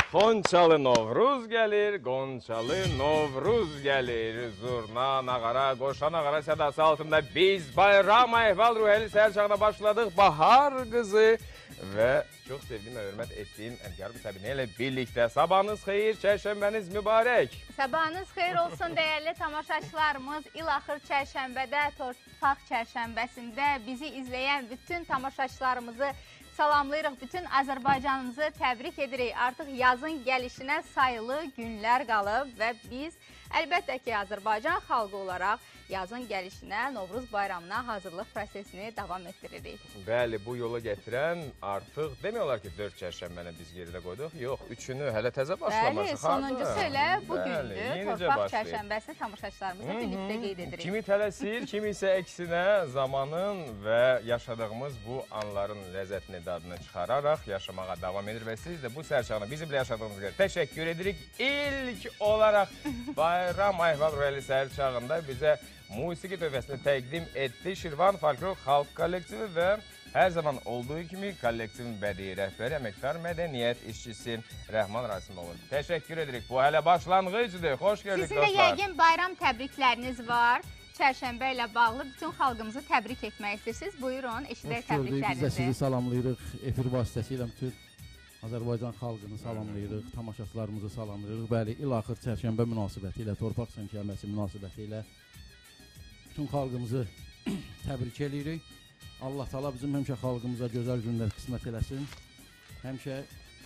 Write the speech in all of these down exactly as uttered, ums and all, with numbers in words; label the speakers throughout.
Speaker 1: Xonçalı Novruz gəlir, Qonçalı Novruz gəlir. Zurna, nağara, qoşa nağara sədası altında biz bayram əhval ruheli səhər çağına başladıq. Bahar qızı və çox sevdiyim və hörmət etdiyim Əmkar Səbinə ilə birlikdə. Sabahınız xeyir, çərşənbəniz mübarək.
Speaker 2: Sabahınız xeyir olsun dəyərli tamaşaçılarımız. İlaxır çərşənbədə, Torpaq çərşənbəsində bizi izləyən bütün tamaşaçılarımızı salamlayırıq, bütün Azərbaycanımızı təbrik edirik. Artıq yazın gəlişinə sayılı günlər qalıb və biz əlbəttə ki, Azərbaycan xalqı olaraq yazın gəlişinə, Novruz bayramına hazırlıq prosesini davam etdiririk.
Speaker 1: Bəli, bu yola gətirən artıq demək olar ki, dörd çərşənbəni biz geridə qoyduq. Yox, üçünü hələ təzə başlamışıq.
Speaker 2: Bəli, sonuncusu elə bu gündür. Torpaq çərşənbəsi tamaşaçılarımızla birlikdə qeyd edirik.
Speaker 1: Kimi tələsir, kimi isə əksinə zamanın və yaşadığımız bu anların ləzzətini, dadını çıxararaq yaşamağa davam edir və siz də bu sərçağını bizimlə yaşadığınız qədər təşəkkür edirik. İlk olaraq bayram əhval ruheli sərçağında bizə musiqi tövbəsini təqdim etdi. Şirvan Folklor Xalq Kollektivi və hər zaman olduğu kimi kollektivin bədii rəhbəri, əməkdar mədəniyyət işçisi Rəhman Rasimoğlu. Təşəkkür edirik. Bu hələ başlanğıcdır. Xoş gördük dostlar.
Speaker 2: Sizin də yəqin bayram təbrikləriniz var. Çərşənbə ilə bağlı bütün xalqımızı təbrik etmək istəyirsiniz. Buyurun, eşidək təbriklərinizi.
Speaker 3: Biz də sizi salamlayırıq. Efir vasitəsilə bütün Azərbaycan xalqını salamlayırıq, tamaşaçılarımızı salamlayırıq. Bəli, ilaxır çərşənbə münasibəti ilə, Torpaq çərşənbəsi münasibəti ilə bütün xalqımızı təbrik edirik. Allah Taala bizim həmişə xalqımıza gözəl günlər qismət eləsin. Həmişə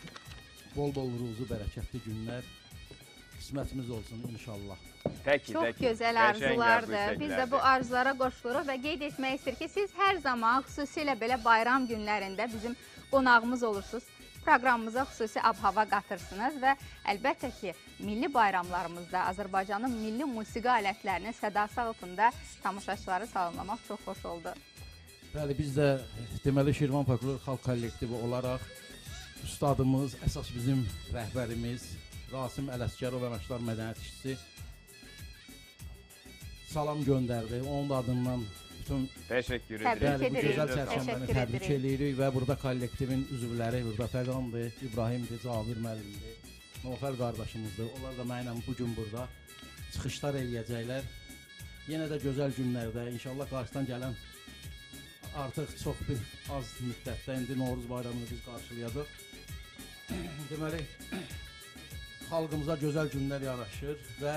Speaker 3: bol-bol ruzu, bərəkətli günlər qismətimiz olsun inşallah.
Speaker 1: Təki,
Speaker 2: Çox
Speaker 1: təki.
Speaker 2: gözəl arzulardır. Biz də bu arzulara qoşuluruq və qeyd etmək istəyir ki, siz hər zaman xüsusilə belə bayram günlərində bizim qonağımız olursunuz. Proqramımıza xüsusi ab-hava qatırsınız və əlbəttə ki, milli bayramlarımızda Azərbaycanın milli musiqi alətlərinin sədası altında tamaşaçıları salamlamaq çox xoş oldu.
Speaker 3: Bəli, biz də deməli Şirvan Folklor Xalq Kollektivi olaraq ustadımız, əsas bizim rəhbərimiz Rasim Ələsgərov əməkdar mədəniyyət işçisi salam göndərdi. Onun adından bütün
Speaker 1: təşəkkür
Speaker 2: Təbrik
Speaker 1: edirik.
Speaker 3: Bəli, bu
Speaker 2: edirik.
Speaker 3: gözəl çərşənbəni
Speaker 2: Təşəkkür
Speaker 3: təbrik
Speaker 2: edirik.
Speaker 3: edirik və burada kollektivin üzvləri, burada Fəqandır, İbrahimdir, Cavir müəllimdir, Nofər qardaşımızdır. Onlar da mənimlə bugün burada çıxışlar eləyəcəklər. Yenə də gözəl günlərdə inşallah qarşıdan gələn artıq çox bir az müddətdə indi Novruz bayramını biz qarşılayacaq. Deməli, xalqımıza gözəl günlər yaraşır və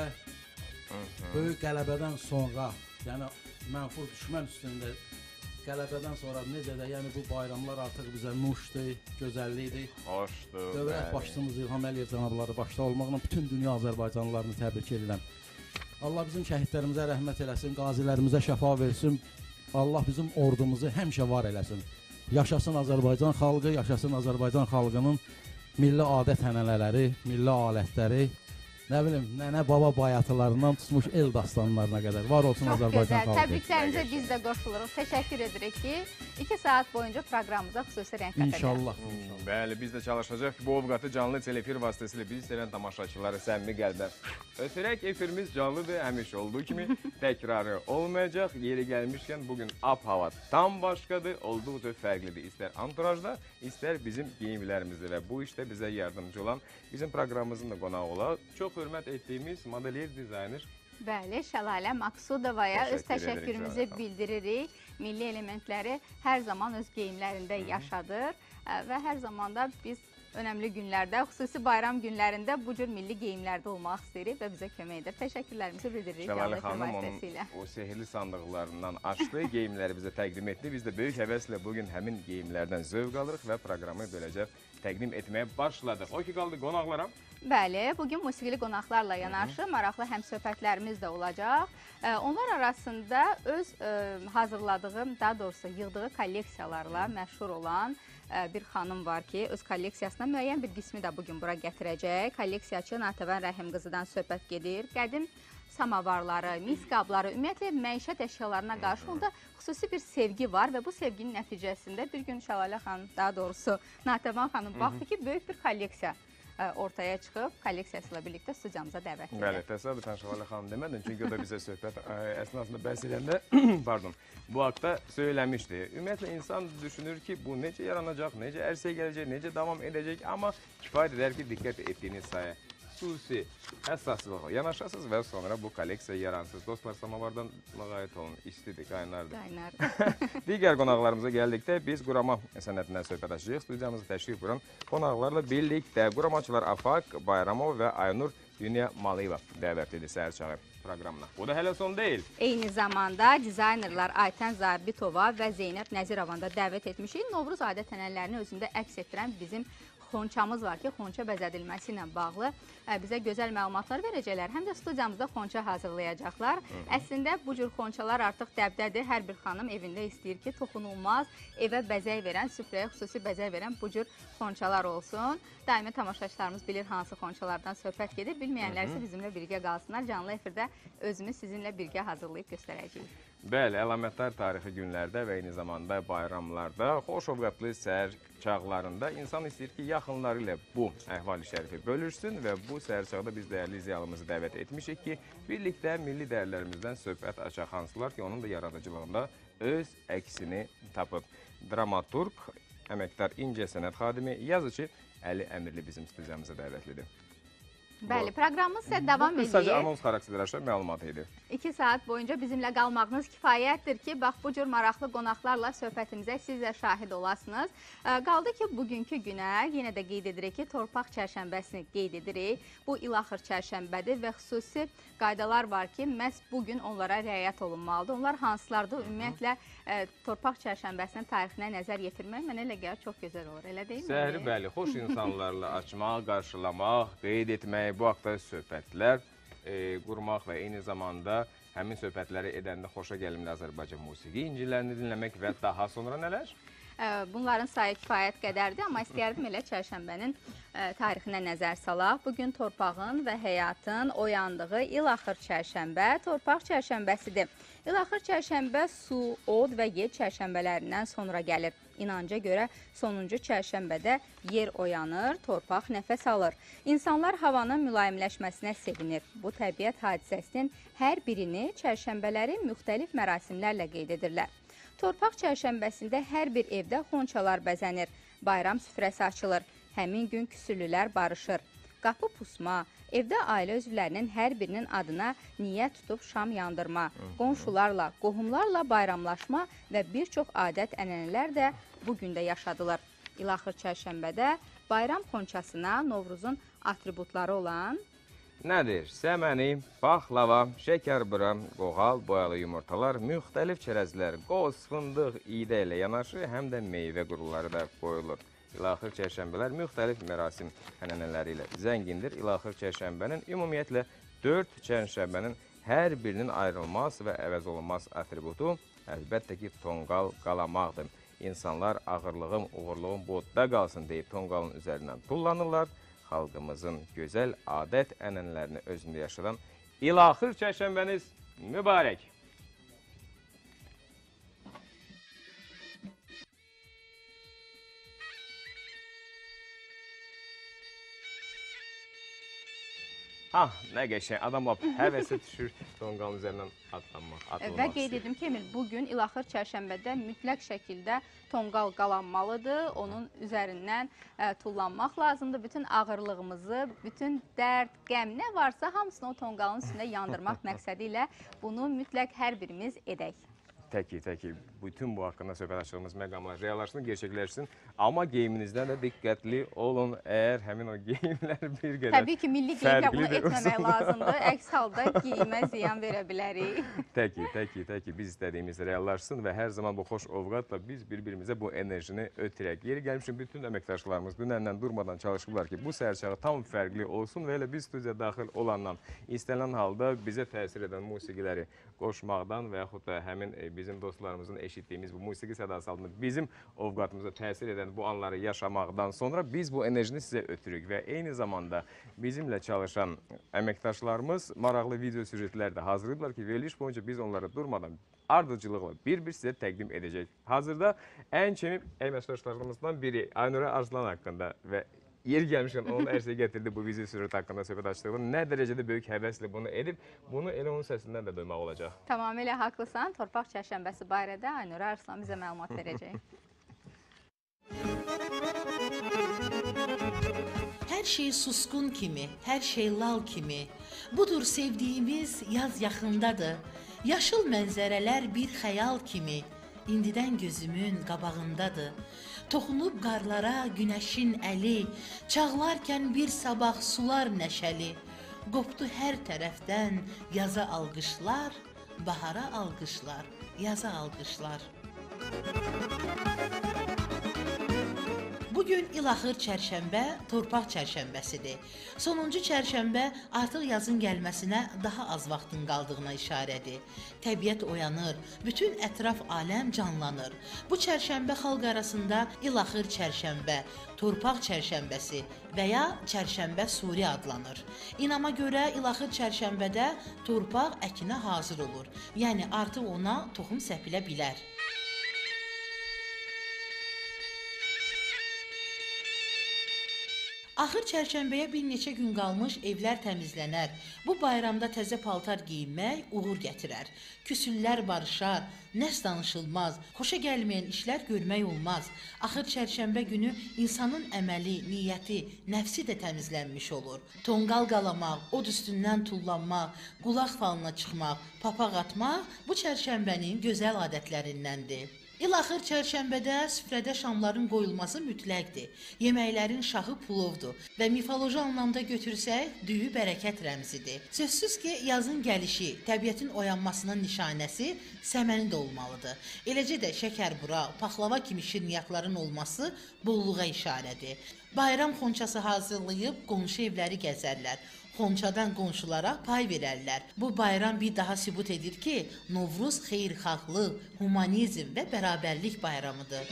Speaker 3: böyük qələbədən sonra, yəni mənfur düşmən üstündə qələbədən sonra necə də, yəni bu bayramlar artıq bizə nuşdur, gözəllikdir.
Speaker 1: Xoşdur.
Speaker 3: Dövlət başçımız İlham Əliyev cənabları başda olmaqla bütün dünya Azərbaycanlılarını təbrik edirəm. Allah bizim şəhidlərimizə rəhmət eləsin, qazilərimizə şəfa versin. Allah bizim ordumuzu həmişə var eləsin. Yaşasın Azərbaycan xalqı, yaşasın Azərbaycan xalqının milli adət-ənənələri, milli alətləri, nə bilim, nənə baba bayatılarından tutmuş el dastanlarına qədər. Var olsun
Speaker 2: Çox
Speaker 3: Azərbaycan
Speaker 2: gözəl.
Speaker 3: xalqı.
Speaker 2: Təbriklərimizə biz də qoşuluruq. Təşəkkür edirik ki, iki saat boyunca proqramımıza xüsusi rəng qatacaq.
Speaker 3: İnşallah.
Speaker 1: Bəli, biz də çalışacaq ki, bu ovqatı canlı telefir vasitəsilə bizi sevən tamaşaçıları səmimi qəlbdən ötürək. Efirimiz canlıdır, həmişə olduğu kimi təkrarı olmayacaq. Yeri gəlmişkən bugün ab-hava tam başqadır, olduqca fərqlidir. İstər anturajda, istər bizim geyimlərimizdə və bu işdə bizə yardımcı olan bizim proqramımızın da qonağı olaq. Çox hörmət etdiyimiz modelyer dizayner
Speaker 2: Bəli, Şəlalə Maqsudovaya öz
Speaker 1: Təşəkkür edirik,
Speaker 2: təşəkkürümüzü
Speaker 1: Şəlalə.
Speaker 2: bildiririk. Milli elementləri hər zaman öz geyimlərində yaşadır və hər zaman da biz önəmli günlərdə, xüsusi bayram günlərində bu cür milli geyimlərdə olmaq istəyirik və bizə kömək edir. Təşəkkürlərimizi bildiririk
Speaker 1: Şəlalə
Speaker 2: canlı
Speaker 1: xanım
Speaker 2: efir
Speaker 1: onun
Speaker 2: vasitəsilə.
Speaker 1: o sehirli sandıqlarından açdı, geyimləri bizə təqdim etdi. Biz də böyük həvəslə bugün həmin geyimlərdən zövq alırıq və proqramı beləcə təqdim etməyə başladıq. O ki qaldı qonaqlara.
Speaker 2: Bəli, bugün musiqili qonaqlarla yanaşı maraqlı həmsöhbətlərimiz də olacaq. Onlar arasında öz hazırladığı, daha doğrusu yığdığı kolleksiyalarla məşhur olan bir xanım var ki, öz kolleksiyasına müəyyən bir qismi də bugün bura gətirəcək. Kolleksiyaçı Natəvən Rəhim qızıdan söhbət gedir. Qədim samavarları, mis qabları, ümumiyyətlə məişət əşyalarına qarşı onda xüsusi bir sevgi var və bu sevginin nəticəsində bir gün Şəlalə xanım, daha doğrusu Natəvən xanım baxdı ki, böyük bir kolleksiya ortaya çıxıb kolleksiyası ilə birlikdə studiyamıza dəvət edir.
Speaker 1: Bəli, təsadüfən Şəlalə xanım demədin, çünki o da bizə söhbət ə, əsnasında bəhs edəndə, pardon, bu haqda söyləmişdi. Ümumiyyətlə, insan düşünür ki, bu necə yaranacaq, necə ərsəyə gələcək, necə davam edəcək, amma kifayət edər ki, diqqət etdiyiniz sayı xüsusi həssaslıqla yanaşasınız və sonra bu kolleksiya yaransınız. Dostlar, samavardan müğayət olun, istidir, qaynardır.
Speaker 2: Qaynardır.
Speaker 1: Digər qonaqlarımıza gəldikdə biz qurama sənətindən söhbət açacağıq. Studiyamızı təşrif buran qonaqlarla birlikdə quramaçılar Afaq Bayramov və Aynur Dünya Malayeva dəvətlidir səhər çağı proqramına. Bu da hələ son deyil.
Speaker 2: Eyni zamanda dizaynerlar Aytən Zabitova və Zeynəb Nəzirovan da dəvət etmişik. Novruz adət-ənənələrini özündə əks etdirən bizim xonçamız var ki, xonça bəzədilməsi ilə bağlı bizə gözəl məlumatlar verəcəklər. Həm də studiyamızda xonça hazırlayacaqlar. Hı -hı. Əslində bu cür xonçalar artıq dəbdədir. Hər bir xanım evində istəyir ki, toxunulmaz, evə bəzək verən, süfrəyə xüsusi bəzək verən bu cür xonçalar olsun. Daimi tamaşaçılarımız bilir hansı xonçalardan söhbət gedir. Bilməyənlər isə bizimlə birgə qalsınlar. Canlı efirdə özümüz sizinlə birgə hazırlayıb göstərəcəyik.
Speaker 1: Bəli, əlamətdar tarixi günlərdə və eyni zamanda bayramlarda, xoş ovqatlı səhər çağlarında insan istəyir ki, yaxınları ilə bu əhval-i şərifi bölüşsün və bu səhər çağda biz dəyərli izləyicimizi dəvət etmişik ki, birlikdə milli dəyərlərimizdən söhbət açaq hansılar ki, onun da yaradıcılığında öz əksini tapıb. Dramaturq, əməkdar incəsənət xadimi, yazıcı Əli Əmirli bizim studiyamıza dəvətlidir.
Speaker 2: Bəli, proqramımız sizə davam edir.
Speaker 1: Sadəcə anons xarakterli aşağı məlumat idi.
Speaker 2: İki saat boyunca bizimlə qalmağınız kifayətdir ki, bax bu cür maraqlı qonaqlarla söhbətimizə siz də şahid olasınız. Qaldı ki, bugünkü günə yenə də qeyd edirik ki, Torpaq çərşənbəsini qeyd edirik. Bu ilaxır çərşənbədir və xüsusi qaydalar var ki, məhz bugün onlara riayət olunmalıdır. Onlar hansılardır? Ümumiyyətlə, Torpaq çərşənbəsinin tarixinə nəzər yetirmək mənə elə gəlir çox gözəl olur, elə deyilmi?
Speaker 1: Səhəri bəli, xoş insanlarla açmaq, qarşılamaq, qeyd etmək, bu haqda söhbətlər e, qurmaq və eyni zamanda həmin söhbətləri edəndə xoşa gəlimli Azərbaycan musiqi incilərini dinləmək və daha sonra nələr?
Speaker 2: Bunların sayı kifayət qədərdir, amma istəyərdim elə çərşənbənin tarixinə nəzər salaq. Bugün torpağın və həyatın oyandığı ilaxır çərşənbə, Torpaq çərşənbəsidir. İlaxır çərşənbə su, od və yer çərşənbələrindən sonra gəlir. İnanca görə sonuncu çərşənbədə yer oyanır, torpaq nəfəs alır. İnsanlar havanın mülayimləşməsinə sevinir. Bu təbiət hadisəsinin hər birini çərşənbələri müxtəlif mərasimlərlə qeyd edirlər. Torpaq çərşənbəsində hər bir evdə xonçalar bəzənir, bayram süfrəsi açılır, həmin gün küsülülər barışır. Qapı pusma, evdə ailə üzvlərinin hər birinin adına niyyət tutub şam yandırma, qonşularla, qohumlarla bayramlaşma və bir çox adət-ənənələr də bugün də yaşadılır. İlaxır çərşənbədə bayram xonçasına Novruzun atributları olan
Speaker 1: Nədir? Səməni, baxlava, şəkərbura, qoğal, boyalı yumurtalar, müxtəlif çərəzlər, qoz, fındıq, idə ilə yanaşı, həm də meyvə quruları da qoyulur. İlaxır çərşənbələr müxtəlif mərasim ənənələri ilə zəngindir. İlaxır çərşənbənin ümumiyyətlə dörd çərşənbənin hər birinin ayrılmaz və əvəz olunmaz atributu əlbəttə ki, tonqal qalamaqdır. İnsanlar ağırlığım, uğurluğum bodda qalsın deyib tonqalın üzərindən tullanırlar. Xalqımızın gözəl adət ənənələrini özündə yaşadan İlaxır çərşənbəniz mübarək. Ah, nə qəşəng, adam lap həvəsə düşür tonqalın üzərindən atlanmaq, atılmaq.
Speaker 2: Və qeyd edim ki, Emil, bugün İlaxır çərşənbədə mütləq şəkildə tonqal qalanmalıdır, onun üzərindən ə, tullanmaq lazımdır. Bütün ağırlığımızı, bütün dərd, qəm nə varsa hamısını o tonqalın üstündə yandırmaq məqsədi ilə bunu mütləq hər birimiz edək.
Speaker 1: Təki, təki, bütün bu haqqında söhbət açdığımız məqamlar reallaşsın, gerçəkləşsin. Amma geyiminizdən də diqqətli olun, əgər həmin o geyimlər bir qədər
Speaker 2: Təbii ki, milli geyimlə bunu etməmək lazımdır. Əks halda geyimə ziyan verə bilərik.
Speaker 1: Təki, təki, təki, biz istədiyimiz reallaşsın və hər zaman bu xoş ovqatla biz bir-birimizə bu enerjini ötürək. Yeri gəlmişim, bütün əməkdaşlarımız dünəndən durmadan çalışıblar ki, bu səhərçağı tam fərqli olsun və elə biz studiya daxil olandan istənilən halda bizə təsir edən musiqiləri qoşmaqdan və yaxud da həmin bizim dostlarımızın eşitdiyimiz bu musiqi sədası altında bizim ovqatımıza təsir edən bu anları yaşamaqdan sonra biz bu enerjini sizə ötürük və eyni zamanda bizimlə çalışan əməkdaşlarımız maraqlı video süjetlər də hazırlayıblar ki, veriliş boyunca biz onları durmadan ardıcılıqla bir-bir sizə təqdim edəcək. Hazırda ən kimi əməkdaşlarımızdan biri Aynura Arslan haqqında və yer gəlmişkən onun ərsəyə gətirdi bu vizi sürət haqqında söhbət açdığını, nə dərəcədə böyük həvəslə bunu edib, bunu elə onun səsindən də duymaq olacaq.
Speaker 2: Tamamilə haqlısan. Torpaq çərşənbəsi barədə Aynur Arslan bizə məlumat verəcək.
Speaker 4: Hər şey suskun kimi, hər şey lal kimi. Budur sevdiyimiz yaz yaxındadır. Yaşıl mənzərələr bir xəyal kimi. İndidən gözümün qabağındadır. Toxunub qarlara günəşin əli, çağlarkən bir sabah sular nəşəli. Qopdu hər tərəfdən yaza alqışlar, bahara alqışlar, yaza alqışlar. Bugün ilaxır çərşənbə, torpaq çərşənbəsidir. Sonuncu çərşənbə artıq yazın gəlməsinə daha az vaxtın qaldığına işarədir. Təbiət oyanır, bütün ətraf aləm canlanır. Bu çərşənbə xalq arasında ilaxır çərşənbə, torpaq çərşənbəsi və ya çərşənbə suri adlanır. İnama görə ilaxır çərşənbədə torpaq əkinə hazır olur. Yəni artıq ona toxum səpilə bilər. Axır çərşənbəyə bir neçə gün qalmış evlər təmizlənər. Bu bayramda təzə paltar geyinmək uğur gətirər. Küsüllər barışar, nəs danışılmaz, xoşa gəlməyən işlər görmək olmaz. Axır çərşənbə günü insanın əməli, niyyəti, nəfsi də təmizlənmiş olur. Tonqal qalamaq, od üstündən tullanmaq, qulaq falına çıxmaq, papaq atmaq bu çərşənbənin gözəl adətlərindəndir. İlaxır çərşənbədə süfrədə şamların qoyulması mütləqdir. Yeməklərin şahı pulovdur və mifoloji anlamda götürsək, düyü bərəkət rəmzidir. Sözsüz ki, yazın gəlişi, təbiətin oyanmasının nişanəsi səməni də olmalıdır. Eləcə də şəkərbura, paxlava kimi şirniyyatların olması bolluğa işarədir. Bayram xonçası hazırlayıb qonşu evləri gəzərlər. Xonçadan qonşulara pay verərlər. Bu bayram bir daha sübut edir ki, Novruz xeyirxahlıq, humanizm və bərabərlik bayramıdır.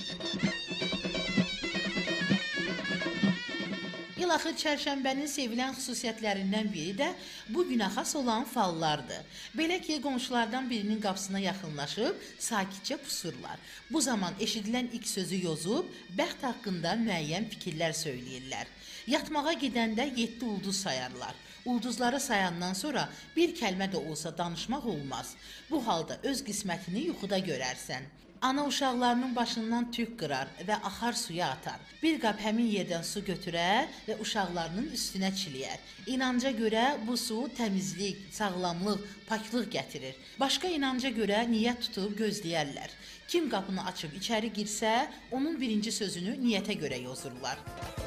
Speaker 4: İlaxır çərşənbənin sevilən xüsusiyyətlərindən biri də bu günə xas olan fallardır. Belə ki, qonşulardan birinin qapısına yaxınlaşıb sakitcə pusurlar. Bu zaman eşidilən ilk sözü yozub, bəxt haqqında müəyyən fikirlər söyləyirlər. Yatmağa gedəndə yeddi ulduz sayarlar. Ulduzları sayandan sonra bir kəlmə də olsa danışmaq olmaz. Bu halda öz qismətini yuxuda görərsən. Ana uşaqlarının başından tük qırar və axar suya atar. Bir qab həmin yerdən su götürər və uşaqlarının üstünə çiliyər. İnanca görə bu su təmizlik, sağlamlıq, paklıq gətirir. Başqa inanca görə niyyət tutub gözləyərlər. Kim qapını açıb içəri girsə, onun birinci sözünü niyyətə görə yozurlar.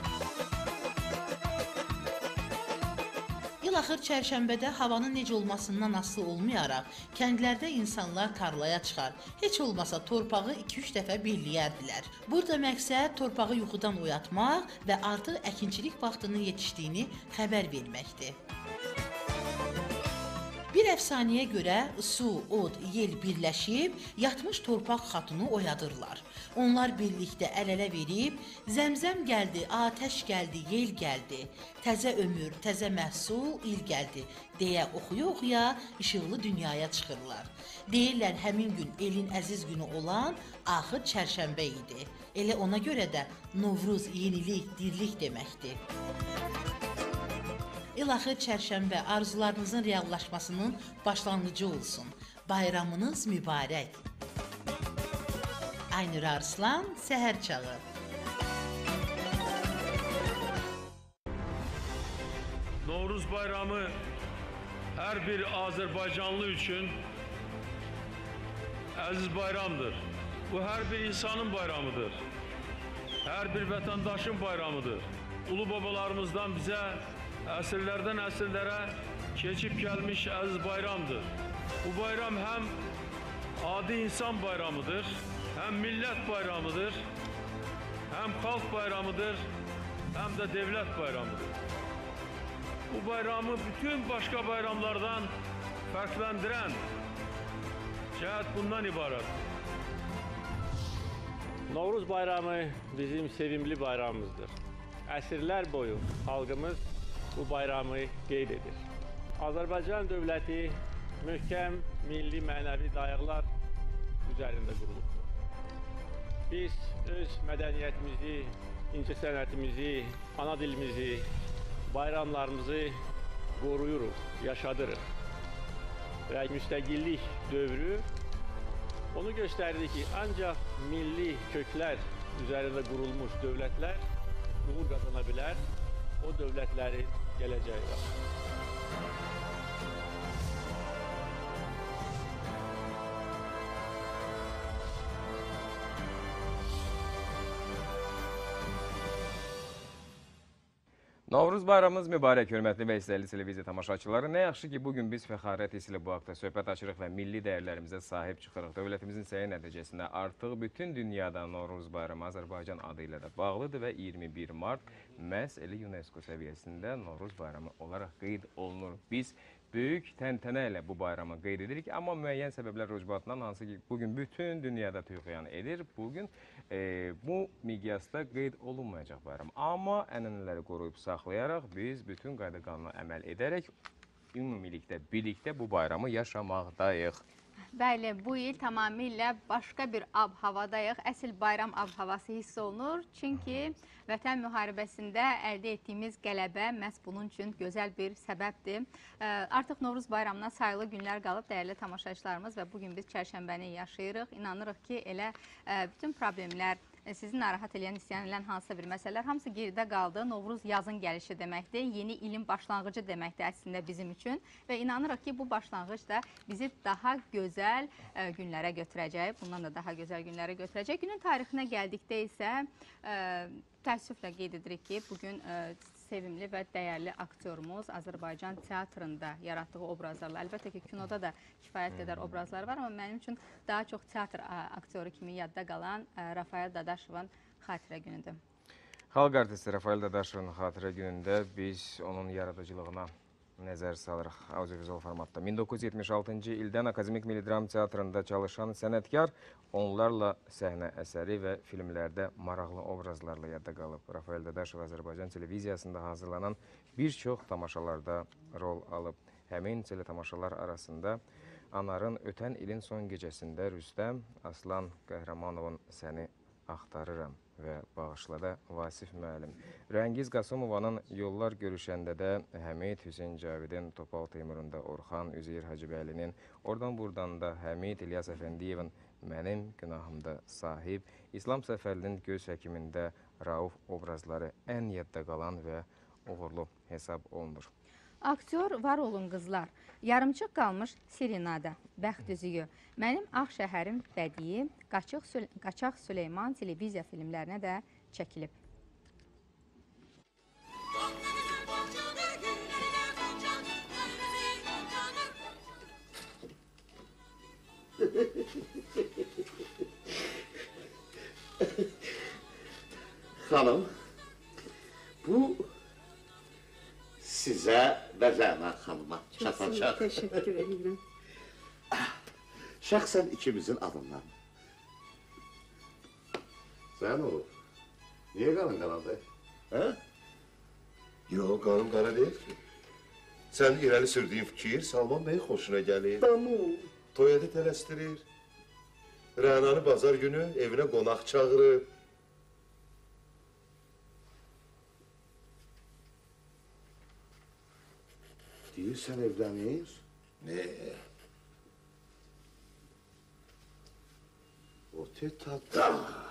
Speaker 4: İlaxır çərşənbədə havanın necə olmasından asılı olmayaraq, kəndlərdə insanlar tarlaya çıxar. Heç olmasa torpağı iki üç dəfə birləyərdilər. Burada məqsəd torpağı yuxudan oyatmaq və artıq əkinçilik vaxtının yetişdiyini xəbər verməkdir. Bir əfsanəyə görə su, od, yel birləşib, yatmış torpaq xatunu oyadırlar. Onlar birlikdə əl-ələ verib, zəmzəm gəldi, atəş gəldi, yel gəldi, təzə ömür, təzə məhsul, il gəldi, deyə oxuya-oxuya işıqlı dünyaya çıxırlar. Deyirlər, həmin gün elin əziz günü olan axır çərşənbə idi. Elə ona görə də Novruz, yenilik, dirlik deməkdir. İlaxır çərşənbə arzularınızın reallaşmasının başlanğıcı olsun. Bayramınız mübarək. Aynur Arslan, Səhər Çağı.
Speaker 5: Novruz bayramı hər bir Azərbaycanlı üçün əziz bayramdır. Bu hər bir insanın bayramıdır. Hər bir vətəndaşın bayramıdır. Ulu babalarımızdan bizə əsrlərdən əsrlərə keçib gəlmiş əziz bayramdır. Bu bayram həm adi insan bayramıdır, həm millət bayramıdır, həm xalq bayramıdır, həm də devlət bayramıdır. Bu bayramı bütün başqa bayramlardan fərqləndirən cəhət bundan ibarətdir.
Speaker 6: Novruz bayramı bizim sevimli bayramımızdır. Əsrlər boyu xalqımız bu bayramı qeyd edir. Azərbaycan dövləti möhkəm milli mənəvi dayaqlar üzərində qurulubdur. Biz öz mədəniyyətimizi, incəsənətimizi, ana dilimizi, bayramlarımızı qoruyuruq, yaşadırıq. Və müstəqillik dövrü onu göstərdi ki, ancaq milli köklər üzərində qurulmuş dövlətlər uğur qazana bilər, o dövlətlərin gələcəyi var.
Speaker 1: Novruz bayramımız mübarək, hörmətli və istəyili televiziya tamaşaçıları. Nə yaxşı ki, bugün biz fəxarət hissi ilə bu haqda söhbət açırıq və milli dəyərlərimizə sahib çıxırıq. Dövlətimizin səyi nəticəsində artıq bütün dünyada Novruz bayramı Azərbaycan adı ilə də bağlıdır və iyirmi bir mart məhz elə UNESCO səviyyəsində Novruz bayramı olaraq qeyd olunur. Biz böyük təntənə ilə bu bayramı qeyd edirik, amma müəyyən səbəblər ucbatından, hansı ki, bugün bütün dünyada tüğyan edir, bugün e, bu miqyasda qeyd olunmayacaq bayram. Amma ənənələri qoruyub saxlayaraq, biz bütün qayda qanuna əməl edərək, ümumilikdə, birlikdə bu bayramı yaşamaqdayıq.
Speaker 2: Bəli, bu il tamamilə başqa bir ab-havadayıq. Əsl bayram ab-havası hiss olunur. Çünki Vətən müharibəsində əldə etdiyimiz qələbə məhz bunun üçün gözəl bir səbəbdir. Artıq Novruz bayramına sayılı günlər qalıb, dəyərli tamaşaçılarımız, və bugün biz çərşənbəni yaşayırıq. İnanırıq ki, elə bütün problemlər, sizi narahat edən, istəyənilən hansısa bir məsələlər hamısı geridə qaldı. Novruz yazın gəlişi deməkdir, yeni ilin başlanğıcı deməkdir əslində bizim üçün. Və inanırıq ki, bu başlanğıc da bizi daha gözəl ə, günlərə götürəcək, bundan da daha gözəl günlərə götürəcək. Günün tarixinə gəldikdə isə ə, təəssüflə qeyd edirik ki, bugün ə, sevimli və dəyərli aktyorumuz Azərbaycan teatrında yaratdığı obrazlarla, əlbəttə ki, kinoda da kifayət qədər obrazlar var, amma mənim üçün daha çox teatr aktyoru kimi yadda qalan ə, Rafael Dadaşovun xatirə günüdür.
Speaker 1: Xalq artisti Rafael Dadaşovun xatirə günündə biz onun yaradıcılığına nəzər salırıq audiovizual formatda. min doqquz yüz yetmiş altıncı ildən Akademik Milli Dram Teatrında çalışan sənətkar onlarla səhnə əsəri və filmlərdə maraqlı obrazlarla yadda qalıb. Rafael Dadaşov Azərbaycan televiziyasında hazırlanan bir çox tamaşalarda rol alıb. Həmin teletamaşalar arasında Anarın ötən ilin son gecəsində Rüstəm Aslan Qəhrəmanovun Səni axtarıram və bağışlada Vasif müəllim. Rəngiz Qasımovanın Yollar görüşəndə də Həmid Hüseyin Cavidin, Topal Teymurunda Orxan, Üzeyir Hacıbəylinin, oradan buradan da Həmid İlyas Əfəndiyevin Mənim günahımda sahib, İslam Səfərlinin Göz həkimində Rauf obrazları ən yadda qalan və uğurlu hesab olunur.
Speaker 2: Aktyor Var olun qızlar, yarımçıq qalmış Serenada, Bəxt üzüyü, Mənim Ağ şəhərim bədii, Qaçaq Süleyman televiziya filmlərinə də çəkilib.
Speaker 7: Xanım, bu sizə və Rəna xanıma çatacaq.
Speaker 8: Təşəkkür edirəm.
Speaker 7: Şəxsən ikimizin adımlarını. Sən olub, niyə qanın qanadı? Hə?
Speaker 9: Yox, qanım qara deyil ki. Sən irəli sürdüyün fikir Salman bəyin xoşuna gəlir.
Speaker 7: Tamam.
Speaker 9: Toyadı tələstirir. Rənanı bazar günü evinə qonaq çağırır.
Speaker 7: Deyirsən evlənir?
Speaker 9: Ne?
Speaker 7: O tetata.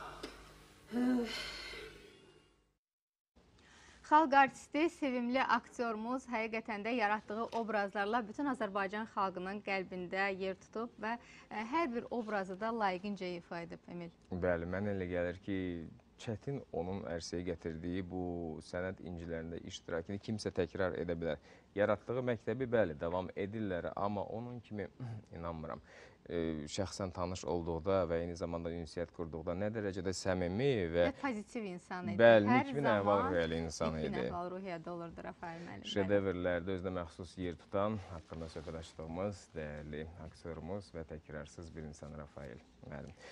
Speaker 2: Xalq artisti, sevimli aktyorumuz həqiqətən də yaratdığı obrazlarla bütün Azərbaycan xalqının qəlbində yer tutub və hər bir obrazı da layiqincə ifa edib, Emil.
Speaker 1: Bəli, mən elə gəlir ki, çətin onun ərsəyə gətirdiyi bu sənət incilərində iştirakını kimsə təkrar edə bilər. Yaratdığı məktəbi, bəli, davam edirlər, amma onun kimi inanmıram. E, şəxsən tanış olduqda və eyni zamanda ünsiyyət qurduqda nə dərəcədə səmimi və...
Speaker 2: Və pozitiv insan idi.
Speaker 1: Bəli, nikbin əhval ruhiyyəli insan idi.
Speaker 2: Nikbin əhval ruhiyyədə olurdu Rafael müəllim.
Speaker 1: Şedevrlərdə özünə məxsus yer tutan, haqqında söhbət açdığımız dəyərli aktyorumuz və təkrarsız bir insan Rafael müəllim.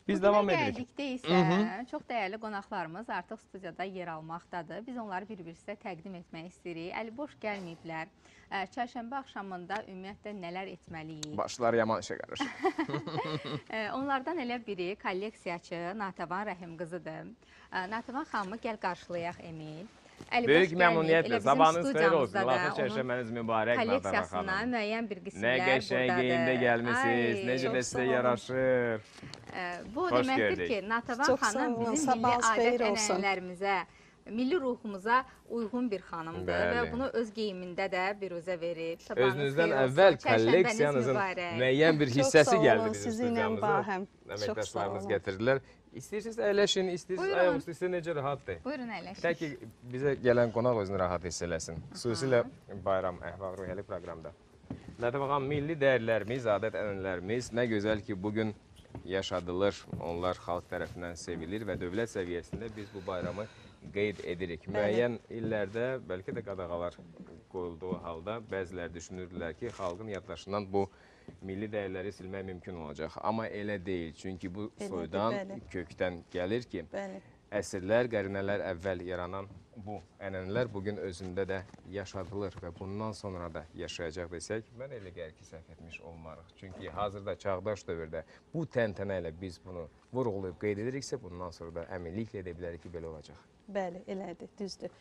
Speaker 1: Biz davam edirik.
Speaker 2: Gəldikdə isə çox dəyərli qonaqlarımız artıq studiyada yer almaqdadır. Biz onları bir-bir sizə təqdim etmək istəyirik. Əli boş gəlməyiblər. Çərşənbə axşamında ümumiyyətlə nələr etməliyik?
Speaker 1: Başlar yaman işə qarışır.
Speaker 2: Onlardan elə biri kolleksiyaçı Natəvan Rəhim qızıdır. Natəvan xanımı gəl qarşılayaq Emil.
Speaker 1: Böyük məmnuniyyətlə. Sabahınız xeyir olsun. Allah'a çərşənbəniz mübarək Natəvan xanım.
Speaker 2: Kolleksiyasından müəyyən bir qismlər
Speaker 1: buradadır. Nə qəşəng geyimdə gəlmişsiniz. Necə də sizə yaraşır.
Speaker 2: Bu deməkdir ki, Natəvan xanım bizim milli adət ənənələrimizə, milli ruhumuza uyğun bir xanımdır və bunu öz geyimində də biruzə verib.
Speaker 1: Özünüzdən əvvəl kolleksiyanızın müəyyən bir hissəsi gəldi bizim studiyamıza. Əməkdaşlarımız gətirdilər. İstəyirsiniz əyləşin, istəyirsiniz ayaq üstü, istəyirsiniz necə rahatdır.
Speaker 2: Buyurun əyləşin.
Speaker 1: Tək ki, bizə gələn qonaq özünü rahat hiss eləsin. Xüsusilə bayram əhval-ruhiyyəli proqramda. Natəvan xanım, milli dəyərlərimiz, adət ənənələrimiz nə gözəl ki, bugün yaşadılır. Onlar xalq tərəfindən sevilir və dövlət səviyyəsində biz bu bayramı qeyd edirik. Müəyyən illərdə bəlkə də qadağalar qoyulduğu halda bəzilər düşünürdülər ki, xalqın yaddaşından bu milli dəyərləri silmək mümkün olacaq. Amma elə deyil. Çünki bu soydan, kökdən gəlir ki, əsrlər, qərinələr əvvəl yaranan bu ənənələr bugün özündə də yaşadılır və bundan sonra da yaşayacaq desək, mən elə gəlir ki, səhv etmiş olmarıq. Çünki hazırda çağdaş dövrdə bu təntənə ilə biz bunu vurğulayıb qeyd ediriksə, bundan sonra da əminliklə edə bilərik ki, belə olacaq.
Speaker 8: Bəli, elədir, düzdür.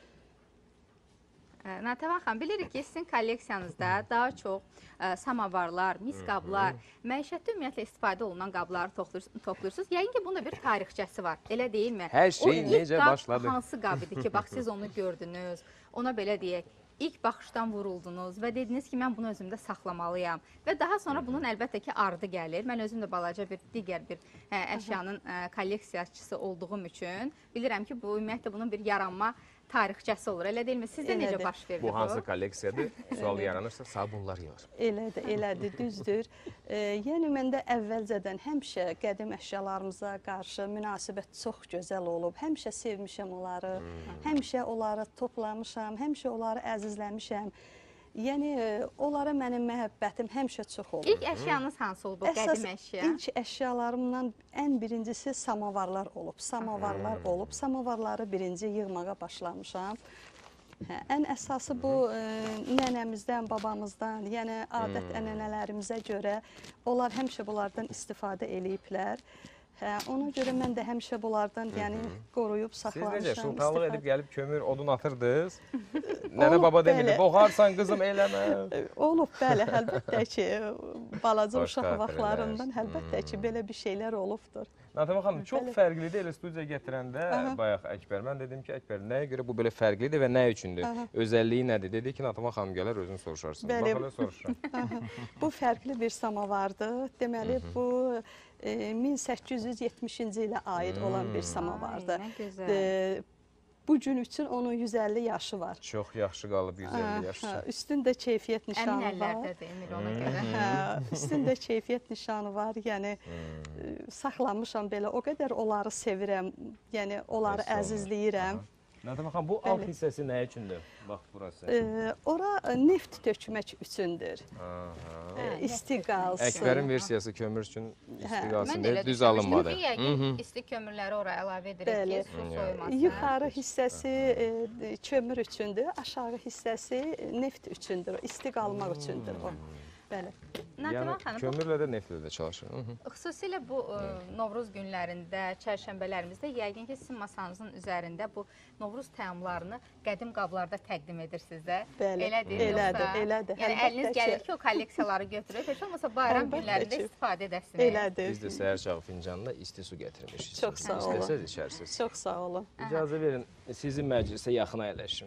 Speaker 2: Natəvan xanım, bilirik ki, sizin kolleksiyanızda daha çox samavarlar, mis qablar, məişətdə ümumiyyətlə istifadə olunan qabları toplayırsınız. Yəqin ki, bunun da bir tarixçəsi var, elə deyilmi?
Speaker 1: Hər şey necə başladı?
Speaker 2: O ilk qab hansı qab idi ki, bax siz onu gördünüz, ona belə deyək, ilk baxışdan vuruldunuz və dediniz ki, mən bunu özümdə saxlamalıyam. Və daha sonra bunun əlbəttə ki, ardı gəlir. Mən özüm də balaca bir digər bir əşyanın kolleksiyaçısı olduğum üçün bilirəm ki, bu ümumiyyətlə bunun bir yaranma tarixçəsi olur, elə deyilmi? Sizdə necə baş verdi bu?
Speaker 1: Bu hansı kolleksiyadır? Sual yaranırsa sabunlar yığır.
Speaker 8: Elədir, elədir, düzdür. Yəni, məndə əvvəlcədən həmişə qədim əşyalarımıza qarşı münasibət çox gözəl olub. Həmişə sevmişəm onları, həmişə onları toplamışam, həmişə onları əzizləmişəm. Yəni, onlara mənim məhəbbətim həmişə çox olub.
Speaker 2: İlk əşyanız hansı olub, qədim əşya?
Speaker 8: İlk əşyalarımdan ən birincisi samavarlar olub. Samavarlar olub. Samavarları birinci yığmağa başlamışam. Ən əsası bu nənəmizdən, babamızdan, yəni adət ənənələrimizə görə onlar həmişə bunlardan istifadə eləyiblər. Ona görə mən də həmişə bunlardan qoruyub saxlamışam.
Speaker 1: Siz necə şıltaqlıq edib gəlib kömür, odun atırdınız? Nənə baba demirdi, boğarsan qızım, eləmə.
Speaker 8: Olub, bəli, əlbəttə ki, balaca uşaq vaxtlarından əlbəttə ki, belə bir şeylər olubdur.
Speaker 1: Natəvan xanım, çox fərqlidir elə studiyaya gətirəndə, bayaq Əkbər, mən dedim ki, Əkbər, nəyə görə bu belə fərqlidir və nə üçündür? Özəlliyi nədir? Dedi ki, Natəvan xanım gələr, özünü soruşarsın. Bax, elə soruşuram.
Speaker 8: Bu fərqli bir samavardır. Deməli, bu min səkkiz yüz yetmişinci ilə aid olan bir samavardır.
Speaker 2: Nə gözəl.
Speaker 8: Bu gün üçün onun yüz əlli yaşı var.
Speaker 1: Çox yaxşı qalıb yüz əlli yaşı.
Speaker 8: Üstündə keyfiyyət nişanı var.
Speaker 2: Əmin əllərdədir, Emil, ona görə.
Speaker 8: Üstündə keyfiyyət nişanı var. Yəni, saxlamışam belə, o qədər onları sevirəm, yəni onları əzizləyirəm.
Speaker 1: Natəvan xanım, bu alt hissəsi nə üçündür? Bax, burası.
Speaker 8: Ora neft tökmək üçündür. İsti qalsın.
Speaker 1: Əkbərin versiyası kömür üçün isti qalsın deyə düz alınmadı.
Speaker 2: Mən elə düşünmüşdüm ki, isti kömürləri oraya əlavə edirik ki, su soymasın.
Speaker 8: Yuxarı hissəsi kömür üçündür, aşağı hissəsi neft üçündür, isti qalmaq üçündür o. Bəli.
Speaker 1: Yəni, kömürlə də, neftlə də çalışır.
Speaker 2: Xüsusilə bu Novruz günlərində, çərşənbələrimizdə yəqin ki, sizin masanızın üzərində bu Novruz təamlarını qədim qablarda təqdim edirsiniz də.
Speaker 8: Bəli, elədir, elədir.
Speaker 2: Yəni, əliniz gəlir ki, o kolleksiyaları götürür, heç olmasa bayram günlərində istifadə edəsiniz.
Speaker 8: Elədir.
Speaker 1: Biz də səhər çağı fincanla isti su gətirmişik.
Speaker 8: Çox sağ olun.
Speaker 1: İstəsəz içərsiniz.
Speaker 8: Çox sağ olun.
Speaker 1: İcazə verin, sizi məclisə yaxına əyləşin.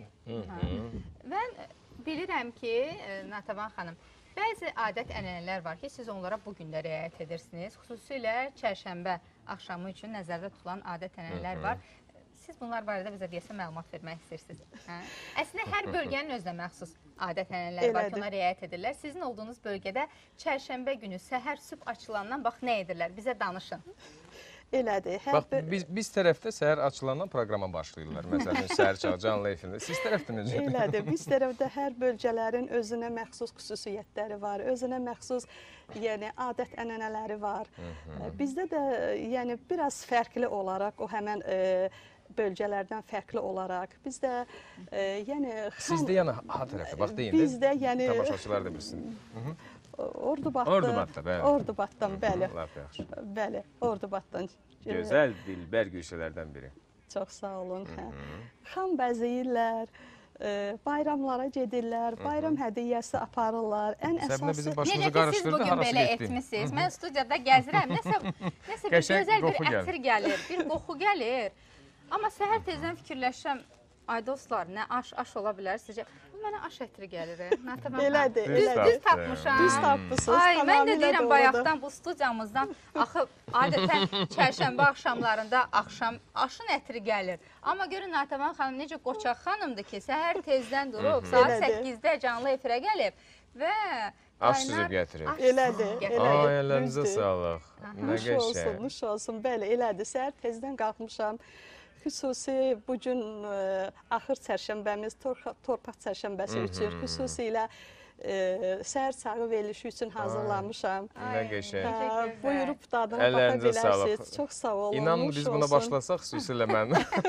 Speaker 2: Mən bilirəm ki, Natəvan xanım, bəzi adət ənənələr var ki, siz onlara bugün də riayət edirsiniz. Xüsusilə çərşənbə axşamı üçün nəzərdə tutulan adət ənənələr var. Siz bunlar barədə bizə deyəsə məlumat vermək istəyirsiniz. Əslində, hər bölgənin özünə məxsus adət ənənələr var ki, ona riayət edirlər. Sizin olduğunuz bölgədə çərşənbə günü səhər sübh açılandan bax, nə edirlər? Bizə danışın.
Speaker 8: Elədir. Hər
Speaker 1: Bax,
Speaker 8: bir-
Speaker 1: biz, biz tərəfdə səhər açılandan proqrama başlayırlar. Məsələn, səhər çağı canlı efirdə. Siz tərəfdə necə?
Speaker 8: Elədir. Biz tərəfdə hər bölgələrin özünə məxsus xüsusiyyətləri var, özünə məxsus yəni adət-ənənələri var. Bizdə də yəni biraz fərqli olaraq o həmən e, bölgələrdən fərqli olaraq bizdə e, yəni
Speaker 1: Sizdə yəni ha tərəfdə bax deyin.
Speaker 8: Bizdə yəni
Speaker 1: tamaşaçılar da bilsin.
Speaker 8: Ordubatda.
Speaker 1: Ordubatda, bəli.
Speaker 8: Ordubatdan, bəli.
Speaker 1: Lap yaxşı.
Speaker 8: Bəli, Ordubatdan.
Speaker 1: Gözəl dilbər güşələrdən biri.
Speaker 8: Çox sağ olun. Hə. Xam bəzəyirlər, e, bayramlara gedirlər, bayram hədiyyəsi aparırlar. Ən
Speaker 1: Səbinə
Speaker 8: əsası
Speaker 1: bizim başımızı
Speaker 2: Necə ki siz
Speaker 1: qarışdırdı,
Speaker 2: bugün
Speaker 1: harası
Speaker 2: belə
Speaker 1: getdi.
Speaker 2: etmisiniz. Mən studiyada gəzirəm. Nəsə nəsə bir
Speaker 1: Qəşəng
Speaker 2: gözəl bir
Speaker 1: qoxu gəlir.
Speaker 2: ətir gəlir, bir qoxu gəlir. Amma səhər tezdən fikirləşirəm, ay dostlar, nə aş aş ola bilər sizcə? Bu mənə aş ətri gəlir. Nəətəbən.
Speaker 8: Elədir,
Speaker 2: Düz
Speaker 8: elədir.
Speaker 2: düz tapmışam.
Speaker 8: Düz tapmısınız.
Speaker 2: Ay, mən də
Speaker 8: tamamilə
Speaker 2: deyirəm
Speaker 8: doğrudur.
Speaker 2: bayaqdan bu studiyamızdan axı adətən çərşənbə axşamlarında axşam aşın ətri gəlir. Amma görün Natəvan xanım necə qoçaq xanımdır ki, səhər tezdən durub saat
Speaker 8: Elədir.
Speaker 2: səkkizdə canlı efirə gəlib və
Speaker 1: Aş
Speaker 2: qaynar
Speaker 1: süzüb gətirir.
Speaker 2: aş
Speaker 8: Elədir,
Speaker 2: süzüb
Speaker 8: elədir.
Speaker 2: gətirir.
Speaker 1: Ay, əllərinizə
Speaker 8: düzdür.
Speaker 1: sağlıq. Nə
Speaker 8: Nuş olsun,
Speaker 1: qəşəng.
Speaker 8: nuş olsun. Bəli, elədir. Səhər tezdən qalxmışam. Xüsusi bu gün ə, axır çərşənbəmiz, torpaq, torpaq çərşənbəsi üçün xüsusilə ə, səhər çağı verilişi üçün hazırlamışam.
Speaker 1: Nə qəşəng.
Speaker 2: Necə
Speaker 8: Hə,
Speaker 2: gözəl.
Speaker 8: buyurub dadına baxa
Speaker 1: Əllərinizə
Speaker 8: bilərsiniz.
Speaker 1: sağlıq.
Speaker 8: Çox sağ olun.
Speaker 1: İnanın
Speaker 8: nuş
Speaker 1: biz buna
Speaker 8: olsun.
Speaker 1: başlasaq xüsusilə mən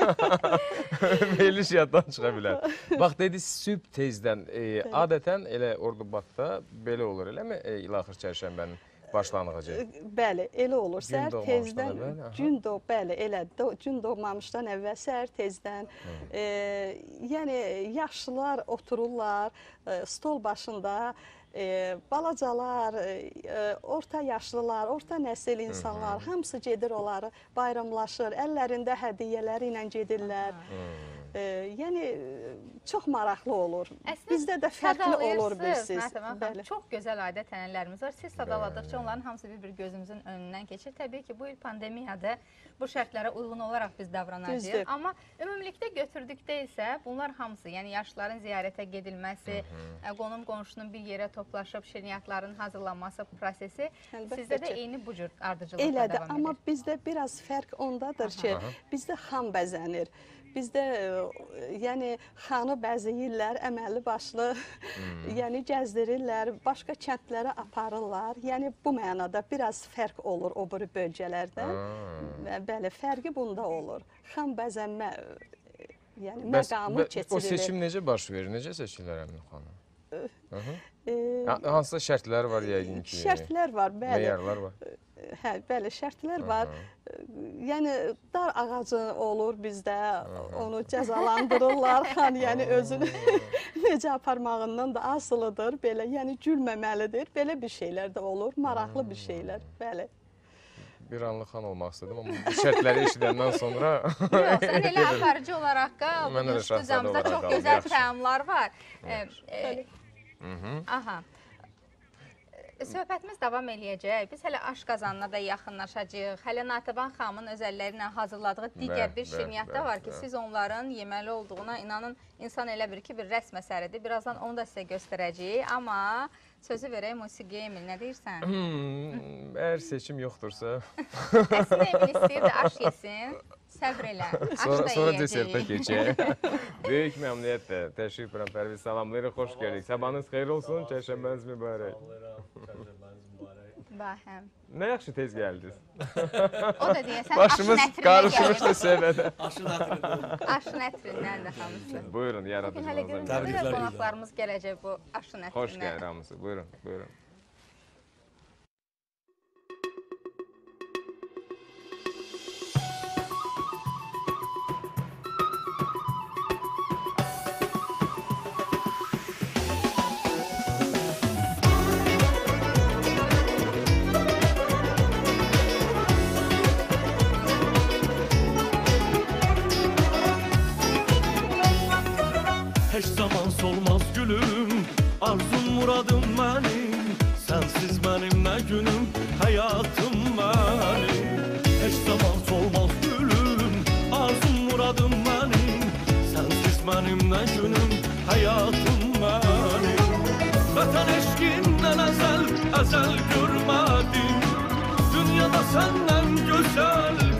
Speaker 1: veriliş yaddan çıxa bilər. Bax dedi sübh tezdən e, adətən elə Ordubatda belə olur eləmi? E, İlaxır çərşənbənin başlanğıcı.
Speaker 8: Bəli, elə olur.
Speaker 1: Gün
Speaker 8: Səhər
Speaker 1: doğmamışdan
Speaker 8: tezdən,
Speaker 1: əvvəl, aha.
Speaker 8: gün doğ, bəli, elə do, gün doğmamışdan əvvəl səhər tezdən, e, yəni yaşlılar otururlar e, stol başında, e, balacalar, e, orta yaşlılar, orta nəsil insanlar, hamısı gedir onları bayramlaşır, əllərində hədiyyələri ilə gedirlər. E, yəni çox maraqlı olur.
Speaker 2: Əslində
Speaker 8: Bizdə də fərqli olur bilirsiniz.
Speaker 2: Məsələn,
Speaker 8: Bəli.
Speaker 2: çox gözəl adət-ənənələrimiz var. Siz sadaladıqca onların hamısı bir-bir gözümüzün önündən keçir. Təbii ki, bu il pandemiyada bu şərtlərə uyğun olaraq biz davranacağıq.
Speaker 8: Düzdür.
Speaker 2: Amma ümumilikdə götürdükdə isə bunlar hamısı, yəni yaşlıların ziyarətə gedilməsi, qonum qonşunun bir yerə toplaşıb şirniyyatların hazırlanması prosesi
Speaker 8: Əlbəttə
Speaker 2: sizdə də
Speaker 8: ki.
Speaker 2: eyni bu cür ardıcılıqla
Speaker 8: Elədir,
Speaker 2: davam
Speaker 8: amma
Speaker 2: edir.
Speaker 8: bizdə biraz fərq ondadır ki, bizdə xam bəzənir. Bizdə e, yəni xanı bəzəyirlər, əməlli başlı, yəni gəzdirirlər, başqa kəndlərə aparırlar. Yəni bu mənada biraz fərq olur o biri bölgələrdən. Və Bəli, fərqi bunda olur. Xam bəzənmə e, yəni
Speaker 1: Bəs
Speaker 8: məqamı
Speaker 1: bə- o
Speaker 8: keçirilir.
Speaker 1: seçim necə baş verir? Necə seçirlər Əmin xanım?
Speaker 8: E,
Speaker 1: Ha- Hansısa şərtləri var yəqin ki.
Speaker 8: Şərtlər var, bəli.
Speaker 1: Meyarlar var.
Speaker 8: Hə, bəli, şərtlər var. Yəni dar ağacı olur bizdə, onu cəzalandırırlar. Xan yəni özünü necə aparmağından da asılıdır. Belə, yəni gülməməlidir. Belə bir şeylər də olur, maraqlı bir şeylər. Bəli.
Speaker 1: Bir anlıq xan olmaq istədim, amma bu şərtləri eşidəndən sonra
Speaker 2: Yox, sən elə aparıcı olaraq qal.
Speaker 1: Mən
Speaker 2: Bugün
Speaker 1: elə şahzadə
Speaker 2: studiyamızda
Speaker 1: olaraq
Speaker 2: çox
Speaker 1: qaldım,
Speaker 2: gözəl
Speaker 1: yaxşı.
Speaker 2: təamlar var. E, e, Aha. Söhbətimiz davam eləyəcək. Biz hələ aş qazanına da yaxınlaşacağıq. Hələ Natəvan xanımın öz əlləri ilə hazırladığı digər
Speaker 1: Bəli,
Speaker 2: bir
Speaker 1: bəli,
Speaker 2: şirniyyat da
Speaker 1: bəli,
Speaker 2: var ki,
Speaker 1: bəli.
Speaker 2: siz onların yeməli olduğuna inanın, insan elə bir ki, bir rəsm əsəridir. Birazdan onu da sizə göstərəcəyik. Amma sözü verək musiqiyə Emil, nə deyirsən?
Speaker 1: Hmm, əgər seçim yoxdursa,
Speaker 2: Əslində Emil istəyirdi aş yesin, səbr elə. Aş
Speaker 1: sonra,
Speaker 2: da
Speaker 1: sonra
Speaker 2: yeyəcəyik.
Speaker 1: desertə keçək. Böyük məmnuniyyətlə təşrif edirəm, Pərviz salamlayırıq, xoş gəldik. Sabahınız xeyir olsun, çərşənbəniz mübarək.
Speaker 2: Bahəm.
Speaker 1: Nə yaxşı tez gəldiniz.
Speaker 2: O da deyəsən,
Speaker 1: Başımız
Speaker 2: aşın ətrindən
Speaker 1: qarışmışdı
Speaker 2: gəlir.
Speaker 1: səbədə.
Speaker 2: Aşın ətrindən də hamısı.
Speaker 1: Buyurun,
Speaker 2: Bugün hələ
Speaker 1: yaradıcılığınıza
Speaker 2: görün,
Speaker 1: mübarək.
Speaker 2: bir də qonaqlarımız gələcək bu aşın ətrindən.
Speaker 1: Xoş gəlir hamısı, buyurun, buyurun.
Speaker 10: Heç zaman solmaz gülüm, arzum muradım mənim. Sənsiz mənim nə günüm, həyatım mənim. Heç zaman solmaz gülüm, arzum muradım mənim. Sənsiz mənim nə günüm, həyatım mənim. Vətən eşqindən əzəl, əzəl görmədim. Dünyada səndən gözəl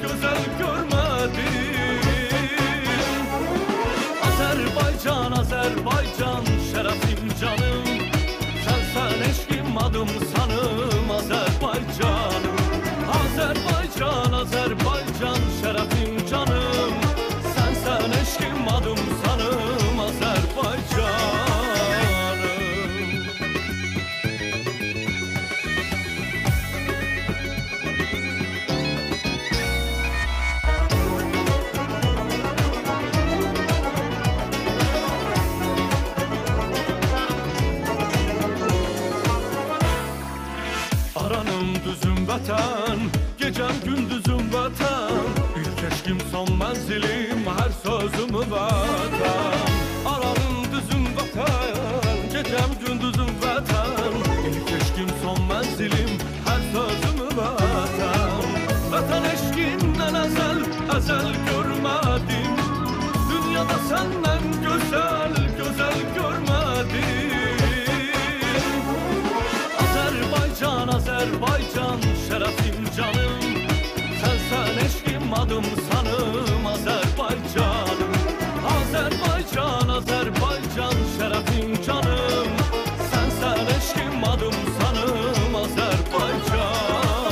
Speaker 10: vatan Aranım düzüm vatan Gecem gündüzüm vatan İlk eşkim son menzilim Her sözüm vatan Vatan eşkinden ezel Ezel görmedim Dünyada senden güzel Güzel görmedim Azerbaycan, Azerbaycan Şerefim canım Sen sen eşkim adım sanım Azerbaycanım Azerbaycan, Azerbaycan Şerefim canım Sen sen eşkim adım sanım Azerbaycanım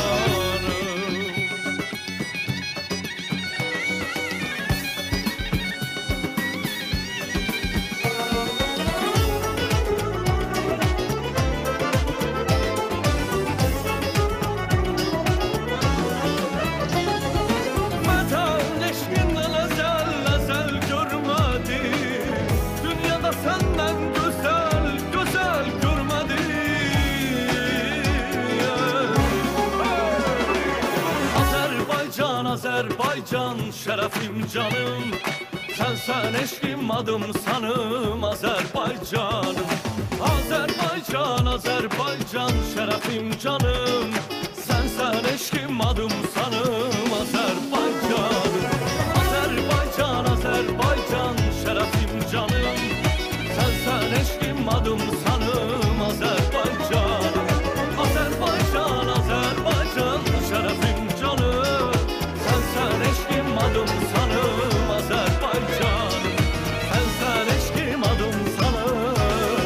Speaker 10: Vatan eşkinden ezel ezel görmedim Dünyada senden güzel güzel görmedim Azerbaycan Azerbaycan şerefim canım Sen sen eşkim adım sanım Azerbaycanım Azerbaycan Azerbaycan şerefim canım Sen sen eşkim adım sanım Azerbaycanım Azerbaycan Azerbaycan şerefim canım Sen sen eşkim adım sanım Azerbaycanım Azerbaycan Azerbaycan şerefim canım Sen sen eşkim adım sanım Azerbaycanım Sen sen eşkim adım sanım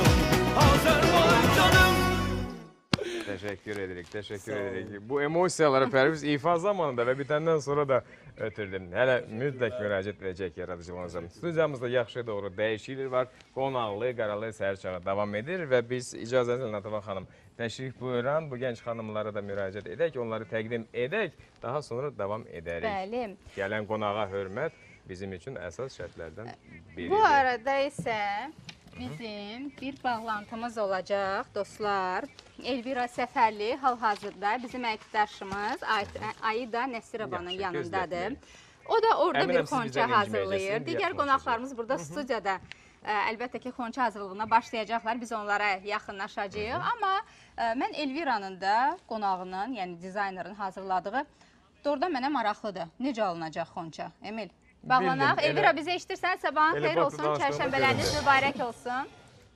Speaker 10: Azerbaycanım
Speaker 1: Teşekkür edirik, teşekkür edirik. Bu emosiyaları Pərviz ifa zamanında və bitəndən sonra da ötürdüm. Hələ mütləq müraciət edəcək yaradıcılığınıza. Studiyamızda yaxşı doğru dəyişiklik var. Qonaqlı, qaralı səhər davam edir və biz icazənizlə Natəvan xanım təşrif buyuran bu gənc xanımlara da müraciət edək, onları təqdim edək, daha sonra davam edərik.
Speaker 2: Bəli.
Speaker 1: Gələn qonağa hörmət bizim üçün əsas şərtlərdən biridir.
Speaker 2: Bu arada isə bizim bir bağlantımız olacaq dostlar. Elvira Səfərli hal-hazırda bizim əməkdaşımız Aida Nəsirovanın yanındadır. O da orada
Speaker 1: Əminəm
Speaker 2: bir
Speaker 1: siz bizdən
Speaker 2: xonça hazırlayır.
Speaker 1: inciməyirsiniz,
Speaker 2: Digər qonaqlarımız burada studiyada ə, əlbəttə ki, xonça hazırlığına başlayacaqlar. Biz onlara yaxınlaşacağıq. Amma ə, mən Elviranın da qonağının, yəni dizaynerin hazırladığı doğrudan mənə maraqlıdır. Necə alınacaq xonça? Emil, bağlanaq.
Speaker 1: Bildim,
Speaker 2: Elvira
Speaker 1: elə-
Speaker 2: bizi eşidirsən, sabahın
Speaker 1: elə
Speaker 2: xeyir
Speaker 1: bax,
Speaker 2: olsun,
Speaker 1: danışdığını
Speaker 2: çərşənbələriniz
Speaker 1: görürəm.
Speaker 2: mübarək olsun.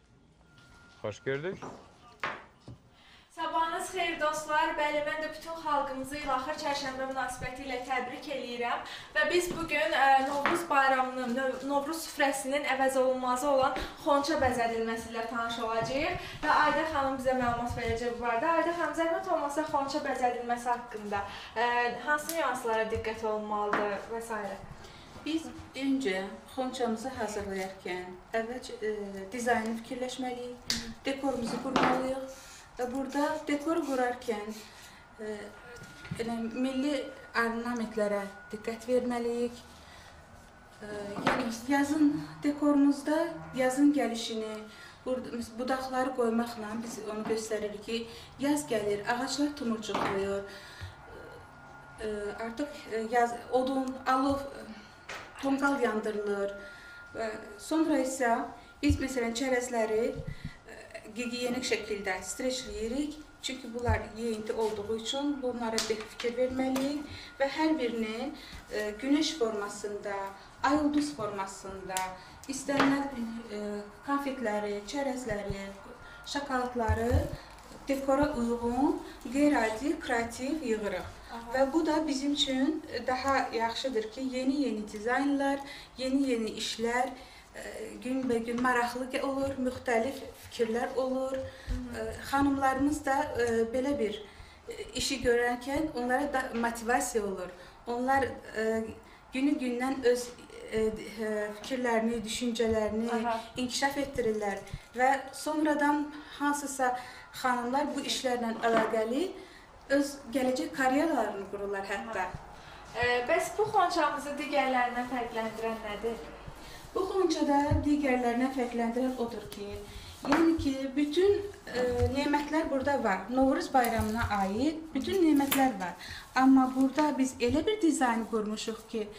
Speaker 1: Xoş gördük.
Speaker 11: Sabahınız xeyir dostlar. Bəli, mən də bütün xalqımızı İlaxır Çərşənbə münasibəti ilə təbrik eləyirəm. Və biz bugün ə, Novruz bayramının, Növ- Novruz süfrəsinin əvəz olunmazı olan xonça bəzədilməsi ilə tanış olacağıq. Və Ayda xanım bizə məlumat verəcək bu barədə. Ayda xanım, zəhmət olmasa xonça bəzədilməsi haqqında ə, hansı nüanslara diqqət olunmalıdır və s.
Speaker 12: Biz öncə xonçamızı hazırlayarkən əvvəlcə e, dizaynı fikirləşməliyik, dekorumuzu qurmalıyıq və burada dekoru qurarkən e, elə, milli ornamentlərə diqqət verməliyik. E, yəni yazın dekorumuzda yazın gəlişini, burada budaqları qoymaqla biz onu göstəririk ki, yaz gəlir, ağaclar tumurcuqlayır, e, artıq e, yaz, odun, alov, tonqal yandırılır. Sonra isə biz məsələn çərəzləri gigiyenik şəkildə streçləyirik. Çünki bunlar yeyinti olduğu üçün bunlara fikir verməliyik və hər birini günəş formasında, ay ulduz formasında istənilən konfetləri, çərəzləri, şokoladları dekora uyğun, qeyri-adi, kreativ yığırıq. Və bu da bizim üçün daha yaxşıdır ki, yeni-yeni dizaynlar, yeni-yeni işlər, günbəgün maraqlı olur, müxtəlif fikirlər olur. Xanımlarımız da belə bir işi görərkən onlara da motivasiya olur. Onlar günü-gündən öz fikirlərini, düşüncələrini Aha. inkişaf etdirirlər və sonradan hansısa xanımlar bu işlərlə əlaqəli öz gələcək karyeralarını qururlar hətta.
Speaker 11: E, bəs bu xonçamızı digərlərindən fərqləndirən nədir?
Speaker 12: Bu xonçada digərlərindən fərqləndirən odur ki, yəni ki, bütün e, nemətlər burada var. Novruz bayramına aid bütün nemətlər var. Amma burada biz elə bir dizayn qurmuşuq ki,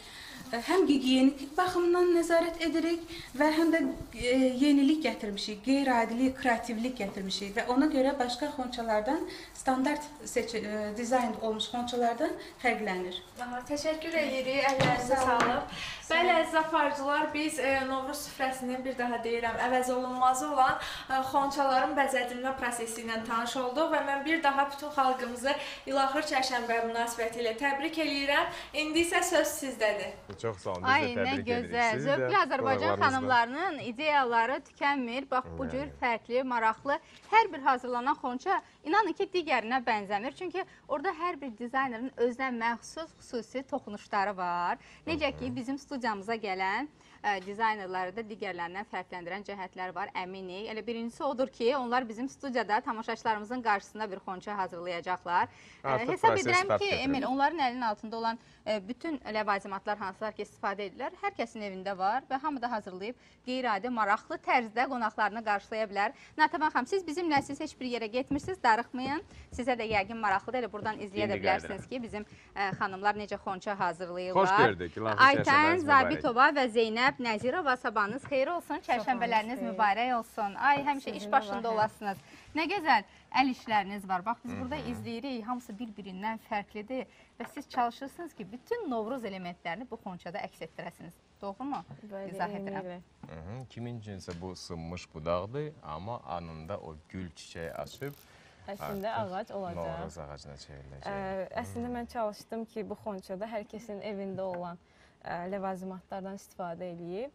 Speaker 12: həm gigiyenik baxımdan nəzarət edirik və həm də e, yenilik gətirmişik, qeyri-adilik, kreativlik gətirmişik və ona görə başqa xonçalardan standart seç e, dizayn olmuş xonçalardan fərqlənir.
Speaker 11: Aha, təşəkkür edirik, əllərinizə sağlıq. Bəli, əziz aparıcılar, biz e, Novruz süfrəsinin bir daha deyirəm, əvəz olunmazı olan e, xonçaların bəzədilmə prosesi ilə tanış olduq və mən bir daha bütün xalqımızı İlaxır Çərşənbə münasibəti ilə təbrik eləyirəm. İndi isə söz sizdədir.
Speaker 1: Çox sağ olun,
Speaker 2: Ay, nə gözəl. Zövqlü Azərbaycan xanımlarının ideyaları tükənmir. Bax, bu cür fərqli, maraqlı. Hər bir hazırlanan xonça, inanın ki, digərinə bənzəmir. Çünki orada hər bir dizaynerin özünə məxsus xüsusi toxunuşları var. Necə ki, bizim studiyamıza gələn dizaynerləri da digərlərindən fərqləndirən cəhətlər var, əminik. Elə birincisi odur ki, onlar bizim studiyada tamaşaçılarımızın qarşısında bir xonça hazırlayacaqlar. Hesab edirəm ki, Emil, onların əlinin altında olan bütün ləvazimatlar hansılar ki, istifadə edirlər, hər kəsin evində var və hamı da hazırlayıb qeyri-adi, maraqlı tərzdə qonaqlarını qarşılaya bilər. Natəman xanım, siz bizimlə siz heç bir yerə getmirsiniz, darıxmayın. Sizə də yəqin maraqlıdır, elə buradan izləyə də bilərsiniz ki, bizim xanımlar necə xonça hazırlayırlar.
Speaker 1: Xoş gördük.
Speaker 2: Aytən Zabitova və Zeynəb Nəzirova, sabahınız xeyir olsun, çərşənbələriniz mübarək olsun. Ay, həmişə iş başında olasınız. Nə gözəl əl işləriniz var. Bax, biz burada izləyirik, hamısı bir-birindən fərqlidir və siz çalışırsınız ki, bütün Novruz elementlərini bu xonçada əks etdirəsiniz. Doğru mu? İzah edirəm.
Speaker 1: Kimin üçünsə bu sınmış budaqdır, amma anında o gül çiçəyi açıb
Speaker 13: Əslində ağac olacaq.
Speaker 1: Novruz ağacına çevriləcək.
Speaker 13: Əslində mən çalışdım ki, bu xonçada hər kəsin evində olan ləvazimatlardan istifadə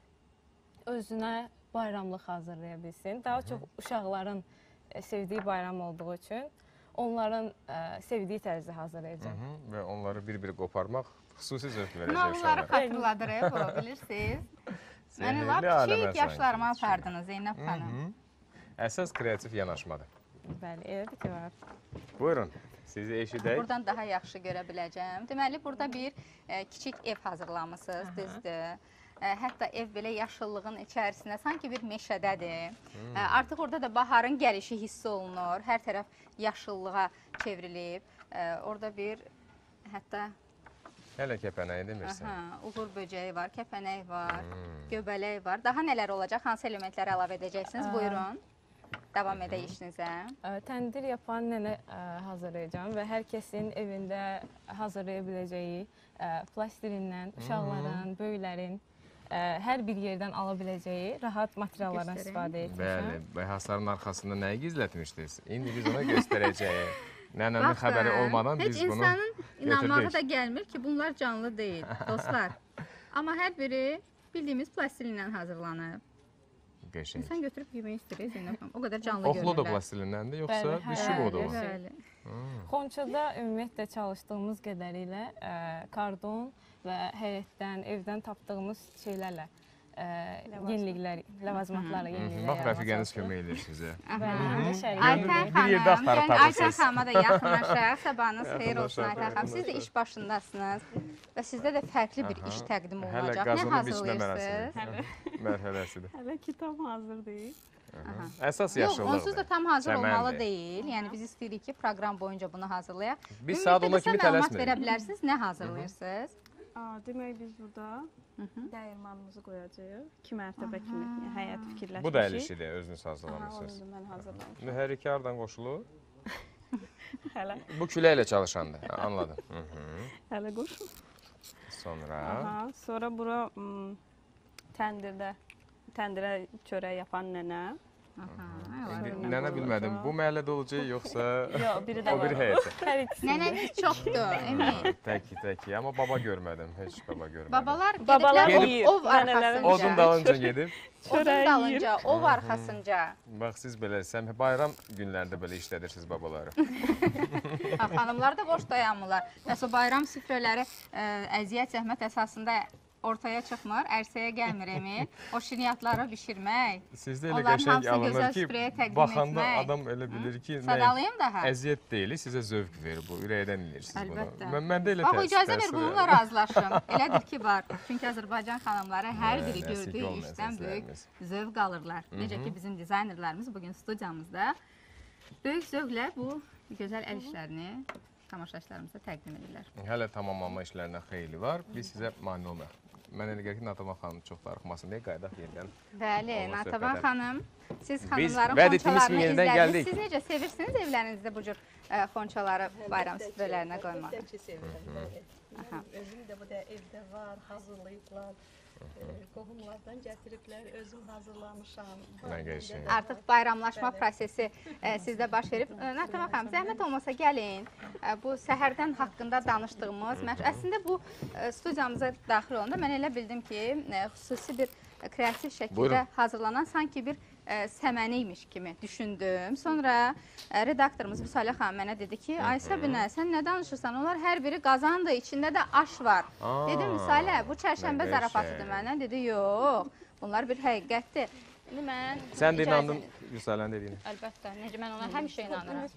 Speaker 13: edib özünə bayramlıq hazırlaya bilsin. Daha çox uşaqların sevdiyi bayram olduğu üçün onların sevdiyi tərzdə hazırlayacaq.
Speaker 1: Və onları bir-bir qoparmaq xüsusi zövq verəcək uşaqlara.
Speaker 2: Nağılları xatırladırıq, o bilirsiniz. Məni lap kiçik yaşlarıma apardınız, Zeynəb xanım.
Speaker 1: Əsas kreativ yanaşmadır.
Speaker 13: Bəli, elədir ki, var.
Speaker 1: Buyurun, sizi eşidək.
Speaker 2: Buradan daha yaxşı görə biləcəm. Deməli, burada bir kiçik ev hazırlamışsınız, düzdür. Hətta ev belə yaşıllığın içərisində, sanki bir meşədədir. Artıq orada da baharın gəlişi hiss olunur. Hər tərəf yaşıllığa çevrilib. Orada bir, hətta...
Speaker 1: Hələ kəpənəyi demirsən.
Speaker 2: Uğur böcəyi var, kəpənək var, göbələk var. Daha nələr olacaq? Hansı elementləri əlavə edəcəksiniz? Buyurun. Davam edək işinizə.
Speaker 13: Təndir yapan nənə hazırlayacağım və hər kəsin evində hazırlaya biləcəyi plastirindən, uşaqların, böyüklərin hər bir yerdən ala biləcəyi rahat materiallardan istifadə etmişəm.
Speaker 1: Bəli, hasarın arxasında nəyi gizlətmişdiniz? İndi biz ona göstərəcəyik. Nənənin xəbəri olmadan biz bunu götürdük.
Speaker 2: Heç insanın inanmağı da gəlmir ki, bunlar canlı deyil, dostlar. Amma hər biri bildiyimiz plastirindən hazırlanıb.
Speaker 1: Qəşəng.
Speaker 2: İnsan götürüb yemək istəyir, Zeynəb xanım. O qədər canlı görünürlər.
Speaker 1: Oxlu da plastilindəndir, yoxsa bir şubudur o?
Speaker 2: Bəli.
Speaker 13: Xonçada ümumiyyətlə çalışdığımız qədərilə kardon və həyətdən, evdən tapdığımız şeylərlə yeniliklər, ləvazimatlarla yeniliklər.
Speaker 1: Bax, rəfiqəniz kömək edir sizə.
Speaker 2: Aytən xanım, Aytən xanıma da yaxınlaşaq. Sabahınız xeyir olsun, Aytən xanım. Siz də iş başındasınız və sizdə də fərqli bir iş təqdim olunacaq. Nə hazırlayırsınız?
Speaker 1: Mərhələsidir.
Speaker 13: Hələ ki, tam hazır deyil.
Speaker 1: Əsas yaşıllıqdır.
Speaker 2: Yox, onsuz da tam hazır olmalı deyil. Yəni, biz istəyirik ki, proqram boyunca bunu hazırlayaq.
Speaker 1: Biz saat ona kimi tələsmirik.
Speaker 2: Məlumat verə bilərsiniz, nə hazırlayırsınız?
Speaker 14: Demək, biz burada dəyirmanımızı qoyacağıq. İki mərtəbə kimi həyat fikirləşmişik.
Speaker 1: Bu da əl işidir, özünüz hazırlamışsınız.
Speaker 14: Onu mən hazırlamışım.
Speaker 1: Mühərriki hardan qoşulur?
Speaker 14: Hələ.
Speaker 1: Bu küləklə çalışandır, anladım.
Speaker 14: Hələ qoşul.
Speaker 1: Sonra?
Speaker 14: Sonra bura təndirdə, təndirə çörək yapan nənə.
Speaker 1: Nənə bilmədim, bu məhəllədə olacaq, yoxsa
Speaker 14: o
Speaker 1: bir həyətdə?
Speaker 2: Nənəniz çoxdur, Emil.
Speaker 1: Təki, təki, amma baba görmədim, heç baba görmədim.
Speaker 2: Babalar gediblər ov arxasınca.
Speaker 1: Odun dalınca gedib.
Speaker 2: Odun dalınca, ov arxasınca.
Speaker 1: Bax, siz belə, bayram günlərdə belə işlədirsiniz babaları.
Speaker 2: Xanımlar da boş dayanmırlar. Məsələn, bayram süfrələri əziyyət, zəhmət əsasında ortaya çıxmır, ərsəyə gəlmir Emil. O şirniyyatları bişirmək, onların hamısı gözəl süfrəyə təqdim etmək.
Speaker 1: Baxanda adam elə bilir ki,
Speaker 2: Sadalayım daha.
Speaker 1: Əziyyət deyil, sizə zövq verir bu, ürəkdən bilirsiniz bunu.
Speaker 2: Əlbəttə.
Speaker 1: Məndə elə
Speaker 2: Bax, icazə ver, bununla razılaşım. Elədir ki, var. Çünki Azərbaycan xanımları hər biri gördüyü işdən böyük zövq alırlar. Necə ki, bizim dizaynerlərimiz bugün studiyamızda böyük zövqlə bu gözəl əl işlərini tamaşaçılarımıza təqdim edirlər.
Speaker 1: Hələ tamamlanma işlərindən xeyli var. Biz sizə mane olmayaq. Mən elə gəlir ki, Natəvan xanım çox darıxmasın deyə qaydaq yenidən.
Speaker 2: Bəli,
Speaker 1: Ona
Speaker 2: Natəvan
Speaker 1: söhbətə.
Speaker 2: xanım, siz
Speaker 1: Biz
Speaker 2: xanımların
Speaker 1: vəd etdiyimiz
Speaker 2: xonçalarını
Speaker 1: kimi yenidən
Speaker 2: izlədiniz.
Speaker 1: gəldik.
Speaker 2: Siz necə sevirsiniz evlərinizdə bu cür ə, xonçaları bayram süfrələrinə qoymağı?
Speaker 8: Əlbəttə ki, sevirəm. bəli. Özüm də bu da evdə var, hazırlayıblar. Ee, Qohumlardan gətiriblər, özüm hazırlamışam.
Speaker 1: Nə qəşəng.
Speaker 2: Artıq bayramlaşma prosesi ə, sizdə baş verib. Ə, Natəvan xanım, zəhmət olmasa gəlin. Ə, bu səhərdən haqqında danışdığımız, məş- əslində bu ə, studiyamıza daxil olanda mən elə bildim ki, ə, xüsusi bir ə, kreativ şəkildə
Speaker 1: Buyurun.
Speaker 2: hazırlanan sanki bir ə, səməniymiş kimi düşündüm. Sonra ə, redaktorumuz Vüsalə xanım mənə dedi ki, ay Səbinə, sən nə danışırsan? Onlar hər biri qazandır, içində də aş var.
Speaker 1: Aa,
Speaker 2: Dedim Vüsalə, bu çərşənbə
Speaker 1: nə
Speaker 2: zarafatıdır
Speaker 1: qəşəng.
Speaker 2: mənə. Dedi, yox, bunlar bir həqiqətdir. İndi mən
Speaker 1: Sən də
Speaker 2: icazə-
Speaker 1: inandın Vüsalən dediyini.
Speaker 2: Əlbəttə, necə mən ona həmişə inanıram.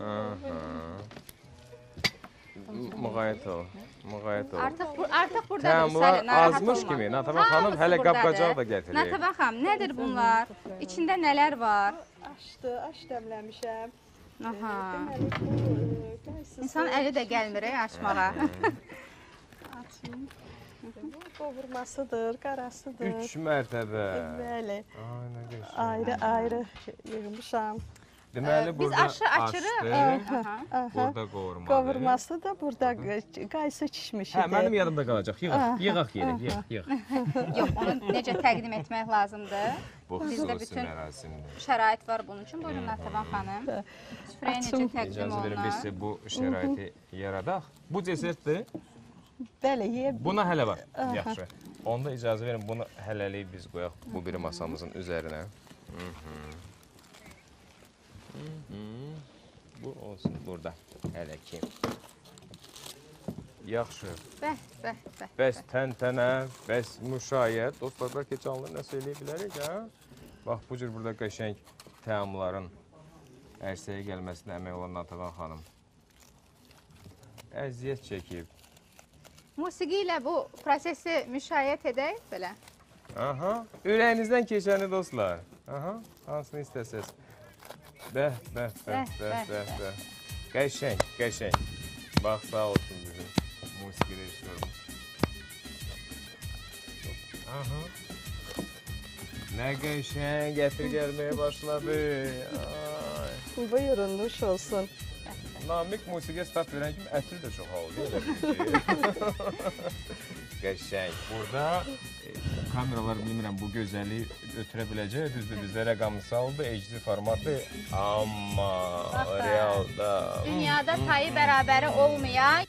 Speaker 1: Müğayət ol, müğayət ol.
Speaker 2: Artıq bu artıq burdadır
Speaker 1: Təamlar
Speaker 2: Vüsalə, narahat
Speaker 1: azmış
Speaker 2: olma.
Speaker 1: kimi. Natəvan xanım
Speaker 2: Hamısı
Speaker 1: hələ
Speaker 2: burdadır.
Speaker 1: qab-qacaq da gətirir.
Speaker 2: Natəvan xanım, nədir bunlar? İçində nələr var?
Speaker 8: Aşdı, aş dəmləmişəm.
Speaker 2: Aha.
Speaker 8: Deməli, bu e, qaysısı-
Speaker 2: İnsan əli də gəlmir ey, açmağa.
Speaker 8: Açayım. Bu qovurmasıdır, qarasıdır.
Speaker 1: Üç mərtəbə.
Speaker 8: Bəli.
Speaker 1: Ay, nə qəşəng.
Speaker 8: Ayrı-ayrı yığmışam.
Speaker 1: Deməli,
Speaker 2: Biz
Speaker 1: burada
Speaker 2: aşı açırıq.
Speaker 1: açdı,
Speaker 2: Aha,
Speaker 8: aha.
Speaker 1: burada qovurmadır.
Speaker 8: Qovurması da burada qaysı kişmiş idi.
Speaker 1: Hə, mənim yadımda qalacaq. Yığaq,
Speaker 8: Aha,
Speaker 1: yığaq yerə,
Speaker 8: aha.
Speaker 1: yığaq, yığaq.
Speaker 2: Yox, onu necə təqdim etmək lazımdır?
Speaker 1: Bu
Speaker 2: Bizdə
Speaker 1: xüsusi
Speaker 2: bütün
Speaker 1: mərasimdir.
Speaker 2: şərait var bunun üçün. Buyurun Natəvan xanım. Süfrəyə necə təqdim
Speaker 1: İcazə verin, biz
Speaker 2: olunur?
Speaker 1: sizə bu şəraiti yaradaq. Bu desertdir.
Speaker 8: Bəli, yeyə
Speaker 1: Buna hələ var.
Speaker 8: Aha.
Speaker 1: Yaxşı. Onda icazə verin, bunu hələlik biz qoyaq bu biri masamızın üzərinə. Hı -hı. Hı -hı. Bu olsun burada hələ ki. Yaxşı.
Speaker 2: Bəh, bəh, bəh.
Speaker 1: Bəs təntənə, bəs müşayiət. Dostlar, bəlkə canlı nəsə eləyə bilərik, hə? Bax, bu cür burada qəşəng təamların ərsəyə gəlməsinə əmək olan Natəvan xanım əziyyət çəkib.
Speaker 2: Musiqi ilə bu prosesi müşayiət edək belə.
Speaker 1: Aha, ürəyinizdən keçəni dostlar. Aha, hansını istəsiniz. Bəh, bəh, bəh, bəh, bəh, bəh. Qəşəng, qəşəng. Bax, sağ olsun bizim musiqi rejissorumuz. Aha. Nə qəşəng gətir gəlməyə başladı. Ay.
Speaker 8: Buyurun, nuş olsun.
Speaker 1: Namik musiqiyə start verən kimi ətir də çox oldu. Qəşəng. Burada e, kameralar bilmirəm bu gözəlliyi ötürə biləcək. Düzdür, bizdə rəqəmsaldır, H D formatı. Amma realda...
Speaker 2: Dünyada tayı bərabəri olmayan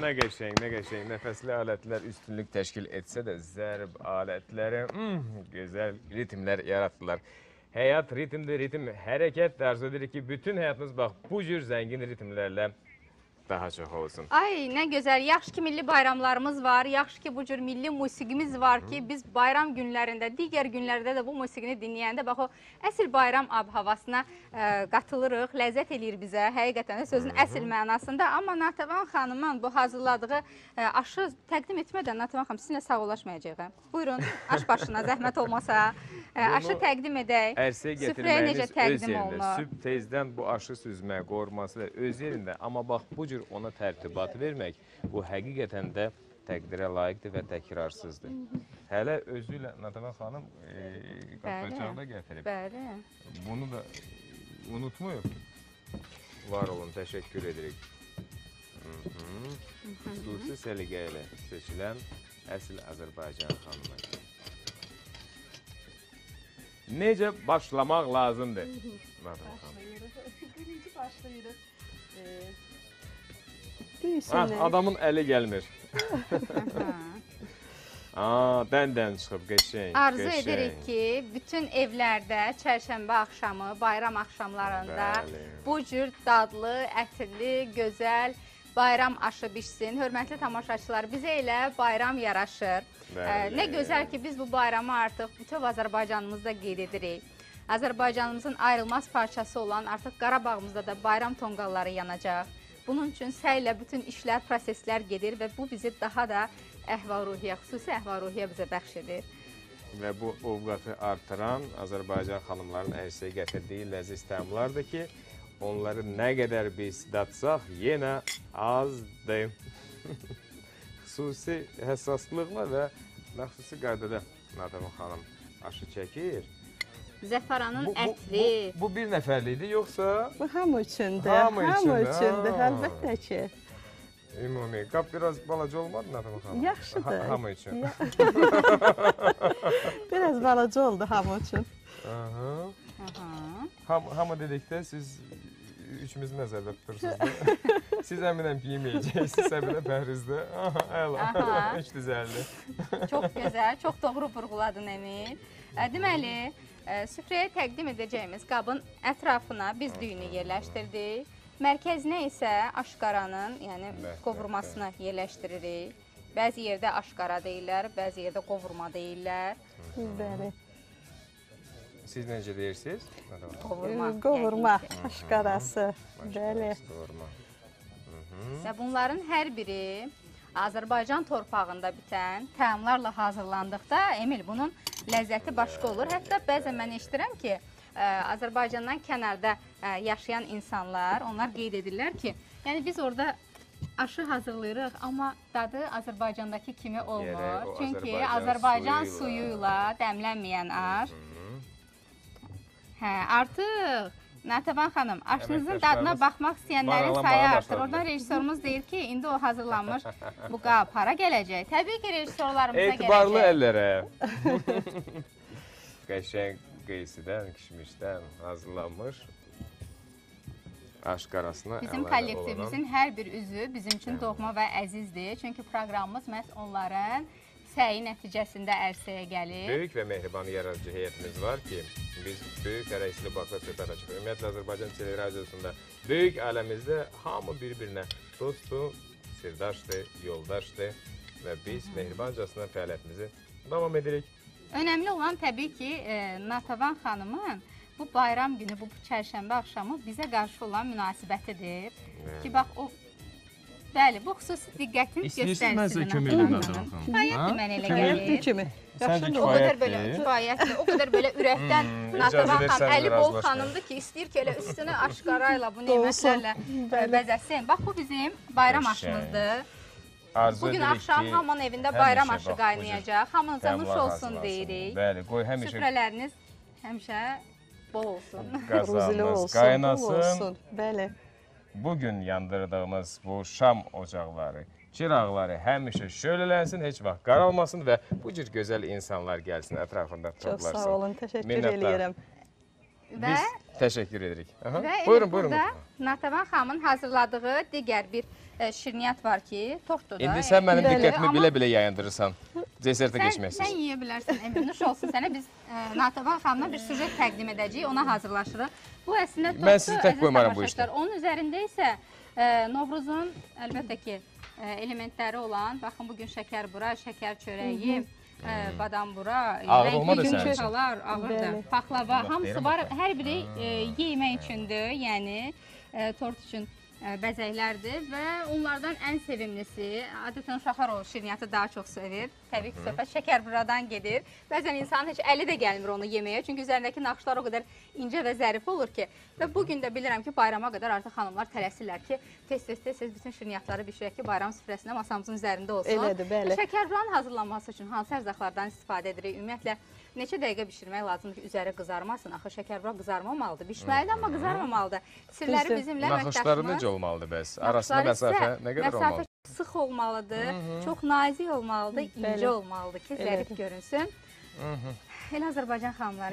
Speaker 1: Nə qəşəng, nə qəşəng. Nəfəsli alətlər üstünlük təşkil etsə də zərb alətləri mm, gözəl ritmlər yaratdılar. Həyat ritmdir, ritm hərəkət arzu edirik ki, bütün həyatınız bax bu cür zəngin ritmlərlə daha çox olsun.
Speaker 2: Ay, nə gözəl. Yaxşı ki, milli bayramlarımız var. Yaxşı ki, bu cür milli musiqimiz var ki, biz bayram günlərində, digər günlərdə də bu musiqini dinləyəndə, bax o əsl bayram ab-havasına ə, qatılırıq, ləzzət eləyir bizə, həqiqətən də sözün əsl mənasında. Amma Natəvan xanımın bu hazırladığı ə, aşı təqdim etmədən Natəvan xanım sizinlə sağollaşmayacaq. Buyurun, aş başına, zəhmət olmasa, ə, aşı təqdim edək.
Speaker 1: Ərsəyə gətirməyiniz öz yerində. Süb tezdən bu aşı süzmək, qoruması da öz yerində. Amma bax, bu cür ona tərtibat vermək, bu həqiqətən də təqdirə layiqdir və təkrarsızdır. Hələ özü ilə Natəvan xanım qapqacaqda gətirib.
Speaker 2: Bəli.
Speaker 1: Bunu da unutmuyub. Var olun, təşəkkür edirik. Xüsusi səliqə ilə seçilən əsl Azərbaycan xanımı. Necə başlamaq lazımdır? Natəvan xanım.
Speaker 12: Birinci başlayırıq.
Speaker 1: Ha, adamın əli gəlmir. Aa, dən-dən çıxıb, qəşəng.
Speaker 2: Arzu edirik ki, bütün evlərdə çərşənbə axşamı, bayram axşamlarında Bəli. bu cür dadlı, ətirli, gözəl bayram aşı bişsin. Hörmətli tamaşaçılar, bizə elə bayram yaraşır. Bəli. Nə gözəl ki, biz bu bayramı artıq bütün Azərbaycanımızda qeyd edirik. Azərbaycanımızın ayrılmaz parçası olan artıq Qarabağımızda da bayram tonqalları yanacaq. Bunun üçün səylə bütün işlər, proseslər gedir və bu bizi daha da əhval-ruhiyyə, xüsusi əhval-ruhiyyə bizə bəxş edir.
Speaker 1: Və bu ovqatı artıran Azərbaycan xanımların ərsəyə gətirdiyi ləziz təamlardır ki, onları nə qədər biz datsaq, yenə azdır. Xüsusi həssaslıqla və xüsusi qaydada Natəvan xanım aşı çəkir.
Speaker 2: Zəfəranın
Speaker 1: bu, bu,
Speaker 2: ətri.
Speaker 1: Bu, bu bir nəfərlidir, yoxsa?
Speaker 8: Bu hamı üçündür.
Speaker 1: Hamı üçündür,
Speaker 8: hamı üçündür əlbəttə ki.
Speaker 1: Ümumi, qap biraz balaca olmadı Natəvan xanım?
Speaker 8: Yaxşıdır.
Speaker 1: Ha, hamı üçün.
Speaker 8: Biraz balaca oldu hamı üçün.
Speaker 1: Aha. Aha. Ham, hamı dedikdə siz üçümüzü nəzərdə tutursunuz. Siz əminəm ki, yeməyəcəksiniz, Səbinə Pəhrizdə. Aha, əla, heç düzəldi.
Speaker 2: Çox gözəl, çox doğru vurğuladın Emil. Deməli, süfrəyə təqdim edəcəyimiz qabın ətrafına biz düyünü yerləşdirdik. Mərkəzinə isə aşqaranın, yəni qovurmasını yerləşdiririk. Bəzi yerdə aşqara deyirlər, bəzi yerdə qovurma deyirlər.
Speaker 8: Bəli.
Speaker 1: Siz necə deyirsiniz?
Speaker 2: Qovurma.
Speaker 8: Qovurma, aşqarası. Bəli.
Speaker 2: Və bunların hər biri Azərbaycan torpağında bitən təamlarla hazırlandıqda, Emil, bunun ləzzəti başqa olur. Hətta bəzən mən eşidirəm ki, Azərbaycandan kənarda yaşayan insanlar, onlar qeyd edirlər ki, yəni biz orada aşı hazırlayırıq, amma dadı Azərbaycandakı kimi olmur. Çünki Azərbaycan suyuyla dəmlənməyən aş. Hə, artıq Natəvan xanım, aşınızın dadına baxmaq istəyənlərin sayı artır. Oradan rejissorumuz deyir ki, indi o hazırlanmış bu qab hara gələcək? Təbii ki, rejissorlarımıza gələcək.
Speaker 1: Etibarlı əllərə. Qəşəng qeysidən, kişmişdən hazırlanmış aşqarasına
Speaker 2: bizim kollektivimizin hər bir üzvü bizim üçün doğma və əzizdir. Çünki proqramımız məhz onların səyi nəticəsində ərsəyə gəlir.
Speaker 1: Böyük və mehriban yaradıcı heyətimiz var ki, biz böyük tərəqsili baxla söhbət açıq. Ümumiyyətlə, Azərbaycan televizyasında böyük ailəmizdə hamı bir-birinə dostdur, sirdaşdır, yoldaşdır və biz mehribancasına fəaliyyətimizi davam edirik.
Speaker 2: Önəmli olan təbii ki, Natəvan xanımın bu bayram günü, bu çərşənbə axşamı bizə qarşı olan münasibətidir. Ki, bax, o bəli, bu xüsusi diqqətin göstərisidir.
Speaker 1: İstəyirsiniz mən sizə kömək edim Natəvan xanım?
Speaker 2: Kifayətdir mən elə gəlir.
Speaker 8: Kifayətdir kimi.
Speaker 1: Səncə
Speaker 2: O qədər belə kifayətdir, o qədər belə ürəkdən Natəvan xanım, əli bol xanımdır ki, istəyir ki, elə üstünü aşqarayla, bu nemətlərlə bəzəsin. Bax, bu bizim bayram aşımızdır. Bugün axşam hamının evində bayram aşı qaynayacaq. Hamınıza nuş olsun deyirik.
Speaker 1: Bəli, qoy həmişə...
Speaker 2: Süfrələriniz həmişə bol olsun.
Speaker 1: Qazanınız qaynasın.
Speaker 8: Bəli.
Speaker 1: Bugün yandırdığımız bu şam ocaqları, çıraqları həmişə şölələnsin, heç vaxt qaralmasın və bu cür gözəl insanlar gəlsin, ətrafında toplarsın.
Speaker 8: Çox sağ olun, təşəkkür edirəm.
Speaker 2: Və
Speaker 1: Biz təşəkkür edirik. Aha.
Speaker 2: Və
Speaker 1: Buyurun, buyurun.
Speaker 2: burada Natəvan xanımın hazırladığı digər bir e, şirniyyat var ki, tortdur da.
Speaker 1: İndi sən mənim
Speaker 2: Bəli,
Speaker 1: diqqətimi
Speaker 2: amma
Speaker 1: bilə-bilə yayındırırsan. Desertə
Speaker 2: Sən,
Speaker 1: keçməksiz.
Speaker 2: sən yeyə bilərsən, Emin. Nuş olsun sənə. Biz e, Natəvan xanımla bir sujet təqdim edəcəyik, ona hazırlaşırıq. Bu əslində tortdur,
Speaker 1: Mən sizi tək
Speaker 2: əziz
Speaker 1: qoymaram bu
Speaker 2: tamaşaçılar. Onun üzərində isə e, Novruzun əlbəttə ki e, elementləri olan, baxın bugün şəkər bura, şəkər çörəyi, e, badam bura,
Speaker 1: Ağır olmadı
Speaker 2: renkli
Speaker 1: sənin üçün?
Speaker 2: yumurtalar, ağırdır,
Speaker 14: Bəli.
Speaker 2: paxlava,
Speaker 1: Allah
Speaker 2: hamısı
Speaker 1: deyirəm
Speaker 2: var.
Speaker 1: bax.
Speaker 2: Hər biri e, yemək üçündür, yəni e, tort üçün e, bəzəklərdir və onlardan ən sevimlisi, adətən uşaqlar o şirniyyatı daha çox sevir. Təbii ki, söhbət şəkər buradan gedir. Bəzən insanın heç əli də gəlmir onu yeməyə, çünki üzərindəki naxışlar o qədər incə və zərif olur ki. Və bugün də bilirəm ki, bayrama qədər artıq xanımlar tələsirlər ki, tez-tez tez-tez bütün şirniyyatları bişirək ki, bayram süfrəsində masamızın üzərində olsun.
Speaker 14: Elədir, bəli.
Speaker 2: Şəkər buranın hazırlanması üçün hansı ərzaqlardan istifadə edirik? Ümumiyyətlə, neçə dəqiqə bişirmək lazımdır ki, üzəri qızarmasın? Axı şəkər bura qızarmamalıdır, bişməlidir, amma qızarmamalıdır. Sirləri bizimlə
Speaker 1: Naxışları necə olmalıdır bəs? Arasında məsafə nə qədər olmalıdır?
Speaker 2: Məsafə sıx olmalıdır, çox nazik olmalıdır, incə olmalıdır ki, zərif görünsün. Elə Azərbaycan xanımları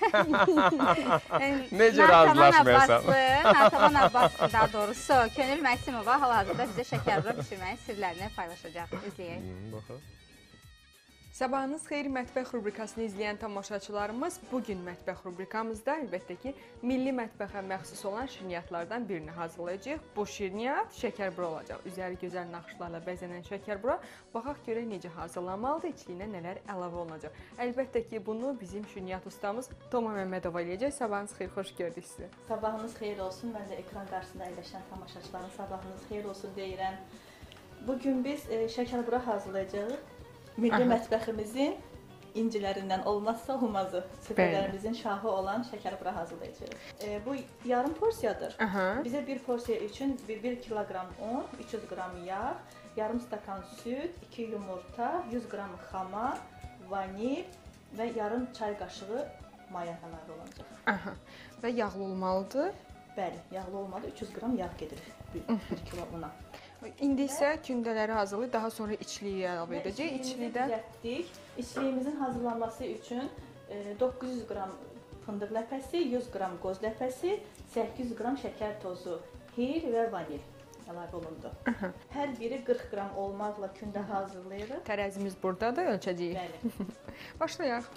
Speaker 2: kimi.
Speaker 1: Necə razılaşmayasan?
Speaker 2: Natəvan Abbaslı, daha doğrusu, Könül Məsimova hal-hazırda bizə şəkər bura bişirməyin sirlərini paylaşacaq. İzləyək.
Speaker 1: Baxın.
Speaker 15: Sabahınız xeyir mətbəx rubrikasını izləyən tamaşaçılarımız bugün mətbəx rubrikamızda əlbəttə ki, milli mətbəxə məxsus olan şirniyyatlardan birini hazırlayacağıq. Bu şirniyyat şəkərbura olacaq. Üzəri gözəl naxışlarla bəzənən şəkərbura. Baxaq görək necə hazırlanmalıdır, içliyinə nələr əlavə olunacaq. Əlbəttə ki, bunu bizim şirniyyat ustamız Toma Məmmədova eləyəcək. Sabahınız xeyir, xoş gördük sizi.
Speaker 16: Sabahınız xeyir olsun. Mən də ekran qarşısında əyləşən tamaşaçıların sabahınız xeyir olsun deyirəm. Bugün biz e, şəkərbura hazırlayacağıq. Milli Aha. mətbəximizin incilərindən olmazsa olmazı, süfrələrimizin şahı olan şəkərbura hazırlayacağıq. E, bu yarım porsiyadır. Aha. Bizə bir porsiya üçün bir kiloqram un, üç yüz qram yağ, yarım stakan süd, iki yumurta, yüz qram xamar, vanil və yarım çay qaşığı maya əlavə olacaq.
Speaker 15: Aha. Və yağlı olmalıdır?
Speaker 16: Bəli, yağlı olmalı. üç yüz qram yağ gedir bir, bir kilo una.
Speaker 15: İndi isə kündələri hazırlayıb, daha sonra içliyi əlavə edəcək.
Speaker 16: İçlidə düzəltdik. İçliyimizin hazırlanması üçün doqquz yüz qram fındıq ləpəsi, yüz qram qoz ləpəsi, səkkiz yüz qram şəkər tozu, hil və vanil əlavə olundu. Aha. Hər biri qırx qram olmaqla kündə hazırlayırıq.
Speaker 15: Tərəzimiz buradadır, ölçəcəyik.
Speaker 16: Bəli.
Speaker 15: Başlayaq.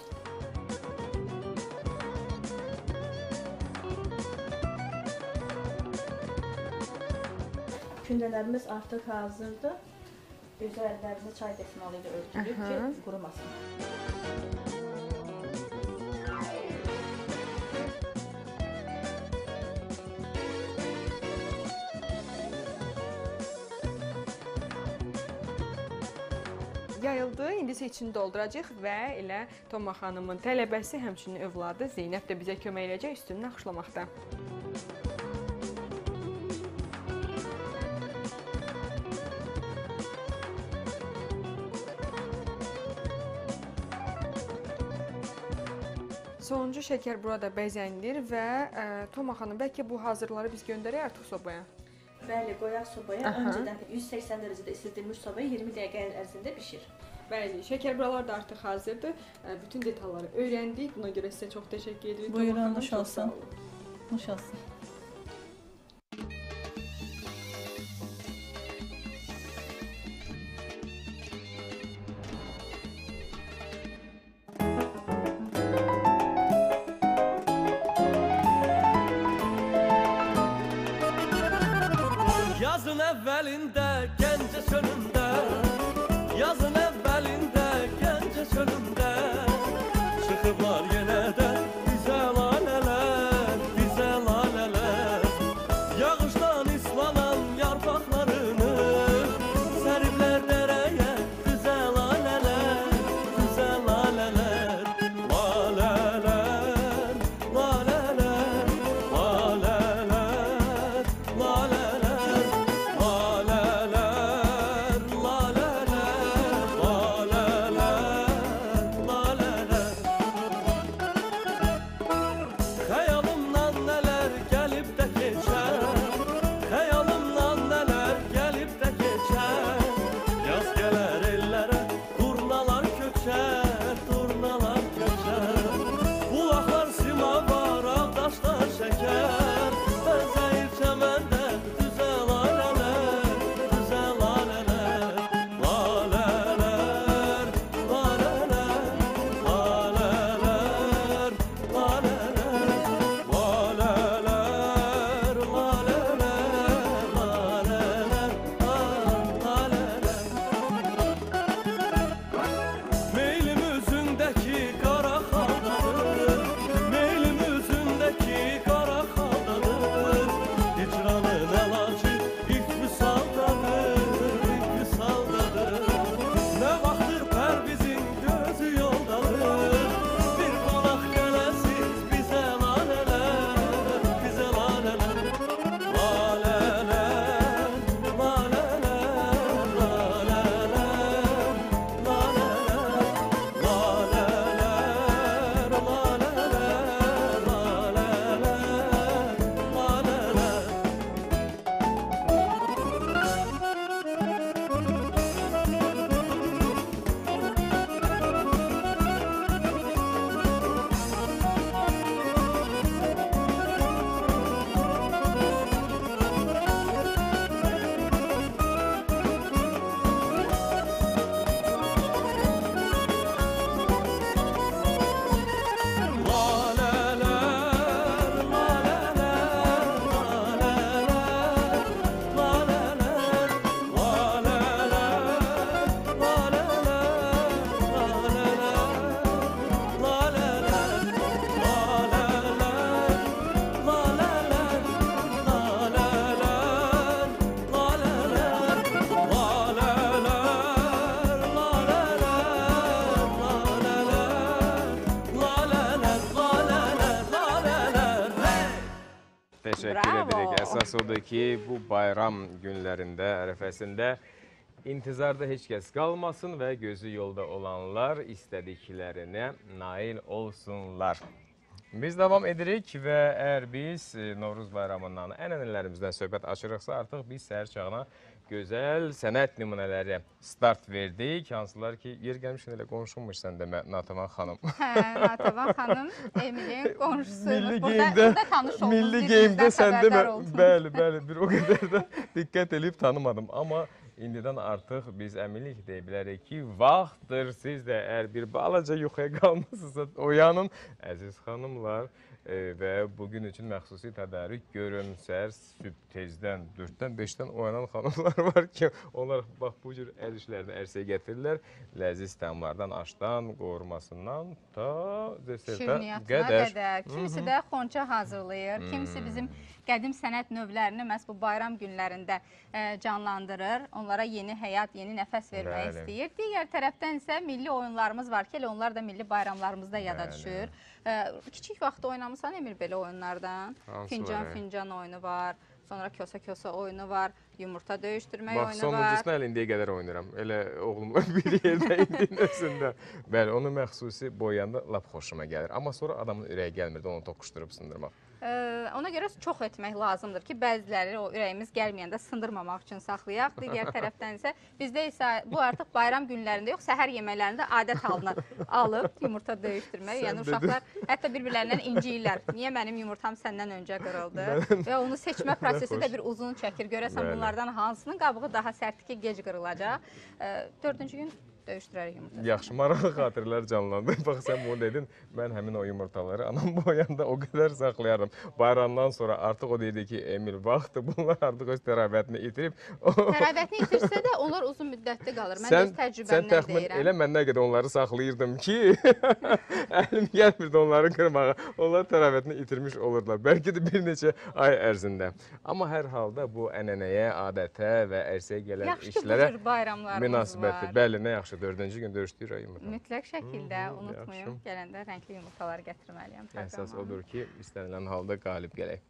Speaker 16: Kündələrimiz artıq hazırdır. Üzərlərini çay dəsmalı ilə örtülüb ki, qurumasın.
Speaker 15: Yayıldı, indi isə içini dolduracaq və elə Toma xanımın tələbəsi, həmçinin övladı Zeynəb də bizə kömək edəcək üstünü naxışlamaqda. Sonuncu şəkər burada bəzəndir və ə, Toma xanım, bəlkə bu hazırları biz göndərək artıq sobaya?
Speaker 16: Bəli, qoyaq sobaya. Aha. Öncədən yüz səksən dərəcədə isildilmiş sobaya iyirmi dəqiqə ərzində bişir.
Speaker 15: Bəli, şəkərburalar da artıq hazırdır. Bütün detalları öyrəndik. Buna görə sizə çox təşəkkür edirik.
Speaker 16: Buyurun, nuş olsun. Nuş olsun.
Speaker 10: Yazın əvvəlində Gəncə çölündə, yazın əvvəlində Gəncə çölündə çıxıblar yenə də bizə lalələr, bizə lalələr.
Speaker 1: Təşəkkür
Speaker 2: Bravo.
Speaker 1: edirik. Əsas odur ki, bu bayram günlərində, ərəfəsində intizarda heç kəs qalmasın və gözü yolda olanlar istədiklərinə nail olsunlar. Biz davam edirik və əgər biz Novruz bayramından ənənələrimizdən söhbət açırıqsa, artıq biz səhər çağına gözəl sənət nümunələri start verdik. Hansılar ki, yer gəlmişən elə qonşunmuş sən demə, Natavan xanım.
Speaker 2: Hə, Natavan xanım Emilin qonşusuymuş.
Speaker 1: Milli geyimdə, milli geyimdə sən demə, bəli, bəli, bir o qədər də diqqət edib tanımadım. Amma indidən artıq biz əminlik deyə bilərik ki, vaxtdır siz də əgər bir balaca yuxuya qalmasınızsa oyanın, əziz xanımlar e, və bugün üçün məxsusi tədarük görün. Səhər sübh tezdən, dörddən, beşdən oyanan xanımlar var ki, onlar bax bu cür əl işlərini ərsəyə gətirirlər. Ləziz təmlardan, aşdan, qorumasından ta desertə qədər.
Speaker 2: qədər. Kimisi də xonça hazırlayır, kimisi bizim qədim sənət növlərini məhz bu bayram günlərində e, canlandırır. Onlara yeni həyat, yeni nəfəs vermək
Speaker 1: Bəli.
Speaker 2: istəyir. Digər tərəfdən isə milli oyunlarımız var ki, elə onlar da milli bayramlarımızda yada
Speaker 1: Bəli.
Speaker 2: düşür. E, kiçik vaxtda oynamısan Emir belə oyunlardan?
Speaker 1: Hansı
Speaker 2: Fincan
Speaker 1: var,
Speaker 2: fincan oyunu var. Sonra kösə-kösə oyunu var, yumurta döyüşdürmək
Speaker 1: Bax,
Speaker 2: oyunu var.
Speaker 1: sonuncusunu hələ indiyə qədər oynayıram. Elə oğlumla bir yerdə indinin özündə. Bəli, onu məxsusi boyayanda lap xoşuma gəlir. Amma sonra adamın ürəyi gəlmirdi onu toqquşdurub sındırmaq.
Speaker 2: Ee, ona görə çox etmək lazımdır ki, bəziləri o ürəyimiz gəlməyəndə sındırmamaq üçün saxlayaq. Digər tərəfdən isə bizdə isə bu artıq bayram günlərində yox, səhər yeməklərində adət halına alıb yumurta döyüşdürmək. Yəni uşaqlar hətta bir-birlərindən inciyirlər. Niyə mənim yumurtam səndən öncə qırıldı? Və onu seçmə prosesi də bir uzun çəkir. Görəsən bunlardan hansının qabığı daha sərtdir ki, gec qırılacaq. Ee, dördüncü gün döyüşdürərək yumurta.
Speaker 1: Yaxşı, maraqlı xatirələr canlandı. Bax, sən bunu dedin, mən həmin o yumurtaları anam boyanda o qədər saxlayardım. Bayramdan sonra artıq o deyirdi ki, Emil, vaxtdır, bunlar artıq öz təravətini itirib.
Speaker 2: Təravətini itirsə də onlar uzun müddətli qalır. Mən öz təcrübəmdən deyirəm.
Speaker 1: Elə mən nə qədər onları saxlayırdım ki, əlim gəlmirdi onları qırmağa. Onlar təravətini itirmiş olurlar. Bəlkə də bir neçə ay ərzində. Amma hər halda bu ənənəyə, adətə və ərsəyə gələn
Speaker 2: Yaxşı ki, bu
Speaker 1: işlərə
Speaker 2: cür bayramlarımız
Speaker 1: münasibətli.
Speaker 2: var.
Speaker 1: Bəli, nə yaxşı, dördüncü gün döyüşdürür yumurta.
Speaker 2: Mütləq şəkildə
Speaker 1: Hmm,
Speaker 2: unutmayın,
Speaker 1: yaxşı.
Speaker 2: gələndə rəngli yumurtalar gətirməliyəm.
Speaker 1: Əsas odur ki, istənilən halda qalib gələk.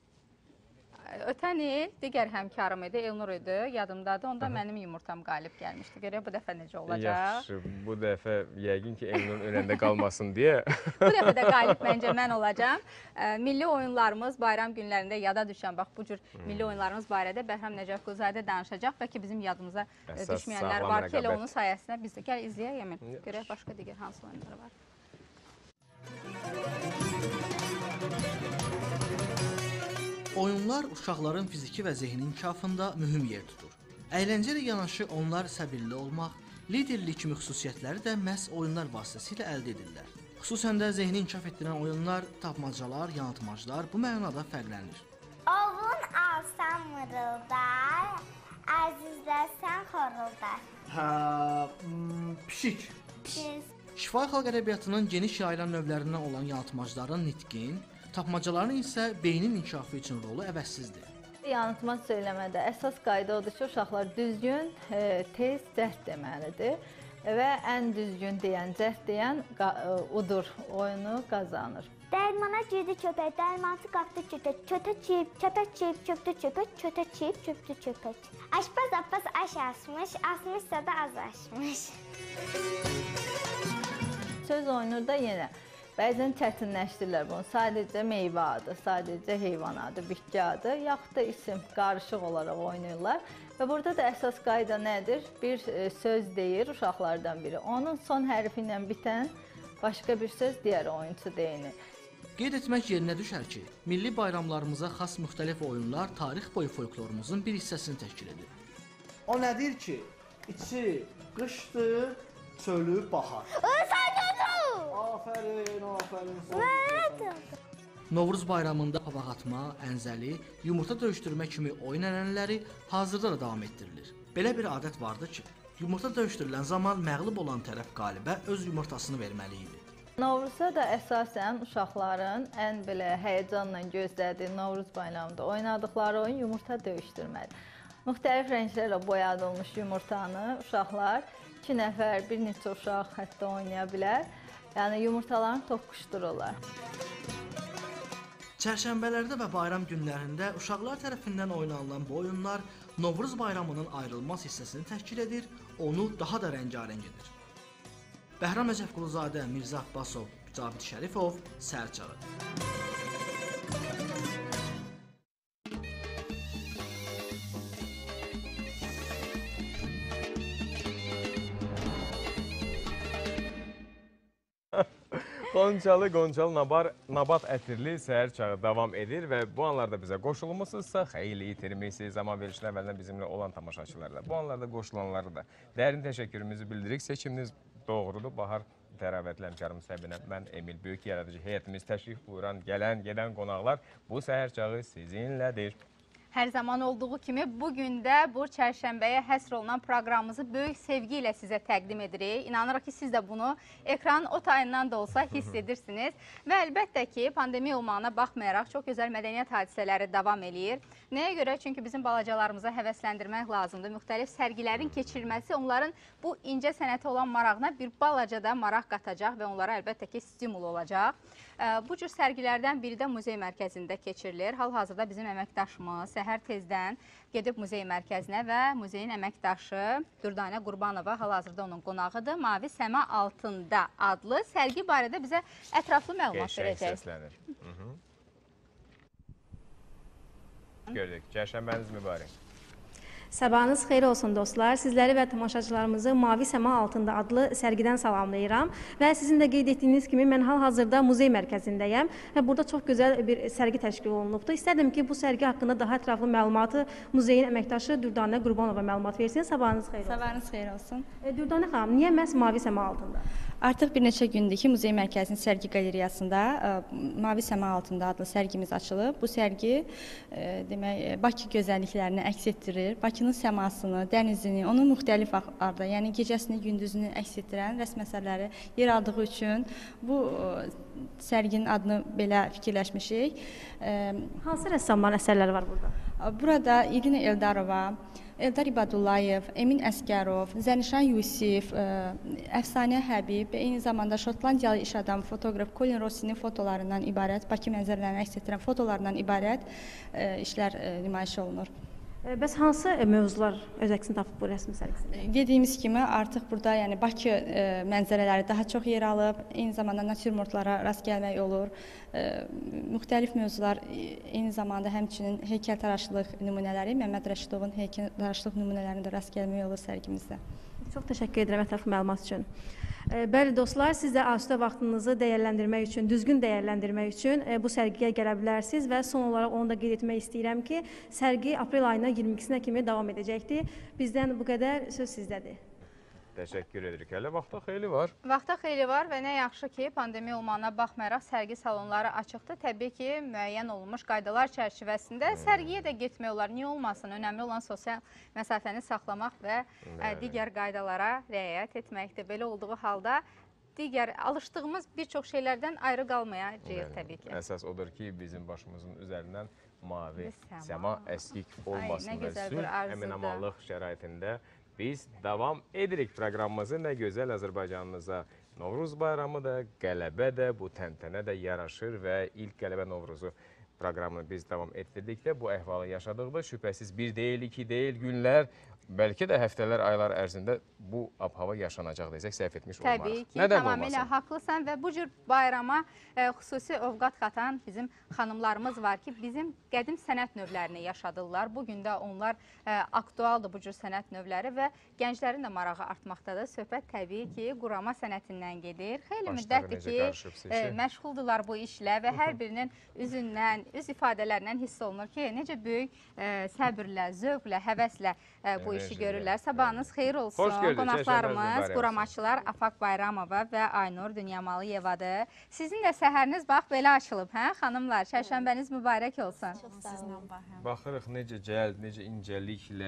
Speaker 2: Ötən il digər həmkarım idi, Elnur idi, yadımdadır. Onda mənim yumurtam qalib gəlmişdi. Görək bu dəfə necə olacaq.
Speaker 1: Yaxşı, bu dəfə yəqin ki, Elnurun önəndə qalmasın deyə.
Speaker 2: Bu dəfə də qalib məncə mən olacağam. Milli oyunlarımız bayram günlərində yada düşən, bax bu cür milli oyunlarımız barədə Bəhram Nəcəf Quluzadə danışacaq. Bəlkə bizim yadımıza
Speaker 1: Əsas
Speaker 2: düşməyənlər
Speaker 1: sağlam
Speaker 2: var ki, elə
Speaker 1: rəqabət.
Speaker 2: onun sayəsində biz də gəl izləyək Emin. Görək başqa digər hansı oyunlar var.
Speaker 17: Oyunlar uşaqların fiziki və zehni inkişafında mühüm yer tutur. Əyləncə ilə yanaşı onlar səbirli olmaq, liderlik kimi xüsusiyyətləri də məhz oyunlar vasitəsilə əldə edirlər. Xüsusən də zehni inkişaf etdirən oyunlar, tapmacalar, yanıltmaclar bu mənada fərqlənir.
Speaker 18: Ovun alsan mırıldar, əzizləsən xoruldar.
Speaker 17: Hə, hmm, pişik.
Speaker 18: Pis.
Speaker 17: Şifahi xalq ədəbiyyatının geniş yayılan növlərindən olan yanıltmacların nitqin, tapmacaların isə beynin inkişafı üçün rolu əvəzsizdir.
Speaker 19: Yanıltma söyləmədə əsas qayda odur ki, uşaqlar düzgün, e, tez, cəhd deməlidir və ən düzgün deyən, cəhd deyən udur, oyunu qazanır.
Speaker 18: Dərmana girdi köpək, dərmançı qapdı kötə, kötə çiyib, köpək çiyib, çöpdü çöpək, kötə çiyib, çöpdü çöpək. Aşpaz Abbas aş asmış, asmışsa da az aşmış.
Speaker 19: Söz oyunu da yenə bəzən çətinləşdirirlər bunu. Sadəcə meyvə adı, sadəcə heyvan adı, bitki adı, yaxud da isim qarışıq olaraq oynayırlar. Və burada da əsas qayda nədir? Bir e, söz deyir uşaqlardan biri. Onun son hərfi ilə bitən başqa bir söz digər oyunçu deyinir.
Speaker 17: Qeyd etmək yerinə düşər ki, milli bayramlarımıza xas müxtəlif oyunlar tarix boyu folklorumuzun bir hissəsini təşkil edir.
Speaker 20: O nədir ki, içi qışdır, çölü bahar. Afərin, afərin.
Speaker 17: Novruz bayramında papaq atma, ənzəli, yumurta döyüşdürmə kimi oyun ənənələri hazırda da davam etdirilir. Belə bir adət vardı ki, yumurta döyüşdürülən zaman məğlub olan tərəf qalibə öz yumurtasını verməli idi.
Speaker 19: Novruzda da əsasən uşaqların ən belə həyəcanla gözlədiyi Novruz bayramında oynadıkları oyun yumurta döyüşdürmədir. Müxtəlif rənglərlə boyadılmış yumurtanı uşaqlar iki nəfər, bir neçə uşaq hətta oynaya bilər. Yəni yumurtalarını toqquşdururlar.
Speaker 17: Çərşənbələrdə və bayram günlərində uşaqlar tərəfindən oynanılan bu oyunlar Novruz bayramının ayrılmaz hissəsini təşkil edir, onu daha da rəngarəng edir. Bəhram Əcəfquluzadə, Mirzə Abbasov, Cavid Şərifov, Sərçağı.
Speaker 1: Qonçalı, Qonçalı Nabar, Nabat ətirli səhər çağı davam edir və bu anlarda bizə qoşulmusunuzsa xeyli itirmişsiniz. Zaman verilişin əvvəlindən bizimlə olan tamaşaçılarla. Bu anlarda qoşulanları da dərin təşəkkürümüzü bildiririk. Seçiminiz doğrudur. Bahar Tərəvətli həmkarım Səbinə, mən Emil, böyük yaradıcı heyətimiz, təşrif buyuran, gələn, gedən qonaqlar bu səhər çağı sizinlədir.
Speaker 2: Hər zaman olduğu kimi bugün də bu çərşənbəyə həsr olunan proqramımızı böyük sevgi ilə sizə təqdim edirik. İnanırıq ki, siz də bunu ekranın o tayından da olsa hiss edirsiniz. Və əlbəttə ki, pandemiya olmağına baxmayaraq çox gözəl mədəniyyət hadisələri davam eləyir. Nəyə görə? Çünki bizim balacalarımıza həvəsləndirmək lazımdır. Müxtəlif sərgilərin keçirilməsi onların bu incə sənətə olan marağına bir balaca da maraq qatacaq və onlara əlbəttə ki, stimul olacaq. Bu cür sərgilərdən biri də muzey mərkəzində keçirilir. Hal-hazırda bizim əməkdaşımız səhər tezdən gedib muzey mərkəzinə və muzeyin əməkdaşı Dürdanə Qurbanova hal-hazırda onun qonağıdır. Mavi Səma Altında adlı sərgi barədə bizə ətraflı məlumat verəcək.
Speaker 1: Səslənir. Gördük. Çərşənbəniz mübarək.
Speaker 21: Sabahınız xeyir olsun dostlar. Sizləri və tamaşaçılarımızı Mavi Səma Altında adlı sərgidən salamlayıram. Və sizin də qeyd etdiyiniz kimi mən hal-hazırda muzey mərkəzindəyəm və burada çox gözəl bir sərgi təşkil olunubdur. İstərdim ki, bu sərgi haqqında daha ətraflı məlumatı muzeyin əməkdaşı Dürdanə Qurbanova məlumat versin. Sabahınız xeyir olsun.
Speaker 22: Sabahınız xeyir olsun.
Speaker 21: E, Dürdanə xanım, niyə məhz Mavi Səma Altında?
Speaker 22: Artıq bir neçə gündür ki, muzey mərkəzinin sərgi qalereyasında Mavi Səma Altında adlı sərgimiz açılıb. Bu sərgi e, demək, Bakı gözəlliklərini əks etdirir. Bakının səmasını, dənizini, onun müxtəlif vaxtlarda, yəni gecəsini, gündüzünü əks etdirən rəsm əsərləri yer aldığı üçün bu sərginin adını belə fikirləşmişik. E,
Speaker 21: Hansı rəssamların əsərləri var burada?
Speaker 22: Burada İrina Eldarova, Eldar İbadullayev, Emin Əskərov, Zənişan Yusif, Əfsanə Həbib və eyni zamanda Şotlandiyalı iş adamı fotoqraf Colin Rossinin fotolarından ibarət, Bakı mənzərələrini əks etdirən fotolarından ibarət işlər nümayiş olunur.
Speaker 21: Bəs hansı mövzular öz əksini tapıb bu rəsm sərgisində?
Speaker 22: Dediyimiz kimi artıq burada yəni Bakı mənzərələri daha çox yer alıb, eyni zamanda natürmortlara rast gəlmək olur. Müxtəlif mövzular, eyni zamanda həmçinin heykəltaraşlıq nümunələri, Məmməd Rəşidovun heykəltaraşlıq nümunələrində də rast gəlmək olur sərgimizdə.
Speaker 21: Çox təşəkkür edirəm ətraflı məlumat üçün. Bəli dostlar, siz də asudə vaxtınızı dəyərləndirmək üçün, düzgün dəyərləndirmək üçün bu sərgiyə gələ bilərsiniz və son olaraq onu da qeyd etmək istəyirəm ki, sərgi aprel ayının iyirmi ikisinə kimi davam edəcəkdir. Bizdən bu qədər, söz sizdədir.
Speaker 1: Təşəkkür edirik. Hələ vaxta xeyli var.
Speaker 2: Vaxta xeyli var və nə yaxşı ki, pandemiya olmağına baxmayaraq sərgi salonları açıqdır. Təbii ki, müəyyən olunmuş qaydalar çərçivəsində sərgiyə də getmək olar. Niyə olmasın? Önəmli olan sosial məsafəni saxlamaq və ə, digər qaydalara riayət etməkdir. Belə olduğu halda digər alışdığımız bir çox şeylərdən ayrı qalmayacağıq təbii ki.
Speaker 1: Əsas odur ki, bizim başımızın üzərindən mavi səma əskik olmasın və sülh, əmin-amanlıq şəraitində biz davam edirik proqramımızı. Nə gözəl Azərbaycanımıza Novruz bayramı da, qələbə də, bu təntənə də yaraşır və ilk qələbə Novruzu proqramını biz davam etdirdikdə bu əhvalı yaşadıqda şübhəsiz bir deyil, iki deyil, günlər, bəlkə də həftələr, aylar ərzində bu ab-hava yaşanacaq desək, səhv etmiş olmarıq.
Speaker 2: Təbii ki, tamamilə haqlısan və bu cür bayrama e, xüsusi ovqat qatan bizim xanımlarımız var ki, bizim qədim sənət növlərini yaşadırlar. Bugün də onlar e, aktualdır bu cür sənət növləri və gənclərin də marağı artmaqdadır. Söhbət təbii ki, qurama sənətindən gedir. Xeyli müddətdir ki, e, məşğuldurlar bu işlə və hər birinin üzündən, üz ifadələrindən hiss olunur ki, necə böyük e, səbirlə, zövqlə, həvəslə e, bu işi görürlər. Sabahınız xeyir olsun. Qonaqlarımız quramaçılar Afaq Bayramova və Aynur Dünyamalıyevadır. Sizin də səhəriniz bax belə açılıb, hə xanımlar? Çərşənbəniz mübarək olsun.
Speaker 1: Baxırıq necə cəld, necə incəliklə,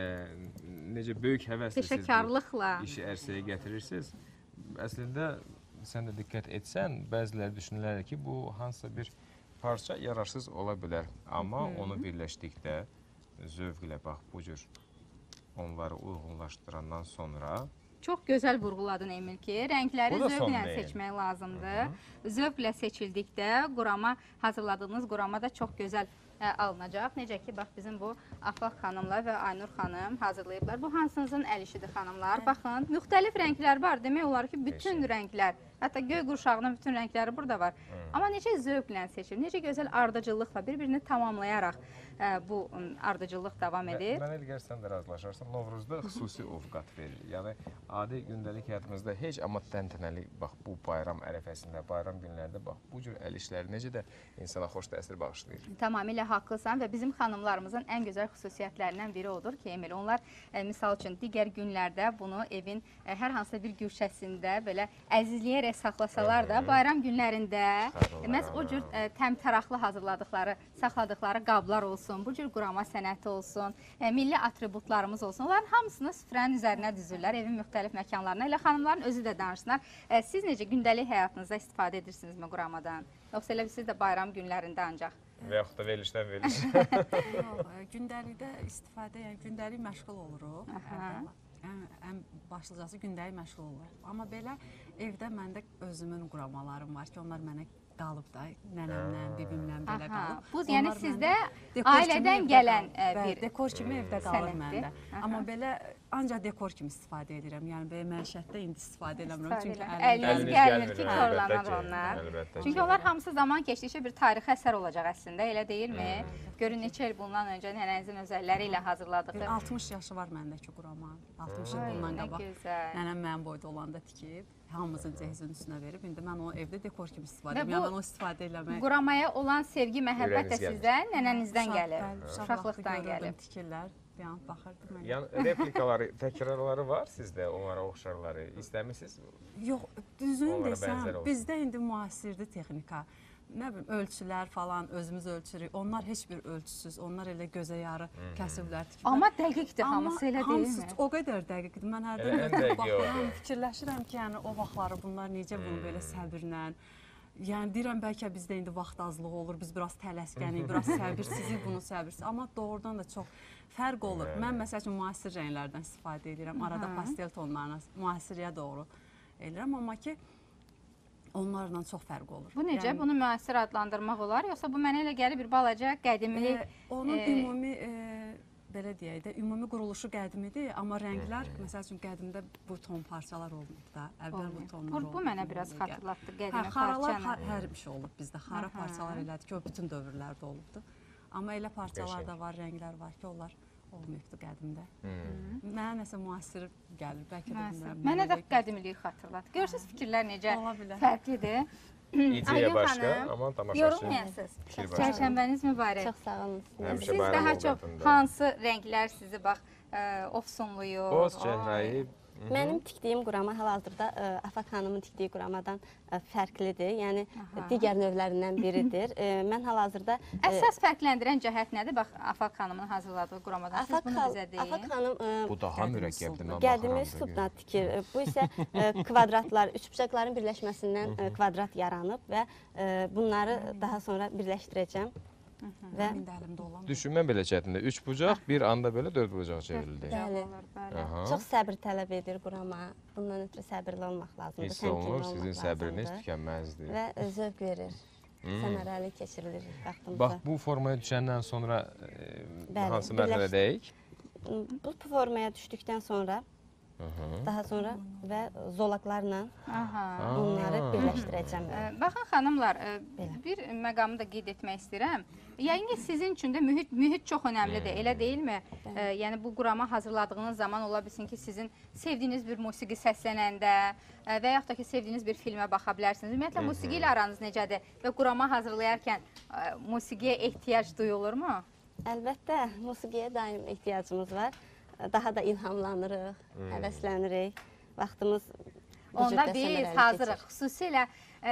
Speaker 1: necə böyük həvəslə siz bu işi ərsəyə gətirirsiniz. Əslində, sən də diqqət etsən, bəziləri düşünürlər ki, bu hansısa bir parça yararsız ola bilər. Amma onu birləşdikdə zövq ilə bax bu cür onları uyğunlaşdırandan sonra
Speaker 2: Çox gözəl vurğuladın Emil ki, rəngləri
Speaker 1: Bu da son
Speaker 2: zövqlə
Speaker 1: deyil.
Speaker 2: seçmək lazımdır. Zövqlə seçildikdə qurama, hazırladığınız qurama da çox gözəl ə, alınacaq. Necə ki, bax bizim bu Afaq xanımlar və Aynur xanım hazırlayıblar. Bu hansınızın əl işidir xanımlar? Baxın, müxtəlif rənglər var. Demək olar ki, bütün rənglər, hətta göy qurşağının bütün rəngləri burada var. Amma necə zövqlə seçilib, necə gözəl ardıcıllıqla bir-birini tamamlayaraq ə, bu ə, ardıcıllıq davam edir.
Speaker 1: Mən elə gəlsən də razılaşarsan, Novruzda xüsusi ovqat verilir. Yəni, adi gündəlik həyatımızda heç amma təntənəli, bax, bu bayram ərəfəsində, bayram günlərdə, bax, bu cür əl işləri necə də insana xoş təsir bağışlayır.
Speaker 2: Tamamilə haqlısan və bizim xanımlarımızın ən gözəl xüsusiyyətlərindən biri odur ki, Emil, onlar ə, misal üçün digər günlərdə bunu evin ə, hər hansısa bir güşəsində belə əzizləyərək saxlasalar da, bayram günlərində məhz o cür ə, təmtəraqlı hazırladıqları, saxladıqları qablar olsun, bu cür qurama sənəti olsun, ə, milli atributlarımız olsun. Onların hamısını süfrənin üzərinə düzürlər, evin müxtəlif məkanlarına. Elə xanımların özü də danışsınlar. Ə, siz necə gündəlik həyatınızda istifadə edirsinizmi quramadan? Yoxsa elə siz də bayram günlərində ancaq?
Speaker 1: Və yaxud da verilişdən verilir.
Speaker 3: Yox, gündəlikdə istifadə, yəni gündəlik məşğul oluruq. Ən, ən başlıcası gündəlik məşğul oluruq. Amma belə evdə məndə özümün quramalarım var ki, onlar mənə qalıb da, nənəmdən, bibimlə belə qalıb.
Speaker 2: Bu, yəni sizdə ailədən gələn bir
Speaker 3: dekor kimi evdə qalır məndə. Amma belə ancaq dekor kimi istifadə edirəm. Yəni belə məişətdə indi istifadə eləmirəm. Çünki
Speaker 2: əliniz gəlmir ki, korlanar onlar. Çünki onlar hamısı zaman keçdikcə bir tarixi əsər olacaq əslində, elə deyilmi? Görün neçə il bundan öncə nənənizin öz əlləri ilə hazırladığı.
Speaker 3: altmış yaşı var məndəki qurama. altmış il bundan qabaq nənəm mənim boyda olanda tikib. Hamımızın cəhizin üstünə verib. İndi mən onu evdə dekor kimi istifadə edirəm. Yəni mən onu istifadə eləmək.
Speaker 2: Quramaya olan sevgi, məhəbbət də sizdən, nənənizdən gəlir.
Speaker 3: Uşaqlıqdan gəlib. Tikirlər. Yəni baxırdım mən.
Speaker 1: Yəni replikaları, təkrarları var sizdə, onlara oxşarları istəmisiniz?
Speaker 3: Yox, düzünü desəm, bizdə indi müasirdir texnika. Nə bilim, ölçülər falan, özümüz ölçürük. Onlar heç bir ölçüsüz, onlar elə gözə yarı kəsiblər.
Speaker 2: Amma dəqiqdir hamısı, elə deyilmi?
Speaker 3: Hamısı o qədər dəqiqdir. Mən hərdən baxıram, fikirləşirəm ki, yəni o vaxtları bunlar necə bunu belə səbirlə. Yəni deyirəm, bəlkə bizdə indi vaxt azlığı olur, biz biraz tələskənik, biraz səbirsizlik, bunu səbirsiz. Amma doğrudan da çox fərq olur. Mən məsəl üçün müasir rənglərdən istifadə edirəm. Arada pastel tonlarına, müasirliyə doğru edirəm. Amma ki, onlarla çox fərq olur.
Speaker 2: Bu necə? Yəni, bunu müasir adlandırmaq olar? Yoxsa bu mənə elə gəlir bir balaca qədimli...
Speaker 3: E, onun e, ümumi, e, belə deyək də, ümumi quruluşu qədimidir, amma rənglər, məsəl üçün qədimdə bu ton parçalar olmur da, əvvəl bu tonlar olmur.
Speaker 2: Bu mənə biraz xatırlatdı qədimi
Speaker 3: hə, xaralar hər, hər bir şey olub bizdə, xara parçalar elədir ki, o bütün dövrlərdə olubdur. Amma elə parçalar da var, rənglər var ki, onlar olmayıbdır qədimdə. Mənə nəsə müasir gəlir, bəlkə də bilmirəm.
Speaker 2: Mənə də qədimliyi xatırlat. Görürsünüz fikirlər necə fərqlidir.
Speaker 1: İdeya başqa, amma tamaşaçı
Speaker 2: yorulmayasınız. Çərşənbəniz mübarək.
Speaker 19: Çox sağ olun.
Speaker 2: Siz daha çox hansı rənglər sizi bax ofsunluyur?
Speaker 1: Boz, çəhrayı.
Speaker 4: Mənim tikdiyim qurama hal-hazırda Afaq xanımın tikdiyi quramadan fərqlidir. Yəni digər növlərindən biridir. Mən hal-hazırda
Speaker 2: əsas fərqləndirən cəhət nədir? Bax Afaq xanımın hazırladığı quramadan siz bunu bizə deyin.
Speaker 4: Afaq xanım
Speaker 1: bu daha mürəkkəbdir.
Speaker 4: Qədimi üslubla tikir. Bu isə kvadratlar, üçbucaqların birləşməsindən kvadrat yaranıb və bunları daha sonra birləşdirəcəm. Və
Speaker 1: düşünmə belə çətindir. Üç bucaq bir anda belə dörd bucaq çevrildi.
Speaker 4: Bəli. Çox səbir tələb edir qurama. Bundan ötürü səbirli olmaq lazımdır.
Speaker 1: Hiss olunur, sizin səbriniz tükənməzdir.
Speaker 4: Və zövq verir. Səmərəli keçirilir vaxtımızda.
Speaker 1: Bax, bu formaya düşəndən sonra hansı mərhələdəyik?
Speaker 4: Bu formaya düşdükdən sonra daha sonra və zolaqlarla bunları birləşdirəcəm.
Speaker 2: Baxın xanımlar, bir məqamı da qeyd etmək istəyirəm. Yəqin ki, sizin üçün də mühit, mühit çox önəmlidir, elə deyilmi? Yəni, bu qurama hazırladığınız zaman ola bilsin ki, sizin sevdiyiniz bir musiqi səslənəndə və yaxud da ki, sevdiyiniz bir filmə baxa bilərsiniz. Ümumiyyətlə, musiqi ilə aranız necədir və qurama hazırlayarkən musiqiyə ehtiyac duyulurmu?
Speaker 4: Əlbəttə, musiqiyə daim ehtiyacımız var. Daha da ilhamlanırıq, həvəslənirik. Vaxtımız
Speaker 2: onda biz hazırıq. Xüsusilə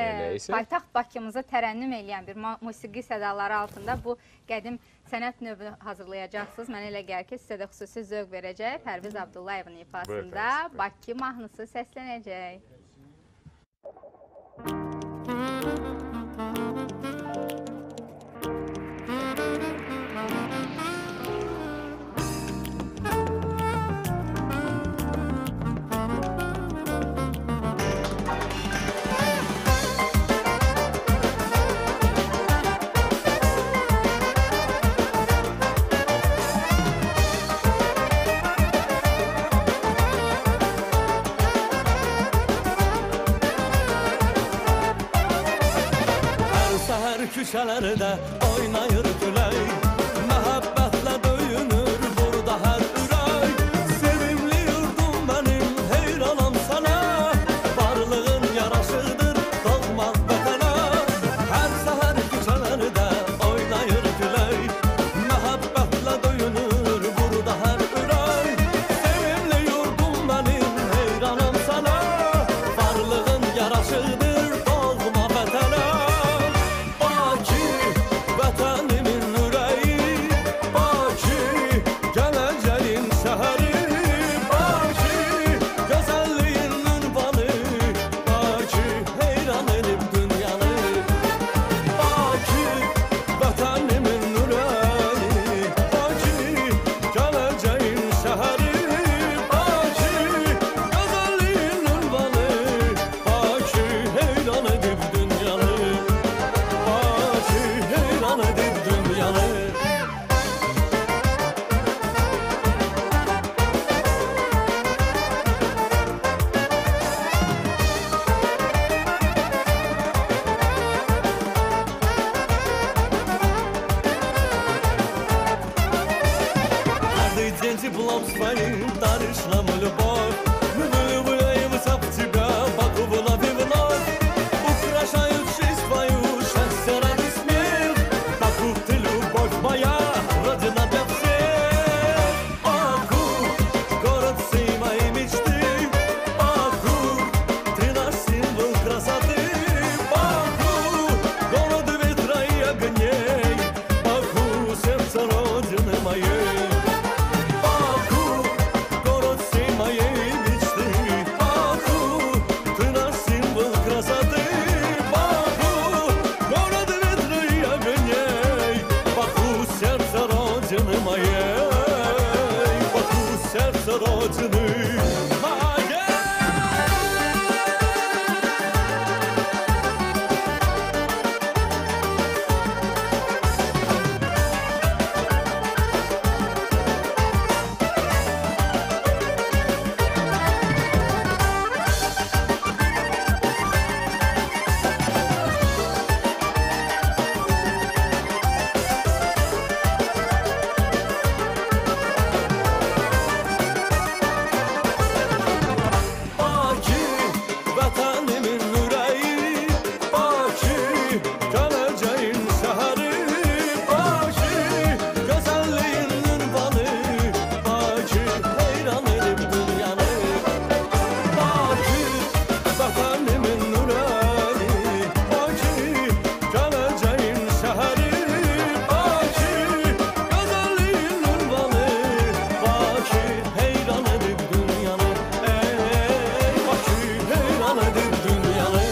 Speaker 2: paytaxt Bakımızı tərənnüm eləyən bir musiqi sədaları altında bu qədim sənət növü hazırlayacaqsınız. Mənə elə gəlir ki, sizə də xüsusi zövq verəcək. Pərviz Abdullayevin ifasında Bakı mahnısı səslənəcək.
Speaker 10: küçələrdə oynayır gülək. Məhəbbətlə döyünür burada hər ürək. Sevimli yurdum mənim, heyranam sənə. Varlığın yaraşıdır doğmaq vətənə. Hər səhər küçələrdə oynayır gülək. Məhəbbətlə döyünür burada hər ürək. Sevimli yurdum mənim, heyranam sənə. Varlığın yaraşıdır doğma vətənə. Bakı, vətənimin ürəyi. Bakı, gələcəyin şəhəri. Bakı, gözəlliyin ünvanı. Bakı, heyran edib dünyanı. Bakı, vətənimin ürəyi. Bakı, gələcəyin şəhəri. Bakı, gözəlliyin ünvanı. Bakı, heyran edib dünyanı. Bakı, heyran edib dünyanı. Каждый день теплом своим даришь нам любовь. Мы влюбляемся в тебя, Баку вновь и вновь. Украшают жизнь твою, счастье, радость, смех. Баку, ты любовь моя, родина для всех. Баку, город всей моей мечты. Баку, ты наш символ красоты. Баку, город ветра и огней. Баку, сердце родины моей. Баку, город всей моей мечты. Баку, ты наш символ красоты. Баку, город ветра и огней. Баку, сердце родины моей. Баку, сердце родины моей. Bakı, vətənimin ürəyi. Bakı, gələcəyin şəhəri. Bakı, gözəlliyin ünvanı. Bakı, heyran edib dünyanı. Bakı, vətənimin ürəyi. Bakı, gələcəyin şəhəri. Bakı, gözəlliyin ünvanı. Bakı, heyran edib dünyanı. Ey, Bakı, heyran edib dünyanı.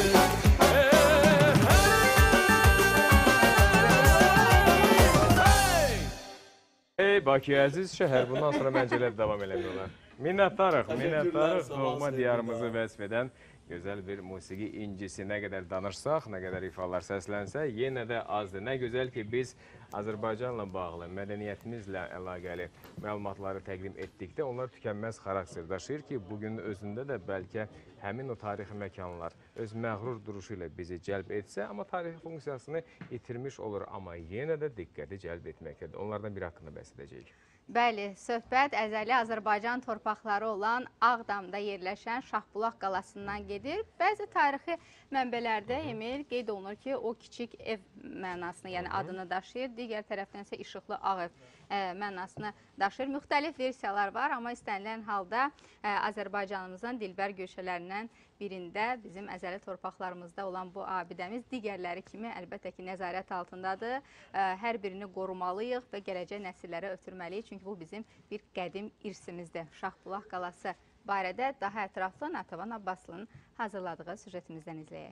Speaker 1: Ey Bakı əziz şəhər, bundan sonra məncələr davam eləmək olar. Minnətdarıq, minnətdarıq doğma diyarımızı vəsf edən gözəl bir musiqi incisi. Nə qədər danışsaq, nə qədər ifalar səslənsə, yenə də azdır. Nə gözəl ki, biz Azərbaycanla bağlı, mədəniyyətimizlə əlaqəli məlumatları təqdim etdikdə onlar tükənməz xarakter daşıyır ki, bugün özündə də bəlkə həmin o tarixi məkanlar öz məğrur duruşu ilə bizi cəlb etsə, amma tarixi funksiyasını itirmiş olur, amma yenə də diqqəti cəlb etməkdədir. Onlardan biri haqqında bəhs edəcəyik.
Speaker 2: Bəli, söhbət əzəli Azərbaycan torpaqları olan Ağdamda yerləşən Şahbulaq qalasından gedir. Bəzi tarixi mənbələrdə Emil qeyd olunur ki, o kiçik ev mənasını, yəni adını daşıyır. Digər tərəfdən isə işıqlı ağ ev ə, mənasını daşıyır. Müxtəlif versiyalar var, amma istənilən halda ə, Azərbaycanımızın dilbər göşələrindən birində bizim əzəli torpaqlarımızda olan bu abidəmiz digərləri kimi əlbəttə ki, nəzarət altındadır. Ə, hər birini qorumalıyıq və gələcək nəsillərə ötürməliyik. Çünki bu bizim bir qədim irsimizdir. Şahbulaq qalası barədə daha ətraflı Natəvan Abbaslı'nın hazırladığı süjetimizdən izləyək.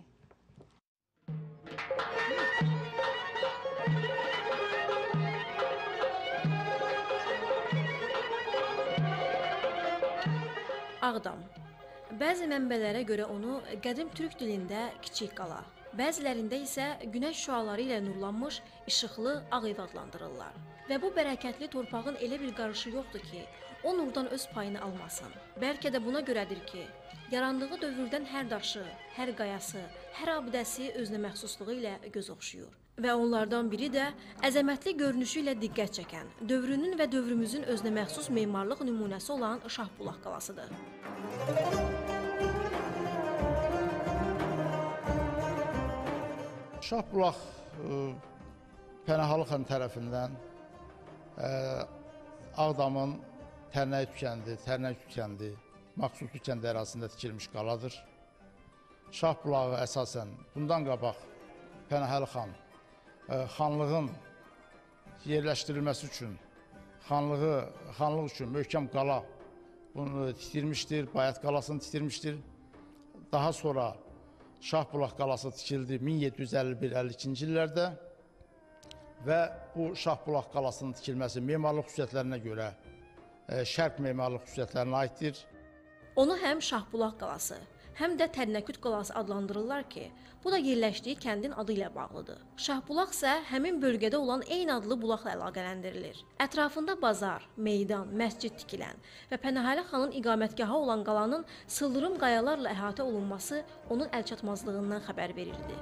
Speaker 5: Ağdam. Bəzi mənbələrə görə onu qədim türk dilində kiçik qala, bəzilərində isə günəş şüaları ilə nurlanmış işıqlı ağ ev adlandırırlar. Və bu bərəkətli torpağın elə bir qarışı yoxdur ki, o nurdan öz payını almasın. Bəlkə də buna görədir ki, yarandığı dövrdən hər daşı, hər qayası, hər abidəsi özünə məxsusluğu ilə göz oxşuyur. Və onlardan biri də əzəmətli görünüşü ilə diqqət çəkən, dövrünün və dövrümüzün özünə məxsus memarlıq nümunəsi olan Şahbulaq qalasıdır.
Speaker 6: Şahbulaq Pənahalı xan tərəfindən Ağdamın Tərnəyi tükəndi, Tərnəyi tükəndi, məxsus tükəndi ərazisində tikilmiş qaladır. Şahbulağı əsasən bundan qabaq Pənahalı xan xanlığın yerləşdirilməsi üçün, xanlığı, xanlıq üçün möhkəm qala bunu tikdirmişdir, Bayat qalasını tikdirmişdir. Daha sonra Şahbulaq qalası tikildi min yeddi yüz əlli bir əlli ikinci illərdə və bu Şahbulaq qalasının tikilməsi memarlıq xüsusiyyətlərinə görə şərq memarlıq xüsusiyyətlərinə aiddir.
Speaker 5: Onu həm Şahbulaq qalası, həm də Tərnəküt qalası adlandırırlar ki, bu da yerləşdiyi kəndin adı ilə bağlıdır. Şahbulaq isə həmin bölgədə olan eyni adlı bulaqla əlaqələndirilir. Ətrafında bazar, meydan, məscid tikilən və Pənahalı xanın iqamətgahı olan qalanın sıldırım qayalarla əhatə olunması onun əlçatmazlığından xəbər verirdi.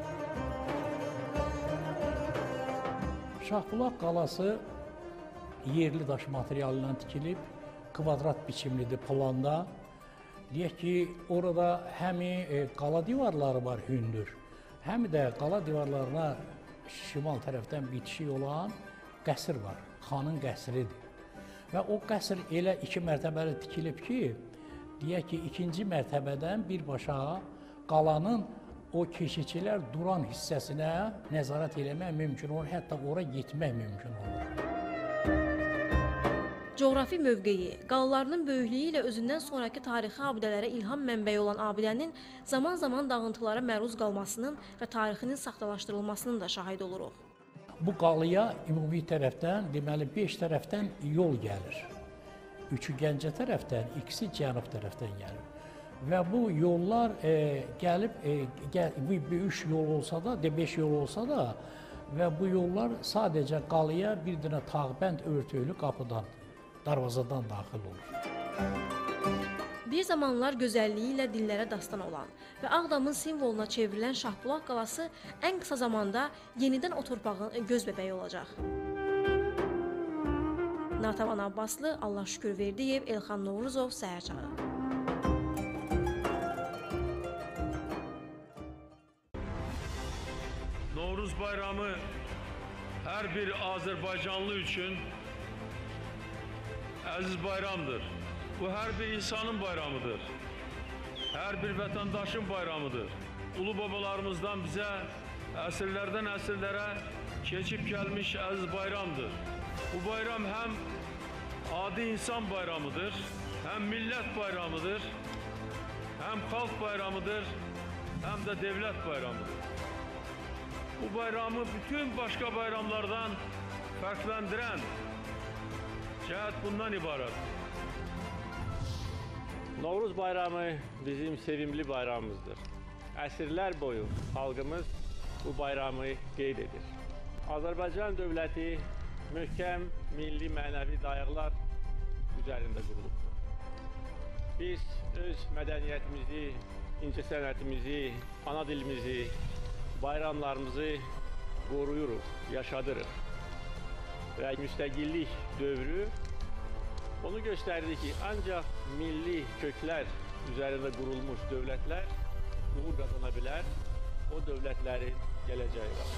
Speaker 9: Şahbulaq qalası yerli daş materialından tikilib, kvadrat biçimlidir planda. Deyək ki, orada həmi qala divarları var hündür, həm də qala divarlarına şimal tərəfdən bitişik olan qəsr var, xanın qəsridir. Və o qəsr elə iki mərtəbəli tikilib ki, deyək ki, ikinci mərtəbədən birbaşa qalanın o keşikçilər duran hissəsinə nəzarət eləmək mümkün olur, hətta ora getmək mümkün olur.
Speaker 5: Coğrafi mövqeyi, qalalarının böyüklüyü ilə özündən sonraki tarixi abidələrə ilham mənbəyi olan abidənin zaman-zaman dağıntılara məruz qalmasının və tarixinin saxtalaşdırılmasının da şahid oluruq.
Speaker 9: Bu qalaya ümumi tərəfdən, deməli beş tərəfdən yol gəlir. Üçü Gəncə tərəfdən, ikisi cənub tərəfdən gəlir. Və bu yollar e, gəlib, e, üç yol olsa da, beş yol olsa da və bu yollar sadəcə qalaya bir dənə tağbənd örtüylü qapıdan, darvazadan daxil olur.
Speaker 5: Bir zamanlar gözəlliyi ilə dillərə dastan olan və Ağdamın simvoluna çevrilən Şahbulaq qalası ən qısa zamanda yenidən o torpağın göz bəbəyi olacaq. Natavan Abbaslı, Allah şükür Verdiyev, Elxan Novruzov, Səhər Çağı.
Speaker 23: Novruz bayramı hər bir Azərbaycanlı üçün əziz bayramdır. Bu hər bir insanın bayramıdır. Hər bir vətəndaşın bayramıdır. Ulu babalarımızdan bizə əsrlərdən əsrlərə keçib gəlmiş əziz bayramdır. Bu bayram həm adi insan bayramıdır, həm millət bayramıdır, həm xalq bayramıdır, həm də devlət bayramıdır. Bu bayramı bütün başqa bayramlardan fərqləndirən cəhət bundan ibarət.
Speaker 24: Novruz bayramı bizim sevimli bayramımızdır. Əsrlər boyu xalqımız bu bayramı qeyd edir. Azərbaycan dövləti möhkəm milli mənəvi dayaqlar üzərində qurulubdur. Biz öz mədəniyyətimizi, incəsənətimizi, ana dilimizi, bayramlarımızı qoruyuruq, yaşadırıq. Və müstəqillik dövrü onu göstərdi ki, ancaq milli köklər üzərində qurulmuş dövlətlər uğur qazana bilər, o dövlətlərin gələcəyi var.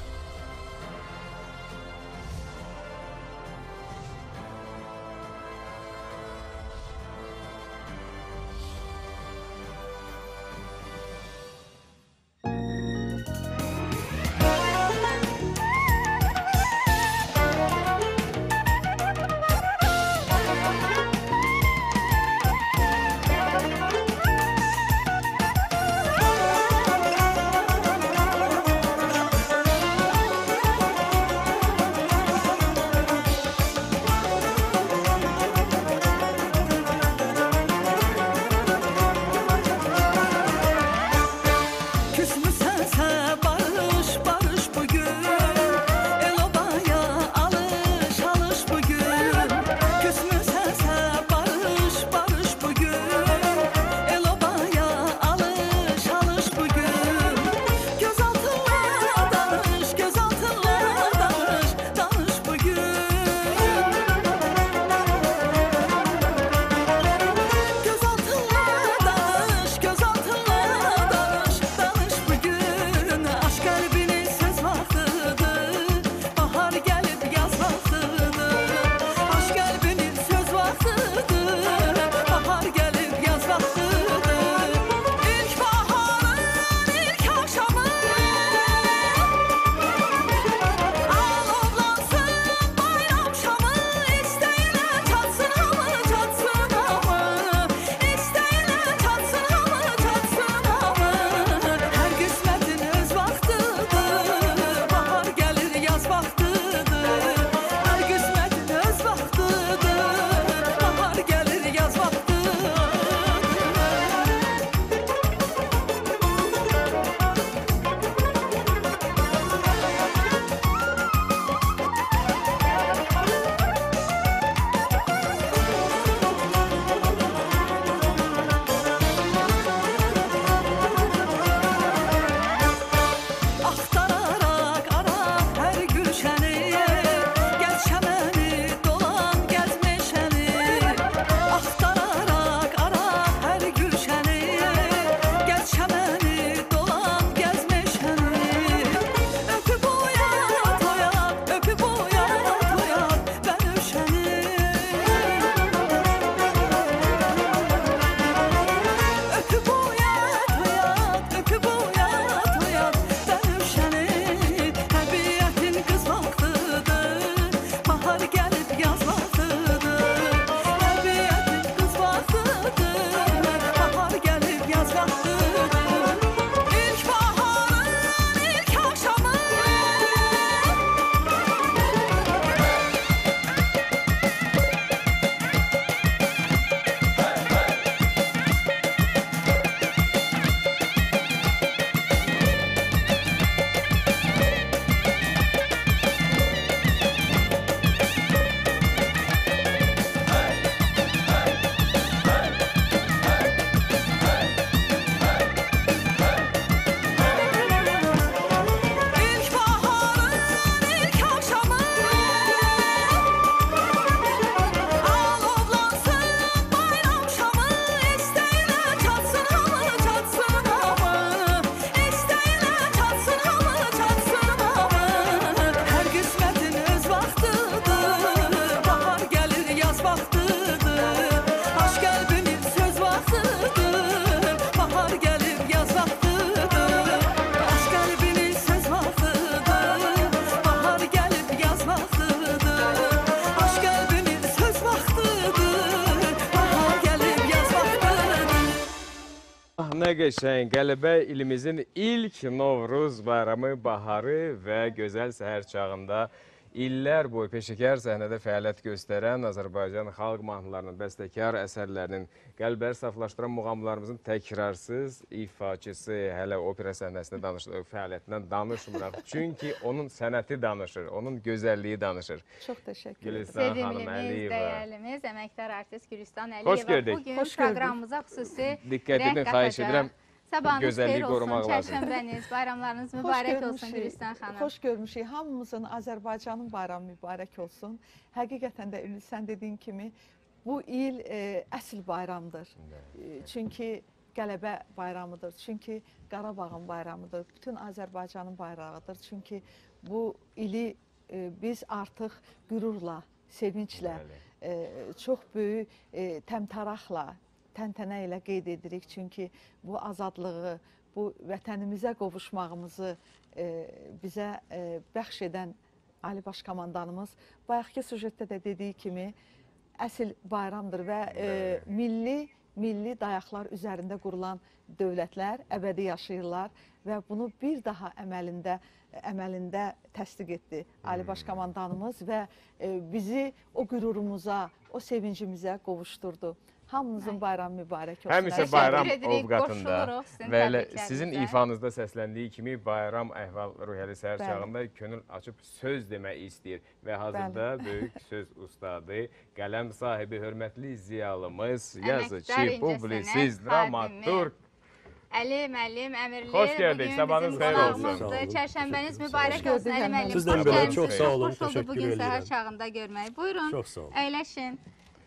Speaker 1: qəşəng qələbə ilimizin ilk Novruz bayramı baharı və gözəl səhər çağında illər boyu peşəkar səhnədə fəaliyyət göstərən Azərbaycan xalq mahnılarının bəstəkar əsərlərinin qəlbləri saflaşdıran muğamlarımızın təkrarsız ifaçısı hələ opera səhnəsində danışdığı fəaliyyətindən danışmıraq. Çünki onun sənəti danışır, onun gözəlliyi danışır.
Speaker 7: Çox təşəkkür ederim.
Speaker 2: Sevimlimiz, dəyərlimiz, əməkdar artist Gülüstan Əliyeva bugün proqramımıza xüsusi
Speaker 1: diqqətini xahiş edirəm.
Speaker 2: Sabahınız xeyir olsun, çərşənbəniz, bayramlarınız mübarək olsun Gülüstan xanım.
Speaker 7: Xoş görmüşük. Hamımızın Azərbaycanın bayramı mübarək olsun. Həqiqətən də Ümid, sən dediyin kimi bu il e, əsl bayramdır. E, çünki qələbə bayramıdır, çünki Qarabağın bayramıdır, bütün Azərbaycanın bayrağıdır. Çünki bu ili e, biz artıq qürurla, sevinclə, e, çox böyük e, təmtaraqla, təntənə ilə qeyd edirik. Çünki bu azadlığı, bu vətənimizə qovuşmağımızı e, bizə e, bəxş edən Ali Baş Komandanımız bayaqki sujetdə də dediyi kimi əsl bayramdır və e, milli, milli dayaqlar üzərində qurulan dövlətlər əbədi yaşayırlar və bunu bir daha əməlində, əməlində təsdiq etdi Ali Baş Komandanımız və e, bizi o qürurumuza, o sevincimizə qovuşturdu. Hamınızın bayramı mübarək olsun.
Speaker 1: Həmişə bayram ovqatında və elə sizin ifanızda səsləndiyi kimi bayram əhval ruhiyyəli səhər çağında könül açıb söz demək istəyir və hazırda böyük söz ustadı, qələm sahibi, hörmətli ziyalımız, yazıcı, publisist, dramaturg
Speaker 2: Əli müəllim, Əmirli,
Speaker 1: xoş gəldik, sabahınız xeyir olsun.
Speaker 2: Çərşənbəniz mübarək olsun, Əli müəllim.
Speaker 11: Sizdən belə çox sağ olun, təşəkkür edirəm.
Speaker 2: Bugün səhər çağında görmək. Buyurun, əyləşin.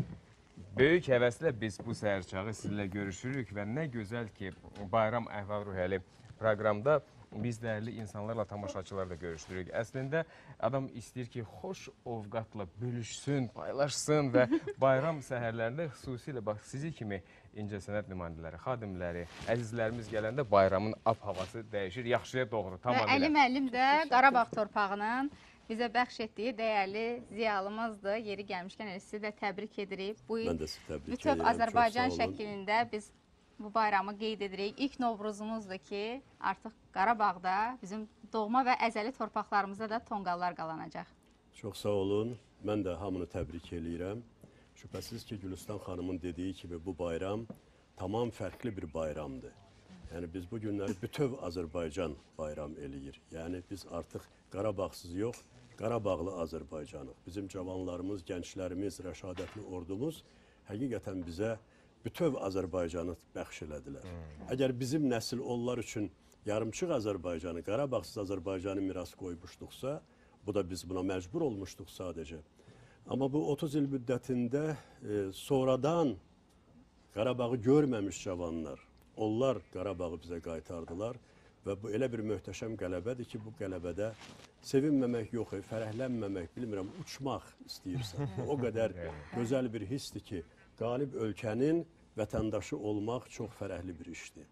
Speaker 1: Böyük həvəslə biz bu səhər çağı sizinlə görüşürük və nə gözəl ki, bayram əhval-ruhiyyəli proqramda biz dəyərli insanlarla, tamaşaçılarla görüşdürürük. Əslində, adam istəyir ki, xoş ovqatla bölüşsün, paylaşsın və bayram səhərlərində xüsusilə bax, sizi kimi incəsənət nümayəndələri, xadimləri, əzizlərimiz gələndə bayramın ab-havası dəyişir, yaxşıya doğru tamamilə.
Speaker 2: Və Əli müəllim də Qarabağ torpağının bizə bəxş etdiyi dəyərli ziyalımızdır. Yeri gəlmişkən sizi də təbrik edirik. Bu il bütöv Azərbaycan şəklində biz bu bayramı qeyd edirik. İlk Novruzumuzdur ki, artıq Qarabağda bizim doğma və əzəli torpaqlarımızda da tonqallar qalanacaq.
Speaker 11: Çox sağ olun. Mən də hamını təbrik edirəm. Şübhəsiz ki, Gülüstan xanımın dediyi kimi bu bayram tamam fərqli bir bayramdır. Yəni biz bu günləri bütöv Azərbaycan bayram eləyir. Yəni biz artıq Qarabağsız yox, Qarabağlı Azərbaycanıq. Bizim cavanlarımız, gənclərimiz, rəşadətli ordumuz həqiqətən bizə bütöv Azərbaycanı bəxş elədilər. Əgər bizim nəsil onlar üçün yarımçıq Azərbaycanı, Qarabağsız Azərbaycanı miras qoymuşduqsa, bu da biz buna məcbur olmuşduq sadəcə. Amma bu otuz il müddətində e, sonradan Qarabağı görməmiş cavanlar, onlar Qarabağı bizə qaytardılar və bu elə bir möhtəşəm qələbədir ki, bu qələbədə sevinməmək yox, fərəhlənməmək, bilmirəm, uçmaq istəyirsən. Bu o qədər gözəl bir hissdir ki, qalib ölkənin vətəndaşı olmaq çox fərəhli bir işdir.